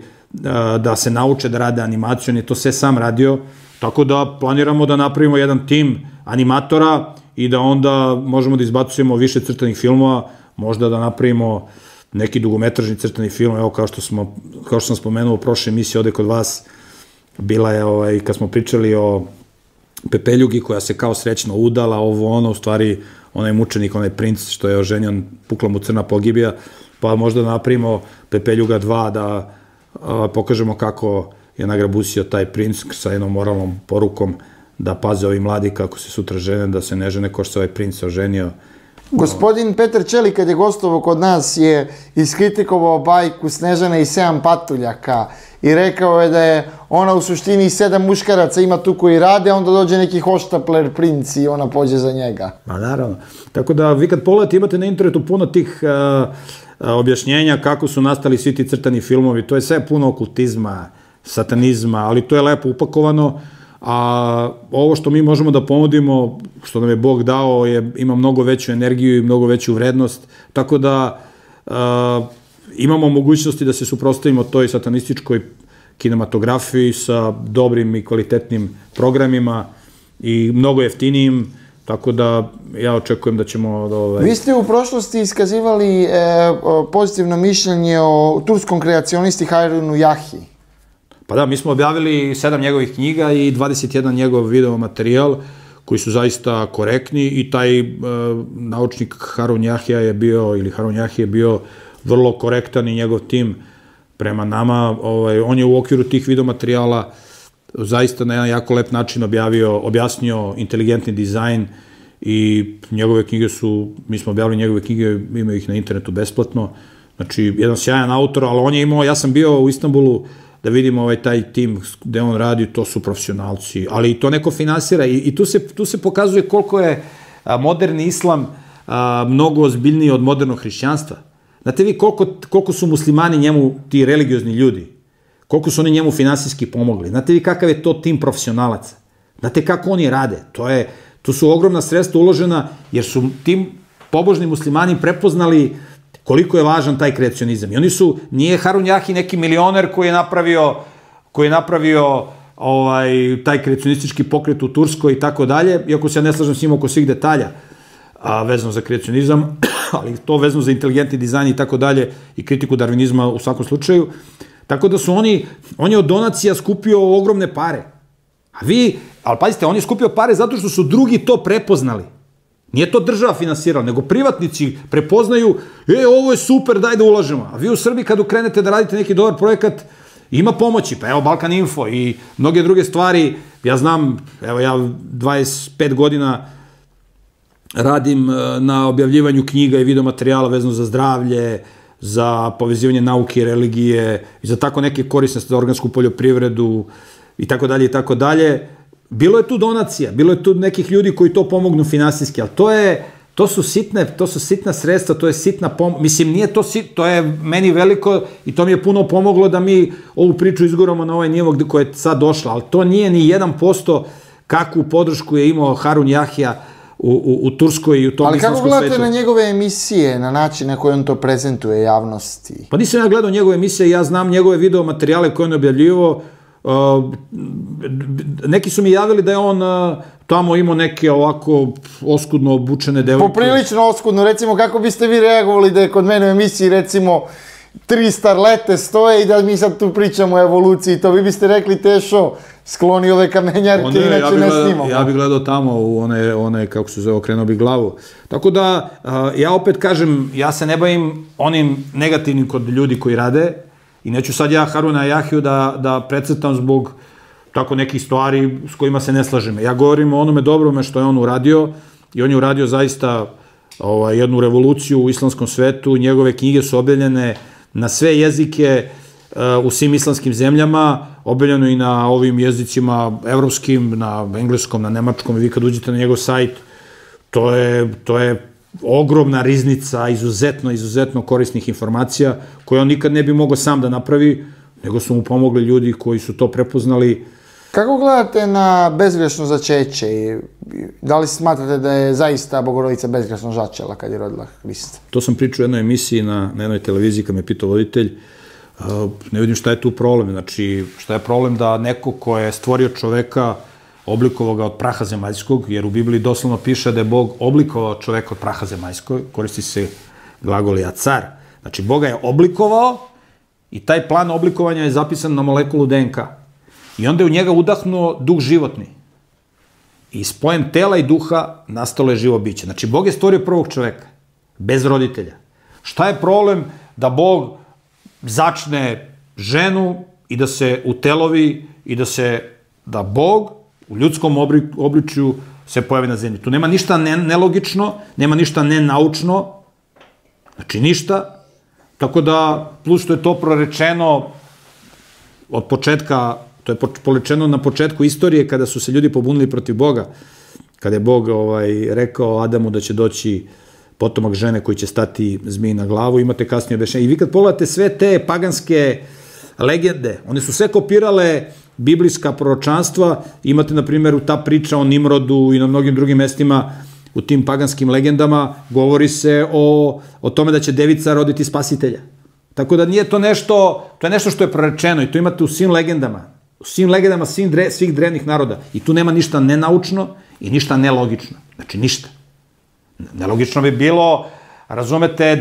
da se nauče da rade animaciju, on je to sve sam radio, tako da planiramo da napravimo jedan tim animatora i da onda možemo da izbacujemo više crtanih filmova, možda da napravimo neki dugometražni crtani film, evo kao što sam spomenuo u prošle emisije ovde kod vas, bila je, kad smo pričali o Pepeljugi koja se kao srećno udala, u stvari onaj mučenik, onaj princ što je oženjen, pukla mu crna pogibija, pa možda da napravimo Pepeljuga 2, da pokažemo kako je nagrabusio taj princ sa jednom moralnom porukom, da paze ovi mladi kako se sutra žene, da se ne žene ko što se ovaj princ oženio. Gospodin Petar Ćelić, kad je gostovao kod nas, je iskritikovao bajku Snežana i 7 patuljaka i rekao je da je ona u suštini 7 muškaraca ima tu koji rade, a onda dođe neki hoštapler princ i ona pođe za njega. Ma naravno. Tako da vi kad pogledate imate na internetu puno tih objašnjenja kako su nastali svi ti crtani filmovi, to je sve puno okultizma, satanizma, ali to je lepo upakovano. A ovo što mi možemo da ponudimo, što nam je Bog dao, ima mnogo veću energiju i mnogo veću vrednost, tako da imamo mogućnosti da se suprotstavimo toj satanističkoj kinematografiji sa dobrim i kvalitetnim programima i mnogo jeftinijim, tako da ja očekujem da ćemo... Vi ste u prošlosti iskazivali pozitivno mišljenje o turskom kreacionisti Harunu Jahi. Pa da, mi smo objavili 7 njegovih knjiga i 21 njegov video materijal koji su zaista korektni i taj naučnik Harun Jahja je bio vrlo korektan i njegov tim prema nama. On je u okviru tih video materijala zaista na jedan jako lep način objasnio inteligentni dizajn i njegove knjige mi smo objavili njegove knjige, imaju ih na internetu besplatno. Znači, jedan sjajan autor, ali on je imao, ja sam bio u Istanbulu da vidimo taj tim gde on radi, to su profesionalci, ali i to neko finansira i tu se pokazuje koliko je moderni islam mnogo ozbiljniji od modernog hrišćanstva. Znate vi koliko su muslimani njemu, ti religiozni ljudi, koliko su oni njemu finansijski pomogli, znate vi kakav je to tim profesionalaca, znate kako oni rade, tu su ogromna sredstva uložena jer su tim pobožni muslimani prepoznali koliko je važan taj kreacionizam. I nije Harun Jahi neki milioner koji je napravio taj kreacionistički pokret u Turskoj i tako dalje, iako se ja ne slažem s njim oko svih detalja vezano za kreacionizam, ali to vezano za inteligentni dizajn i tako dalje i kritiku darvinizma u svakom slučaju. Tako da on je od donacija skupio ogromne pare. Ali pazite, on je skupio pare zato što su drugi to prepoznali. Nije to država finansirala, nego privatnici prepoznaju, ovo je super, daj da ulažemo. A vi u Srbiji kad ukrenete da radite neki dobar projekat, ima pomoći, pa evo Balkan Info i mnoge druge stvari. Ja znam, evo ja 25 godina radim na objavljivanju knjiga i videomaterijala vezano za zdravlje, za povezivanje nauke i religije i za tako neke korisne za organsku poljoprivredu i tako dalje i tako dalje. Bilo je tu donacija, bilo je tu nekih ljudi koji to pomognu finansijski, ali to su sitna sredstva, to je sitna pomoć. Mislim, nije to je meni veliko i to mi je puno pomoglo da mi ovu priču izguramo na ovaj nivo koja je sad došla, ali to nije ni 1% kakvu podršku je imao Harun Jahja u Turskoj i u tom islamskom svetu. Ali kako gledate na njegove emisije, na način na koji on to prezentuje javnosti? Pa nisam ja gledao njegove emisije, ja znam njegove video materijale koje on objavljivo. Neki su mi javili da je on tamo imao neke ovako oskudno obučene devojke. Poprilično oskudno, recimo kako biste vi reagovali da je kod mene u emisiji recimo 3 starlete stoje i da mi sad tu pričamo o evoluciji, to vi biste rekli Tešo, skloni ove kamenjarke, inače ne snimamo. Ja bih gledao tamo u one, kako se zove, okrenuo bih glavu. Tako da, ja opet kažem, ja se ne bavim onim negativnim kod ljudi koji rade i neću sad ja Haruna Jahju da precrtam zbog tako nekih stvari s kojima se ne slažem. Ja govorim o onome dobrome što je on uradio i on je uradio zaista jednu revoluciju u islamskom svetu, njegove knjige su objavljene na sve jezike u svim islamskim zemljama, objavljeno i na ovim jezicima evropskim, na engleskom, na nemačkom, i vi kad uđete na njegov sajt, to je ogromna riznica izuzetno korisnih informacija koje on nikad ne bi mogao sam da napravi, nego su mu pomogli ljudi koji su to prepoznali. Kako gledate na bezgrešno začeće? Da li smatrate da je zaista Bogorodica bezgrešno začela kad je rodila Hrista? To sam pričao u jednoj emisiji na jednoj televiziji kad me pitao voditelj. Ne vidim šta je tu problem. Znači, šta je problem da neko ko je stvorio čoveka, oblikovao ga od praha zemaljskog, jer u Bibliji doslovno piše da je Bog oblikovao čoveka od praha zemaljskog, koristi se glagol car. Znači, Bog ga je oblikovao i taj plan oblikovanja je zapisan na molekulu DNK. I onda je u njega udahnuo duh životni. I spojem tela i duha nastalo je živo biće. Znači, Bog je stvorio prvog čoveka, bez roditelja. Šta je problem da Bog začne ženu i da se utelovi i da Bog u ljudskom obličju se pojavi na zemlji? Tu nema ništa nelogično, nema ništa nenaučno, znači ništa. Tako da, plus što je to prorečeno od početka, to je porečeno na početku istorije kada su se ljudi pobunili protiv Boga, kada je Bog rekao Adamu da će doći potomak žene koji će stati zmiji na glavu, imate kasnije objašnjenje. I vi kad pogledate sve te paganske legende, one su sve kopirale biblijska proročanstva, imate na primjer ta priča o Nimrodu i na mnogim drugim mestima u tim paganskim legendama, govori se o tome da će devica roditi spasitelja. Tako da nije to nešto, to je nešto što je prorečeno i to imate u svim legendama svih drevnih naroda. I tu nema ništa nenaučno i ništa nelogično. Znači ništa. Nelogično bi bilo, razumete,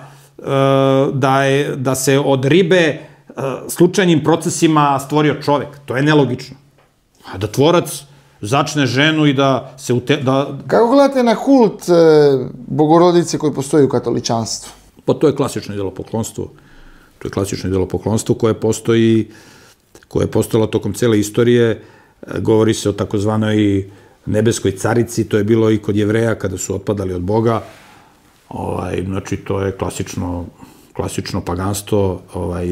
da se od ribe slučajnim procesima stvorio čovek. To je nelogično. A da tvorac začne ženu i da se... Kako gledate na kult Bogorodice koji postoji u katoličanstvu? Pa to je klasično idolopoklonstvo. To je klasično idolopoklonstvo koje je postojalo tokom cele istorije. Govori se o takozvanoj nebeskoj carici, to je bilo i kod Jevreja kada su otpadali od Boga. Znači, to je klasično paganstvo,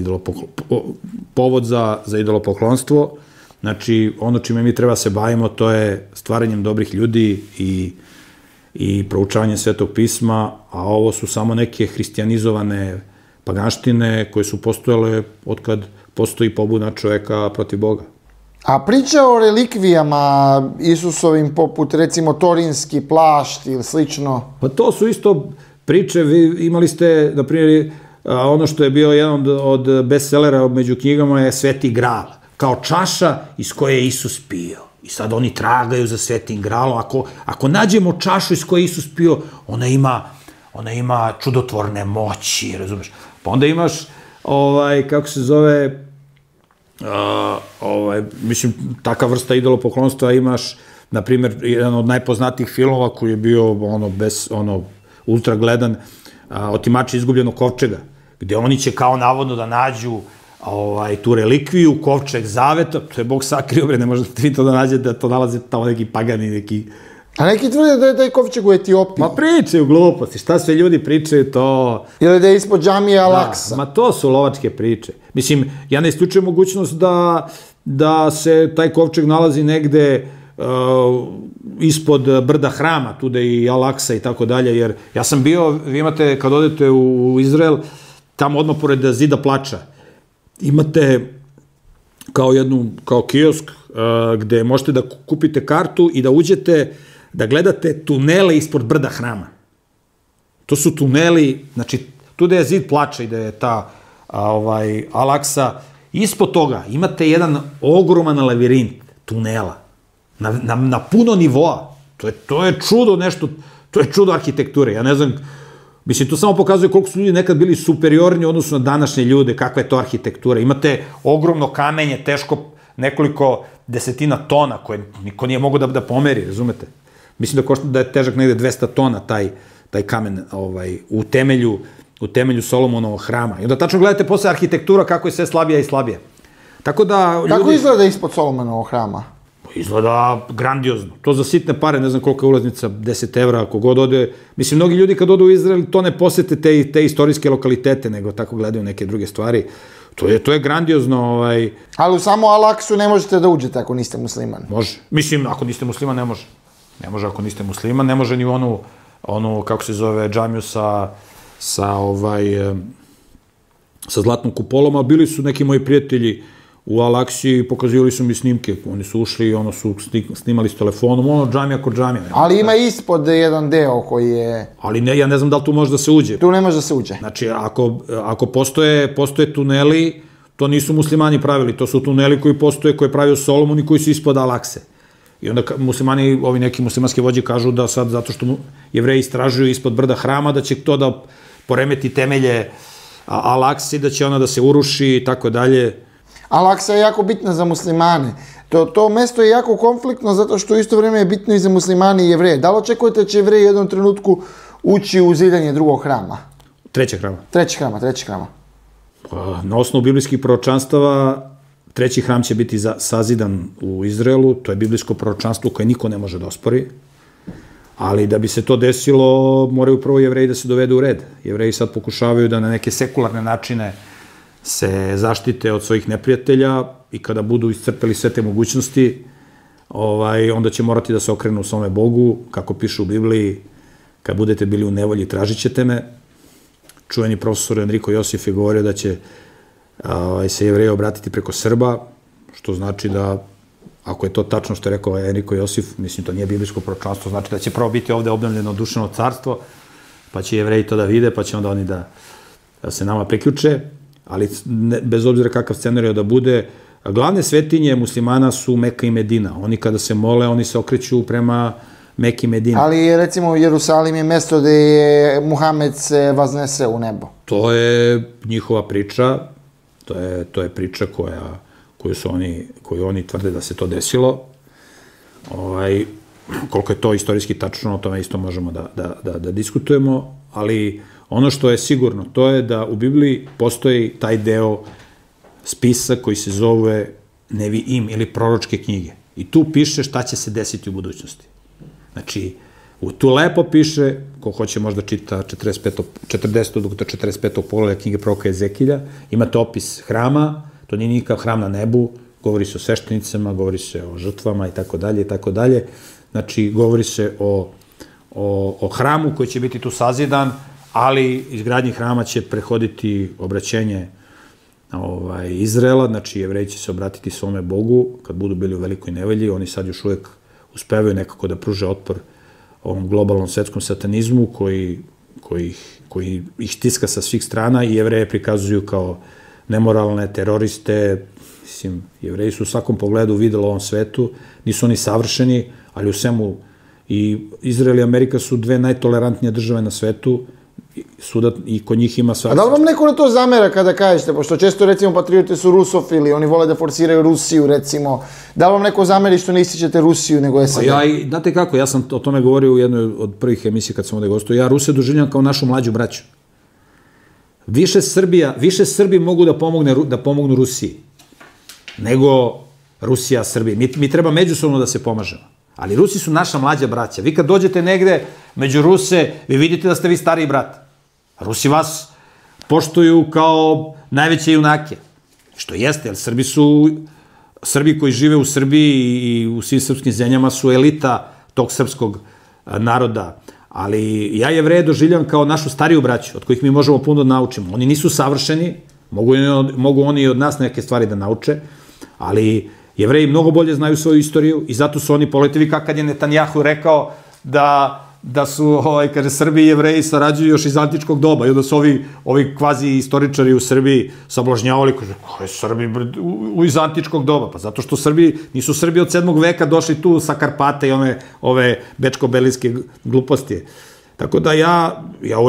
povod za idolopoklonstvo. Znači, ono čime mi treba se bavimo, to je stvaranjem dobrih ljudi i proučavanjem Svetog pisma, a ovo su samo neke hristijanizovane paganštine koje su postojale otkad postoji pobuna čoveka protiv Boga. A priča o relikvijama Isusovim, poput recimo torinski plašt ili slično? Pa to su isto priče, vi imali ste, na primjer, ono što je bio jedan od bestsellera među knjigama je Sveti Gral, kao čaša iz koje je Isus pio. I sad oni tragaju za Svetim Gralom. Ako nađemo čašu iz koje je Isus pio, ona ima čudotvorne moći, razumeš? Pa onda imaš, kako se zove, mislim, takav vrsta idolopoklonstva imaš, na primjer, jedan od najpoznatijih filmova koji je bio ultra gledan, Otimači izgubljenog kovčega, gde oni će kao navodno da nađu tu relikviju, kovčeg zaveta, to je Bog sakrio, ne možete vi to da nađete, da to nalaze tamo neki pagani, neki... A neki tvrde da je taj kovčeg u Etiopiji. Ma pričaju gluposti, šta sve ljudi pričaju, to... Ili da je ispod džamije Al-Aksa. Ma to su lovačke priče. Mislim, ja ne isključujem mogućnost da se taj kovčeg nalazi negde ispod brda Hrama, tude i Al-Aksa i tako dalje, jer ja sam bio, vi imate, kad odete u Izrael, tamo odmah pored zida plača, imate kao kiosk gde možete da kupite kartu i da uđete, da gledate tunele ispod brda Hrama. To su tuneli, znači, tu da je zid plača i da je ta Al-Aksa, ispod toga imate jedan ogroman lavirint tunela, na puno nivoa. To je čudo nešto, to je čudo arhitekture. Ja ne znam, mislim, to samo pokazuje koliko su ljudi nekad bili superiorni u odnosu na današnje ljude, kakva je to arhitektura. Imate ogromno kamenje, teško nekoliko desetina tona, koje niko nije mogo da pomeri, razumete? Mislim da je težak negde 200 tona taj kamen u temelju Solomonovog hrama. I onda tačno gledate posle arhitektura kako je sve slabija i slabija. Tako da... Kako izgleda ispod Solomonovog hrama? Izgleda grandiozno. To za sitne pare, ne znam koliko je ulaznica, 10 evra, ako god ode. Mislim, mnogi ljudi kad odu u Izrael, to ne posete te istorijske lokalitete, nego tako gledaju neke druge stvari. To je grandiozno. Ali u samo Al-Aksu ne možete da uđete ako niste musliman. Može. Mislim, ako niste musliman, ne može. Ne može ako niste musliman, ne može ni onu kako se zove, džamiju sa zlatnom kupolom, a bili su neki moji prijatelji u Al-Aksi i pokazivali su mi snimke. Oni su ušli i su snimali s telefonom, džamija kod džamija. Ali ima ispod jedan deo koji je... Ali ne, ja ne znam da li tu može da se uđe. Tu ne može da se uđe. Znači, ako postoje tuneli, to nisu muslimani pravili, to su tuneli koji postoje, koje pravio Solomon i koji su ispod Al-Akse. I onda muslimani, ovi neki muslimanski vođe kažu da sad, zato što Jevreji istražuju ispod brda Hrama, da će to da poremeti temelje Al-Akse, da će ona da se uruši i tako dalje. Al-Aksa je jako bitna za muslimane. To mesto je jako konfliktno zato što isto vreme je bitno i za muslimane i Jevreje. Da li očekujete da će Jevreji u jednom trenutku ući u zidanje drugog hrama? Trećeg hrama. Trećeg hrama. Na osnovu biblijskih proročanstava, treći hram će biti sazidan u Izraelu, to je biblijsko proročanstvo koje niko ne može da ospori, ali da bi se to desilo, moraju prvo Jevreji da se dovedu u red. Jevreji sad pokušavaju da na neke sekularne načine se zaštite od svojih neprijatelja i kada budu iscrpeli sve te mogućnosti, onda će morati da se okrenu svome Bogu, kako piše u Bibliji, kad budete bili u nevolji, tražit ćete me. Čuveni profesor Enrico Josif je govorio da će se Jevreji obratiti preko Srba, što znači da, ako je to tačno što je rekao Enrico Josif, mislim, to nije biblijsko proročanstvo, znači da će prvo biti ovde obnovljeno duševno carstvo, pa će Jevreji to da vide, pa će onda oni da se nama priključe, ali bez obzira kakav scenarij da bude, glavne svetinje muslimana su Meka i Medina. Oni kada se mole, oni se okreću prema Meki i Medini. Ali recimo Jerusalim je mesto gde je Muhamed se vaznese u nebo. To je njihova priča, to je priča koju oni tvrde da se to desilo. Koliko je to istorijski tačno, o tome isto možemo da diskutujemo, ali ono što je sigurno, to je da u Bibliji postoji taj deo spisa koji se zove Neviim ili proročke knjige. I tu piše šta će se desiti u budućnosti. Znači, tu lepo piše, ko hoće možda čita 40. do 45. poglavlja knjige proroka Ezekilja, imate opis hrama, to nije nikakav hram na nebu, govori se o sveštenicama, govori se o žrtvama i tako dalje i tako dalje. Znači, govori se o hramu koji će biti tu sazidan, ali izgradnji hrama će prehoditi obraćenje Izraela, znači Jevreji će se obratiti svome Bogu kad budu bili u velikoj nevolji. Oni sad još uvek uspevaju nekako da pruže otpor ovom globalnom svetskom satanizmu koji ih stiska sa svih strana i Jevreje prikazuju kao nemoralne teroriste. Mislim, Jevreji su u svakom pogledu videli u ovom svetu, nisu oni savršeni, ali u svemu i Izrael i Amerika su dve najtolerantnije države na svetu i kod njih ima sva... A da li vam neko na to zamera kada kažete, pošto često recimo patriote su rusofili, oni vole da forsiraju Rusiju recimo, da li vam neko zameri što ne ističete Rusiju nego SAD? Znate kako, ja sam o tome govorio u jednoj od prvih emisija kad sam ovde gostao, ja Ruse doživljam kao našu mlađu braću. Više Srbi mogu da pomognu Rusiji nego Rusija Srbiji. Mi treba međusobno da se pomažemo. Ali Rusi su naša mlađa braća. Vi kad dođete negde među Ruse, vi vidite da ste vi stariji brat. Rusi vas poštuju kao najveće junake. Što jeste, jer Srbi su Srbi koji žive u Srbiji i u svim srpskim zemljama su elita tog srpskog naroda. Ali ja Jevreje doživljam kao našu stariju braću, od kojih mi možemo puno da naučimo. Oni nisu savršeni, mogu oni od nas neke stvari da nauče, ali Jevreji mnogo bolje znaju svoju istoriju i zato su oni poletili, kad je Netanjahu rekao da su, kaže, Srbi i Jevreji sarađuju još iz antičkog doba i onda su ovi kvazi istoričari u Srbiji sablažnjavali, kaže, koje Srbi iz antičkog doba? Pa zato što nisu Srbi od 7. veka došli tu sa Karpata i ove bečko-belinske gluposti. Tako da ja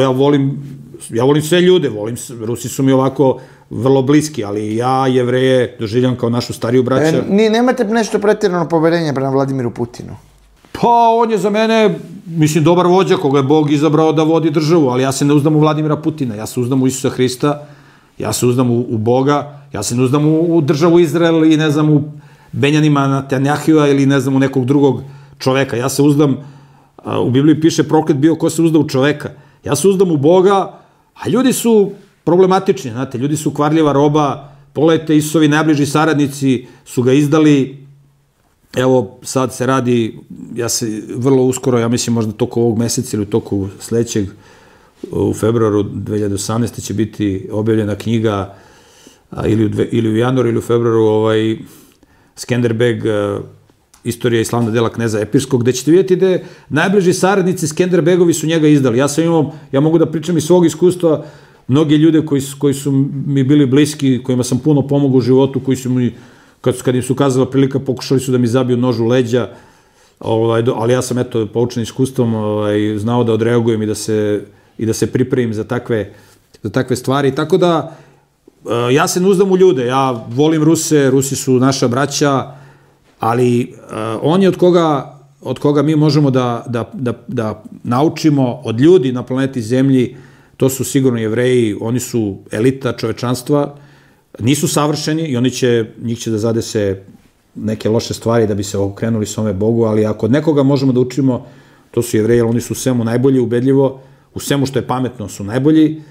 volim sve ljude, Rusi su mi ovako vrlo bliski, ali ja Jevreje doživljam kao našu stariju braću. Nemate nešto pretjerano poverenje prema Vladimiru Putinu? Pa, on je za mene, mislim, dobar vođa koga je Bog izabrao da vodi državu, ali ja se ne uzdam u Vladimira Putina, ja se uzdam u Isusa Hrista, ja se uzdam u Boga, ja se ne uzdam u državu Izrael i ne znam u Benjanima Netanjahua ili ne znam u nekog drugog čoveka. Ja se uzdam, u Bibliji piše proklet bio ko se uzda u čoveka. Ja se uzdam u Boga, a ljudi su problematični, znate, ljudi su kvarljiva roba, pogledajte, Isusovi najbliži saradnici su ga izdali. Evo, sad se radi, ja se vrlo uskoro, ja mislim možda toku ovog meseca ili u toku sledećeg, u februaru 2018. će biti objavljena knjiga, ili u januaru ili u februaru, Skenderbeg, Istorija i slavna dela kneza Epirskog, gde ćete vidjeti da najbliži saradnici Skenderbegovi su njega izdali. Ja mogu da pričam iz svog iskustva, mnogi ljude koji su mi bili bliski, kojima sam puno pomogao u životu, koji su mi, kad im su ukazala prilika, pokušali su da mi zabiju nož u leđa, ali ja sam, eto, poučen iskustvom, znao da odreagujem i da se pripremim za takve stvari. Tako da, ja se ne uzdam u ljude, ja volim Ruse, Rusi su naša braća, ali oni od koga mi možemo da naučimo od ljudi na planeti Zemlji, to su sigurno Jevreji, oni su elita čovečanstva, nisu savršeni i njih će da zadese neke loše stvari da bi se okrenuli svome Bogu, ali ako od nekoga možemo da učimo, to su Jevreji, jer oni su u svemu najbolji, ubedljivo, u svemu što je pametno su najbolji,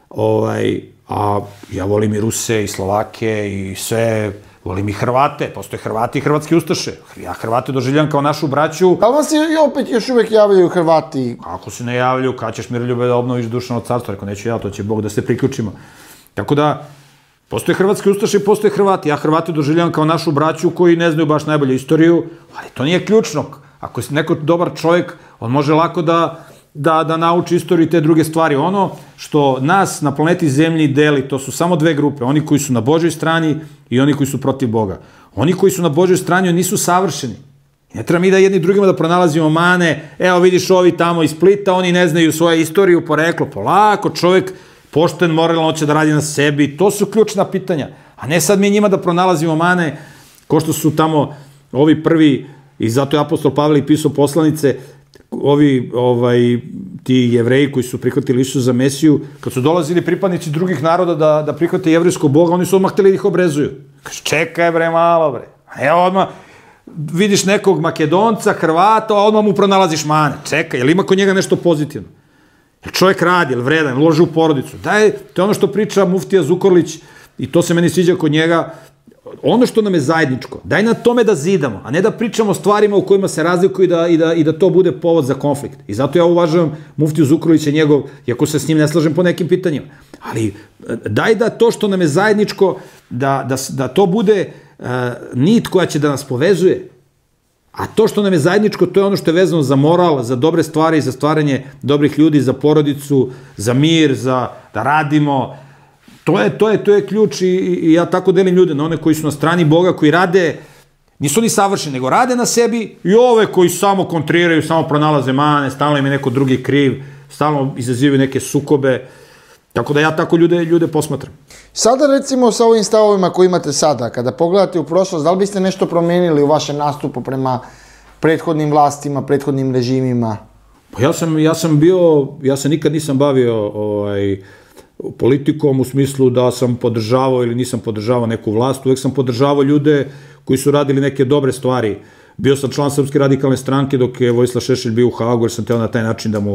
a ja volim i Ruse i Slovake i sve, volim i Hrvate, postoje Hrvati i hrvatski ustaše. Ja Hrvate doživljam kao našu braću. Ali vam se opet još uvek javljaju Hrvati. Kako se ne javljaju, kad ćeš, Miroljube, da obnoviš dušano carstvo? Rekao, neću ja, to će Bog da se priključimo. Tako da, postoje hrvatski ustaše i postoje Hrvati. Ja Hrvate doživljam kao našu braću koji ne znaju baš najbolju istoriju, ali to nije ključno. Ako je neko dobar čovjek, on može lako da nauči istoriju i te druge stvari. Ono što nas na planeti Zemlji deli, to su samo dve grupe. Oni koji su na Božoj strani i oni koji su protiv Boga. Oni koji su na Božoj strani, oni nisu savršeni. Ne treba mi da jedni drugima da pronalazimo mane, evo vidiš ovi tamo iz Splita, oni ne znaju svoju istoriju, poreklo. Polako, čovjek pošten, moralan, hoće da radi na sebi. To su ključna pitanja. A ne sad mi njima da pronalazimo mane, ko što su tamo ovi prvi, i zato je apostol Pavle i pisao poslanice, ti Jevreji koji su prihvatili Isusa za Mesiju, kad su dolazili pripadnici drugih naroda da prihvate jevrejskog Boga, oni su odmah hteli da ih obrezuju. Kaže, čekaj bre, malo bre. Evo odmah, vidiš nekog Makedonca, Hrvata, a odmah mu pronalaziš mane. Čekaj, je li ima kod njega nešto pozitivno? Je li čovjek radi, je li vredan, loži u porodicu? Daj, to je ono što priča muftija Zukorlić i to se meni sviđa kod njega. Ono što nam je zajedničko, daj na tome da zidamo, a ne da pričamo o stvarima u kojima se razlikuju i da to bude povod za konflikt. I zato ja uvažavam muftiju Zukorlića njegov, iako se s njim ne slažem po nekim pitanjima. Ali daj da to što nam je zajedničko, da to bude nit koja će da nas povezuje. A to što nam je zajedničko, to je ono što je vezano za moral, za dobre stvari, za stvaranje dobrih ljudi, za porodicu, za mir, da radimo. To je ključ i ja tako delim ljude, na one koji su na strani Boga, koji rade, nisu oni savršeni, nego rade na sebi, i ove koji samo kontriraju, samo pronalaze mane, stalno im je neko drugi kriv, stalno izazivaju neke sukobe, tako da ja tako ljude posmatram. Sada recimo sa ovim stavovima koji imate sada, kada pogledate u prošlost, da li biste nešto promenili u vašem nastupu prema prethodnim vlastima, prethodnim režimima? Pa ja se nikad nisam bavio politikom u smislu da sam podržavao ili nisam podržavao neku vlast, uvek sam podržavao ljude koji su radili neke dobre stvari. Bio sam član Srpske radikalne stranke dok je Vojislav Šešelj bio u Hagu, jer sam teo na taj način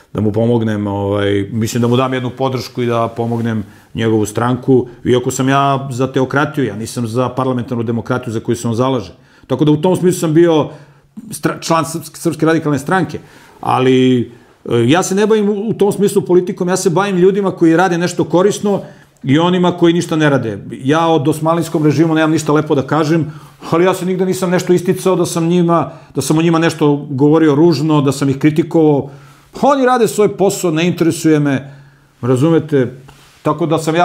da mu pomognem, mislim da mu dam jednu podršku i da pomognem njegovu stranku, iako sam ja za teokratiju, ja nisam za parlamentarnu demokratiju za koju se on zalaže. Tako da u tom smislu sam bio član Srpske radikalne stranke, ali ja se ne bavim u tom smislu politikom, ja se bavim ljudima koji rade nešto korisno i onima koji ništa ne rade. Ja o dosmanlijskom režimu nemam ništa lepo da kažem, ali ja se nigde nisam nešto isticao da sam o njima nešto govorio ružno, da sam ih kritikovao. Oni rade svoj posao, ne interesuje me, razumete, tako da sam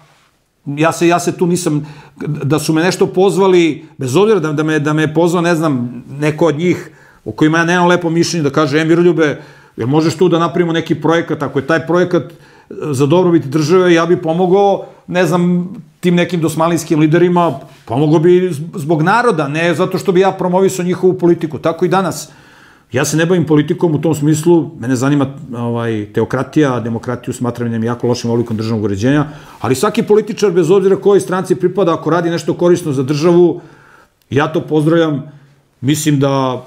ja se tu nisam, da su me nešto pozvali, bez obzira da me je pozvao, ne znam, neko od njih o kojima ja nemam lepo mišljenje, da kaže, Miroljube, jer možeš tu da napravimo neki projekat, ako je taj projekat za dobrobit države, ja bi pomogao, ne znam, tim nekim dosmanlijskim liderima, pomogao bi zbog naroda, ne zato što bi ja promovisao njihovu politiku, tako i danas. Ja se ne bavim politikom u tom smislu, mene zanima teokratija, demokratiju smatram njem jako lošim oblikom državnog uređenja, ali svaki političar, bez obzira kojoj stranci pripada, ako radi nešto korisno za državu, ja to pozdravljam, mislim da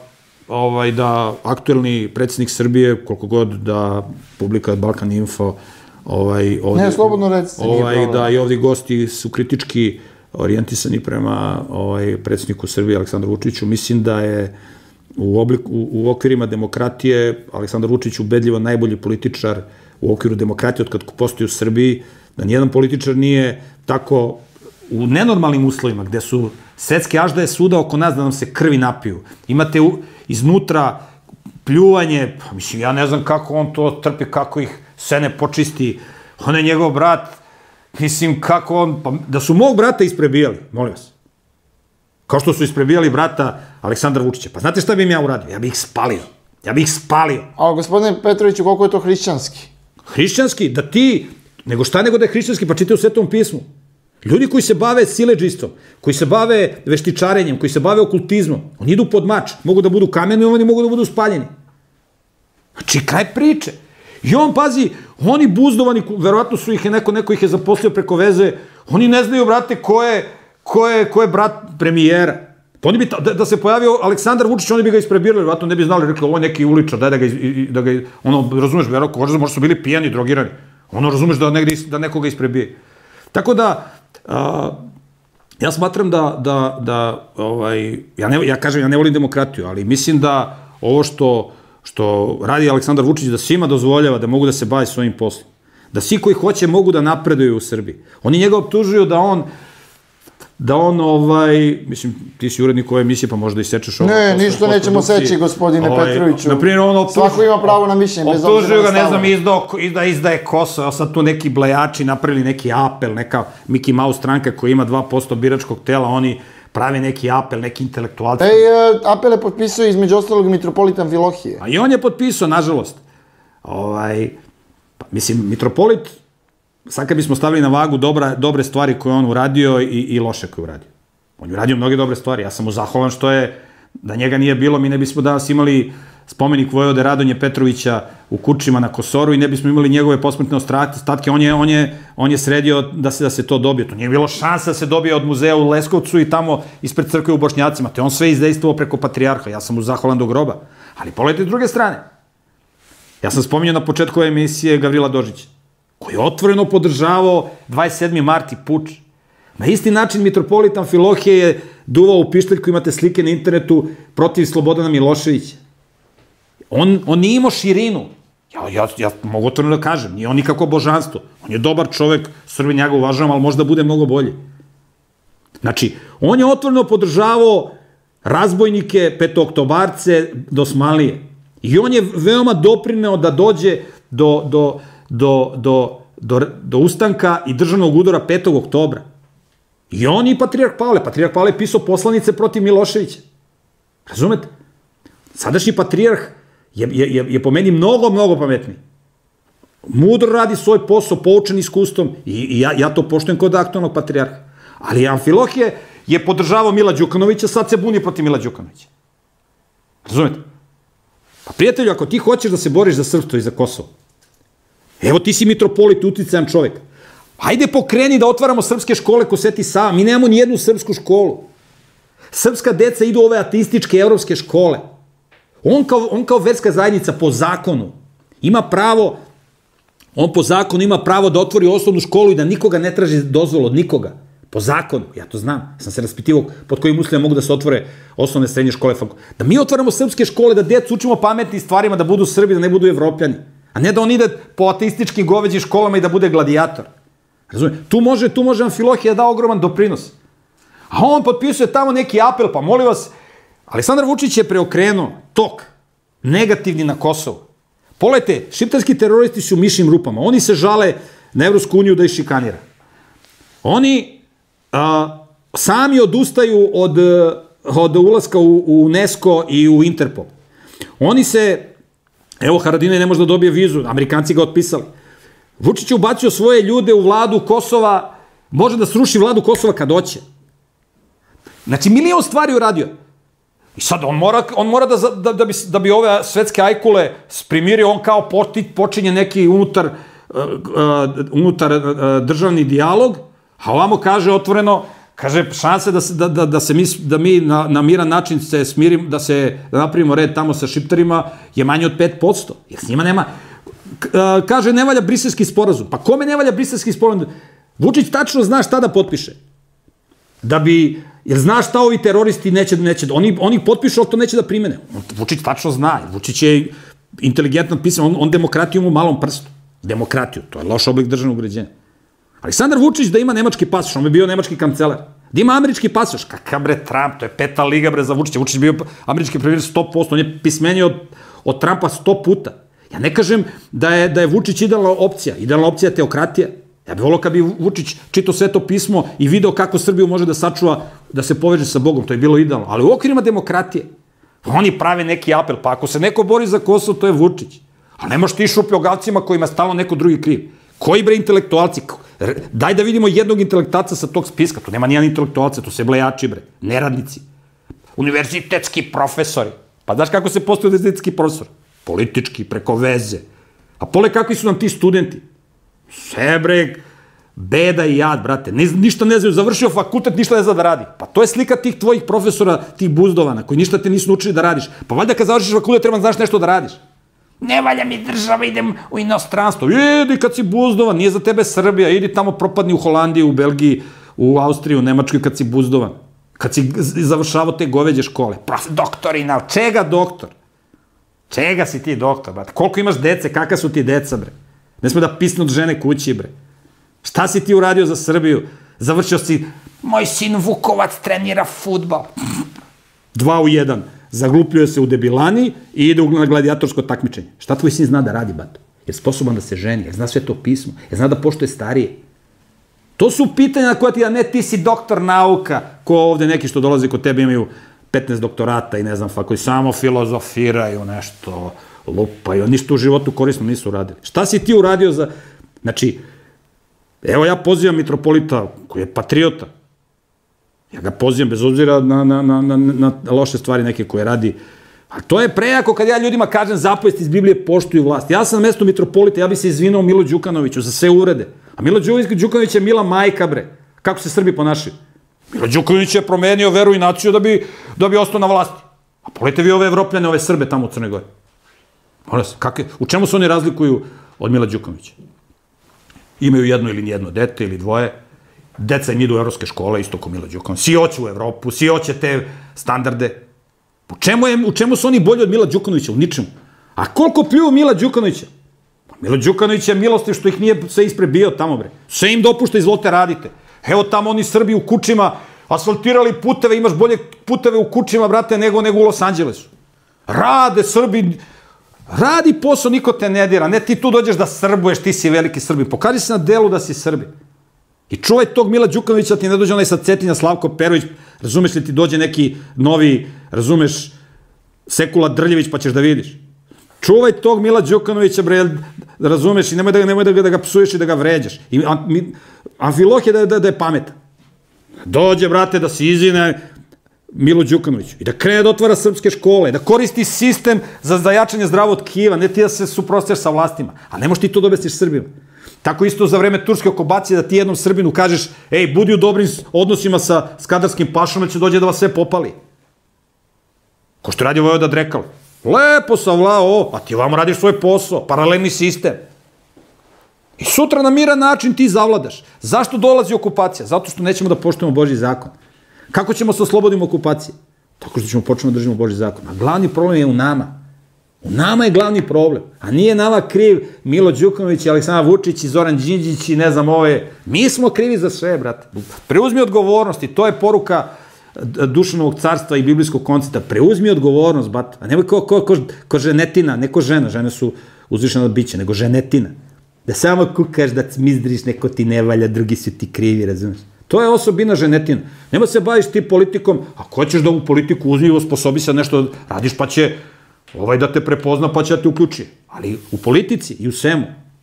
aktuelni predsjednik Srbije, koliko god da publika Balkan Info, ne, slobodno recite, da i ovdje gosti su kritički orijentisani prema predsjedniku Srbije Aleksandru Vučiću, mislim da je u okvirima demokratije Aleksandar Vučić ubedljivo najbolji političar u okviru demokratije od kad postoji u Srbiji, da nijedan političar nije tako u nenormalnim uslovima, gde su svetske aždaje svuda oko nas da nam se krvi napiju. Imate iznutra pljuvanje, mislim, ja ne znam kako on to trpi, kako ih sve ne počisti, on je njegov brat, mislim, kako on, da su mog brata isprebijali, molim vas, kao što su isprebijali brata Aleksandra Vučića, pa znate šta bi im ja uradio? Ja bih ih spalio. A gospodine Petroviću, koliko je to hrišćanski? Hrišćanski? Da ti, nego šta nego da je hrišćanski, pa čite u Svetom pismu. Ljudi koji se bave siledžistvom, koji se bave veštičarenjem, koji se bave okultizmom, oni idu pod mač, mogu da budu kamenovani, mogu da budu spaljeni. Znači, kraj priče. I on, pazi, oni buzdovani, verovatno su ih neko ih je zaposlio preko veze, oni ne znaju, brate, ko je brat premijera. Pa oni bi, da se pojavio Aleksandar Vučić, oni bi ga isprebirali, verovatno ne bi znali, rekli, ovo je neki uličar, daj da ga, ono, razumeš, verovatno, možda su bili pijani, drogirani, ono, razumeš da nekoga isprebije. Tako da, ja smatram ja kažem, ja ne volim demokratiju, ali mislim da ovo što radi Aleksandar Vučić, da svima dozvoljava da mogu da se bave svojim poslom, da svi koji hoće mogu da napreduju u Srbiji. Oni njega optužuju da on, mislim, ti si urednik ove emisije, pa možda isečeš ovo. Ne, ništa nećemo seći, gospodine Petroviću. Svako ima pravo na mišljenje, bez obzira na optužuju ga, ne znam, da izdaje Kosovo, sad tu neki blejači napravili neki apel, neka Mickey Mouse stranka koja ima 2% biračkog tela, oni pravi neki apel, neki intelektualci. Apele potpisao između ostalog mitropolita Amfilohije. A i on je potpisao, nažalost. Mislim, mitropolit, sad kad bismo stavili na vagu dobre stvari koje on uradio i loše koje uradio. On je uradio mnoge dobre stvari. Ja sam mu zahvalan što je, da njega nije bilo, mi ne bismo danas imali spomenik Vojvode Radonje Petrovića u Kučima na Kosoru i ne bismo imali njegove posmrtne ostatke. On je sredio da se to dobije. To nije bilo šansa da se dobije od muzeja u Leskovcu i tamo ispred crkve u Bošnjacima. To je on sve izdejstvovao preko patrijarha. Ja sam mu zahvalan do groba. Ali pogledajte s druge strane. Ja sam spominjao na početku ove emisije Gavrila Dožića, koji je otvoreno podržavao 27. mart i puč. Na isti način mitropolit Amfilohije je duvao u pištaljku, imate slike na internetu, protiv Slobodana Miloševića. On nije imao širinu. Ja mogu otvoreno da kažem, nije on nikako božanstvo. On je dobar čovek, Srbi njega uvažavam, ali možda bude mnogo bolji. Znači, on je otvoreno podržavao razbojnike, petooktobarce, dosmanlije. I on je veoma doprineo da dođe do ustanka i državnog udara 5. oktobra. I on i Patrijarh Pavle je pisao poslanice protiv Miloševića. Razumete? Sadašnji Patrijarh je po meni mnogo pametniji. Mudro radi svoj posao, poučen iskustvom i ja to poštujem kod aktualnog Patrijarha. Ali Amfilohije je podržavao Mila Đukanovića, sad se buni protiv Mila Đukanovića. Razumete? Pa prijatelju, ako ti hoćeš da se boriš za srpstvo i za Kosovo, evo ti si mitropolit, uticajan čovek, hajde pokreni da otvaramo srpske škole ko Sveti Sava, mi nemamo nijednu srpsku školu. Srpska deca idu u ove ateističke evropske škole. On kao verska zajednica po zakonu Ima pravo, on po zakonu ima pravo da otvori osnovnu školu i da nikoga ne traži dozvolu od nikoga. Po zakonu, ja to znam. Sam se raspitivao pod kojim uslovima mogu da se otvore osnovne, srednje škole. Da mi otvaramo srpske škole, da djecu učimo pametnim stvarima, da budu Srbi, da ne budu Evropljani. A ne da on ide po ateističkim goveđim školama i da bude gladijator. Razumije? Tu može Amfilohije da da ogroman doprinos. A on potpisuje tamo neki apel, pa molim vas, Aleksandar Vučić je preokrenuo tok negativni na Kosovo. Pogledajte, šiptarski teroristi su u mišim rupama. Oni se žale na Evropsku uniju da ih šikanira. Oni sami odustaju od ulaska u UNESCO i u Interpol. Oni se, evo Haradinaj ne može da dobije vizu, Amerikanci ga otpisali. Vučić je ubacio svoje ljude u vladu Kosova, može da sruši vladu Kosova kad hoće. Znači, milion stvari uradio. I sad, on mora da bi ove svetske ajkule sprimirio, on kao počinje neki unutar državni dijalog, a ovamo kaže otvoreno, kaže, šanse da mi na miran način se smirimo, da napravimo red tamo sa šiptarima, je manje od 5%. Jer s njima nema... Kaže, ne valja briselski sporazum. Pa kome ne valja briselski sporazum? Vučić tačno zna šta da potpiše. Jer znaš šta ovi teroristi neće, oni potpišu, ali to neće da primene. Vučić tačno zna. Vučić je inteligentan pisan, on demokratiju mu u malom prstu. Demokratiju, to je loš oblik državnog uređenja. Aleksandar Vučić da ima nemački pasoš, on bi bio nemački kancelar. Da ima američki pasoš, kakav bre Trump, to je 5. liga bre za Vučića. Vučić bio američki premijer 100%, on je pismenio od Trumpa 100 puta. Ja ne kažem da je Vučić idealna opcija teokratija. Ja bih volio kad bi Vučić čitao Sveto pismo i video kako Srbiju može da sačuva, da se poveže sa Bogom, to je bilo idealno. Ali u okvirima demokratije, oni prave neki apel, pa ako se neko bori za Kosovo, to je Vučić. A ne možeš ti šupljogavcima kojima je stalno neko drugi kriv. Koji bre intelektualci? Daj da vidimo jednog intelektualca sa tog spiska, tu nema nijedan intelektualca, tu se blejači bre, neradnici. Univerzitetski profesori. Pa znaš kako se postoje univerzitetski profesor? Politički, preko veze. A pole kakvi su nam ti studenti? Sve bre, beda i jad, brate. Ništa ne znaju, završio fakultet, ništa ne zna da radi. Pa to je slika tih tvojih profesora, tih buzdovana, koji ništa te nisu naučili da radiš. Pa valjda kad završiš fakultet treba znaš nešto da radiš. Ne valja mi država, idem u inostranstvo. Idi kad si buzdovan, nije za tebe Srbija, idi tamo propadni u Holandiju, u Belgiji, u Austriju, u Nemačkoj kad si buzdovan. Kad si završavao te goveđe škole. Doktorina, čega doktor? Čega si ti doktor, brate? Koliko imaš dece, kakva su ti deca, bre? Ne sme da pisnu od žene kući, bre. Šta si ti uradio za Srbiju? Završio si, moj sin Vukovac trenira fudbal. 2 u 1. Zaglupljuje se u debilani i ide na gladijatorsko takmičenje. Šta tvoj sin zna da radi, bato? Je sposoban da se ženi, jer zna sve to pismo, jer zna da poštuje starije. To su pitanja na koja ti ti si doktor nauka, ko ovde neki što dolaze kod tebe imaju 15 doktorata i ne znam, koji samo filozofiraju nešto, lupaju, ništa u životu korisno nisu uradili. Šta si ti uradio za... Znači, evo ja pozivam mitropolita koji je patriota. Ja ga pozivam bez obzira na loše stvari neke koje radi. A to je prejako kad ja ljudima kažem zapovesti iz Biblije poštuju vlast. Ja sam na mestu mitropolita, ja bi se izvinao Milu Đukanoviću za sve uvrede. A Milo Đukanović je mila majka, bre. Kako se Srbi ponašaju? Milo Đukanović je promenio veru i naciju da bi ostao na vlasti. A pogledajte vi ove Evropljane, ove Srbe tamo u Crnoj Gori. U čemu se oni razlikuju od Mila Đukanovića? Imaju jedno ili nijedno dete ili dvoje. Deca im idu u evropske škole, isto ko Milo Đukanović. Svi hoće u Evropu, svi hoće te standarde. U čemu su oni bolji od Mila Đukanovića? U ničemu. A koliko pljuju Mila Đukanovića? Milo Đukanović je milostiv što ih nije sve isprebio tamo, bre. Sve im dopušta, izvolite, radite. Evo tamo oni Srbi u kućima asfaltirali puteve, imaš bolje puteve u kućima, brate, nego u Los Angelesu. Rade Srbi, radi posao, niko te ne dira. Ne ti tu dođeš da srbuješ, ti si veliki Srbi. Pokaži se na delu da si Srbi. I čuvaj tog Mila Đukanovića, ti ne dođe onaj sa Cetinja, Slavko Perović, razumeš li ti dođe neki novi, razumeš, Sekula Drljević, pa ćeš da vidiš. Čuvaj tog Mila Đukanovića, bre, razumeš, i nemoj da ga psuješ i da ga vređaš. I Amfilohije da je pametan. Dođe, brate, da se izvine Milu Đukanoviću i da krene da otvara srpske škole, da koristi sistem za jačanje zdravog tkiva, ne ti da se suprotstavljaš sa vlastima. A ne možeš ti to da objasniš Srbima. Tako isto za vreme turske okupacije da ti jednom Srbinu kažeš, ej, budi u dobrim odnosima sa skadarskim pašom, jer će dođe da vas sve popali. Ko što radi Vojvoda Drekal. Lepo savlao, a ti vamo radiš svoj posao, paralelni sistem. I sutra na miran način ti zavladaš. Zašto dolazi okupacija? Zato što nećemo da poštujemo Božji zakon. Kako ćemo se osloboditi okupacije? Tako što ćemo početi da držimo Božji zakon. A glavni problem je u nama. U nama je glavni problem. A nije nama kriv Milo Đukanović, Aleksandar Vučić i Zoran Đinđić i ne znam ove. Mi smo krivi za sve, brate. Preuzmi odgovornost i to je poruka Dušanovog carstva i biblijskog koncepta. Preuzmi odgovornost, brate. A nemoj ko ženetina, ne ko žena. Žene su uzvišena biće, nego ženetina. Da samo kukaš, da cmizdriš, neko ti ne valja, drugi su ti krivi, razumiješ? To je osobina ženetina. Nema se baviš ti politikom, ako hoćeš da u politiku uzmi i osposobi se nešto radiš, pa će da te prepozna, pa će da te uključi. Ali u politici i u svemu.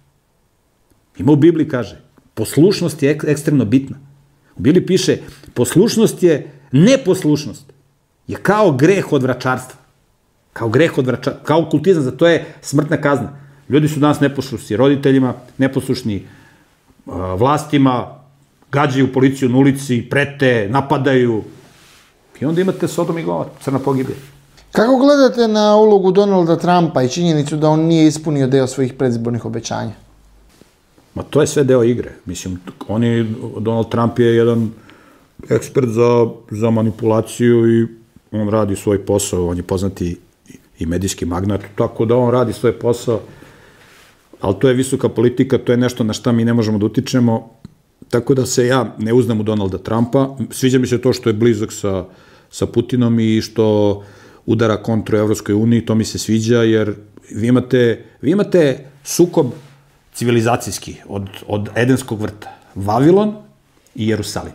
Ima u Bibliji, kaže, poslušnost je ekstremno bitna. U Bibliji piše, poslušnost je neposlušnost. Je kao greh od vračarstva. Kao okultizam, za to je smrtna kazna. Ljudi su danas neposlušni roditeljima, neposlušni vlastima, gađaju policiju na ulici, prete, napadaju. I onda imate Sodom i Gomor, crna pogibija. Kako gledate na ulogu Donalda Trumpa i činjenicu da on nije ispunio deo svojih predizbornih obećanja? Ma to je sve deo igre. Mislim, Donald Trump je jedan ekspert za manipulaciju i on radi svoj posao, on je poznati i medijski magnat, tako da on radi svoj posao, ali to je visoka politika, to je nešto na šta mi ne možemo da utičemo, tako da se ja ne uznam u Donalda Trumpa. Sviđa mi se to što je blizak sa Putinom i što udara kontru Evropskoj uniji, to mi se sviđa, jer vi imate sukob civilizacijski od Edenskog vrta, Vavilon i Jerusalim.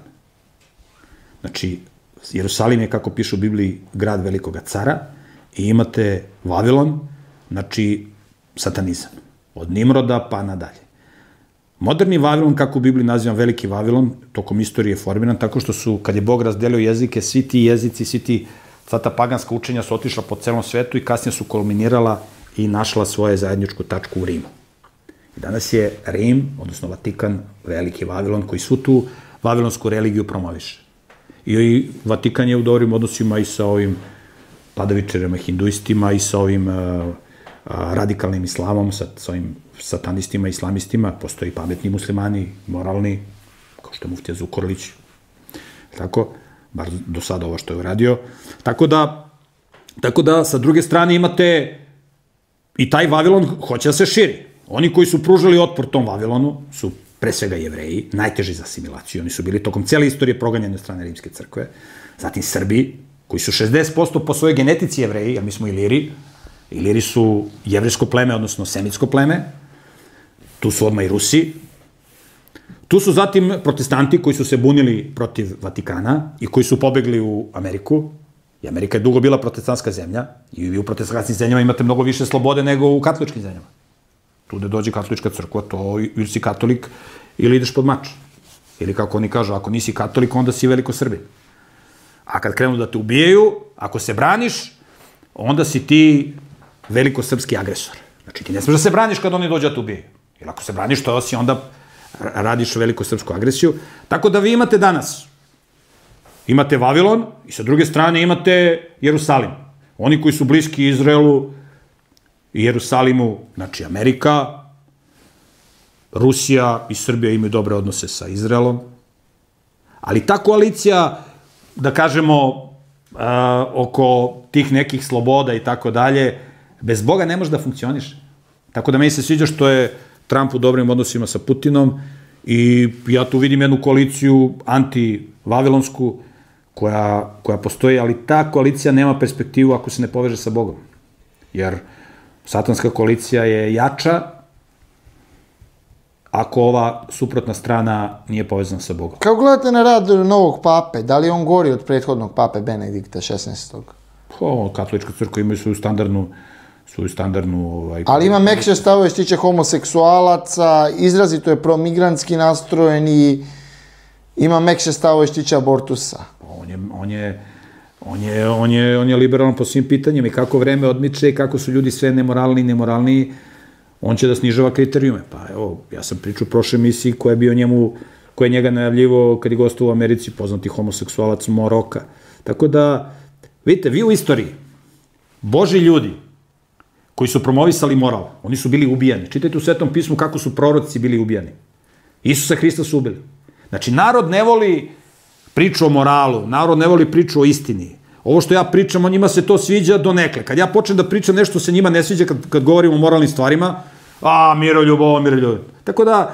Znači, Jerusalim je, kako piše u Bibliji, grad velikoga cara, i imate Vavilon, znači satanizam. Od Nimroda pa nadalje. Moderni Vavilon, kako u Bibliji nazivam veliki Vavilon, tokom istorije je formiran tako što su, kad je Bog razdelio jezike, svi ti jezici, sva ta paganska učenja su otišla po celom svetu i kasnije su kulminirala i našla svoje zajedničku tačku u Rimu. I danas je Rim, odnosno Vatikan, veliki Vavilon, koji svu tu vavilonsku religiju promoviše. I Vatikan je u dobrim odnosima i sa ovim padavičarima, hinduistima i sa ovim radikalnim islamom, sa ovim satanistima, islamistima. Postoji pametni muslimani, moralni, kao što je muftija Zukorlić. Tako, bar do sada ovo što je uradio. Tako da, sa druge strane imate i taj Vavilon hoće da se širi. Oni koji su pružali otpor tom Vavilonu su pre svega Jevreji, najteži za asimilaciju. Oni su bili tokom cijele istorije proganjani od strane Rimske crkve. Zatim Srbi, koji su 60% po svojoj genetici Jevreji, a mi smo Iliri. Iliri su jevrejsko pleme, odnosno semitsko pleme. Tu su odmah i Rusi. Tu su zatim protestanti koji su se bunili protiv Vatikana i koji su pobegli u Ameriku. I Amerika je dugo bila protestantska zemlja. I vi u protestantskim zemljama imate mnogo više slobode nego u katoličkim zemljama. Tu gde dođe katolička crkva, to ili si katolik ili ideš pod mač. Ili kako oni kažu, ako nisi katolik, onda si veliko Srbin. A kad krenu da te ubijaju, ako se braniš, onda si ti veliko srpski agresor. Znači, ti ne smiješ da se braniš kad oni dođu da te ubijaju. Jer ako se braniš, to si onda radiš veliko srpsku agresiju. Tako da vi imate danas, imate Vavilon i sa druge strane imate Jerusalim. Oni koji su bliski Izraelu i Jerusalimu, znači Amerika, Rusija i Srbija imaju dobre odnose sa Izraelom. Ali ta koalicija, da kažemo, oko tih nekih sloboda i tako dalje, bez Boga ne može da funkcioniše. Tako da meni se sviđa što je Trump u dobrim odnosima sa Putinom i ja tu vidim jednu koaliciju anti-vavilonsku koja postoji, ali ta koalicija nema perspektivu ako se ne poveže sa Bogom. Jer satanska koalicija je jača ako ova suprotna strana nije povezana sa Bogom. Kako gledate na rad novog pape? Da li je on gori od prethodnog pape Benedikta XVI? Katolička crkva imaju svoju standardnu... Ali ima mekše stavove što tiče homoseksualaca, izrazito je promigrantski nastrojen i ima mekše stavove što tiče abortusa. On je liberalan po svim pitanjima i kako vreme odmiče i kako su ljudi sve nemoralniji, on će da snižava kriterijume. Pa evo, ja sam pričao u prošle emisiji ko je njega najavljivo kad je gostao u Americi, poznati homoseksualac Moroka. Tako da, vidite, vi u istoriji, Boži ljudi, koji su promovisali moral. Oni su bili ubijani. Čitajte u Svetom pismu kako su proroci bili ubijani. Isusa Hrista su ubili. Znači, narod ne voli priču o moralu, narod ne voli priču o istini. Ovo što ja pričam, njima se to sviđa do nekle. Kad ja počnem da pričam nešto se njima ne sviđa kad govorim o moralnim stvarima, miroljub, ovo, miroljub. Tako da,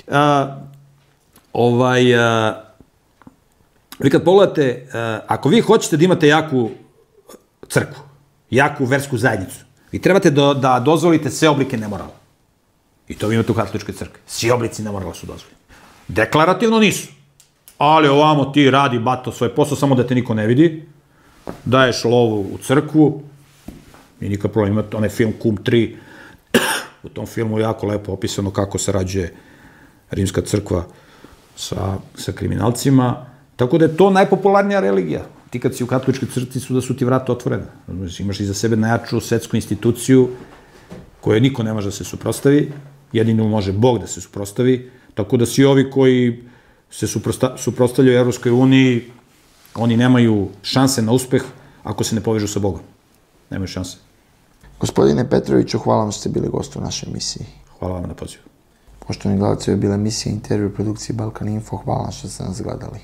vi kad pogledate, ako vi hoćete da imate jaku crkvu, jaku versku zajednicu, vi trebate da dozvolite sve oblike nemorala. I to vi imate u katoličkoj crkvi. Svi oblici nemorala su dozvoljeni. Deklarativno nisu. Ali ovamo ti radi, bato, svoj posao, samo da te niko ne vidi, daješ lovu u crkvu i nikad problem. Imate onaj film Kum 3, u tom filmu je jako lepo opisano kako sarađuje rimska crkva sa kriminalcima, tako da je to najpopularnija religija. Ti kad si u katoličkoj crkvi su da su ti vrata otvorene. Imaš iza sebe najjaču svetsku instituciju koje niko ne može da se suprostavi, jedino može Bog da se suprostavi, tako da svi ovi koji se suprostavljaju Evropskoj uniji, oni nemaju šanse na uspeh ako se ne povežu sa Bogom. Nemaju šanse. Gospodine Petroviću, hvala vam što ste bili gost u našoj emisiji. Hvala vam na pozivu. Poštovani gledalci, ovo je bila emisija Intervju u produkciji Balkan Info. Hvala vam što ste nas gledali.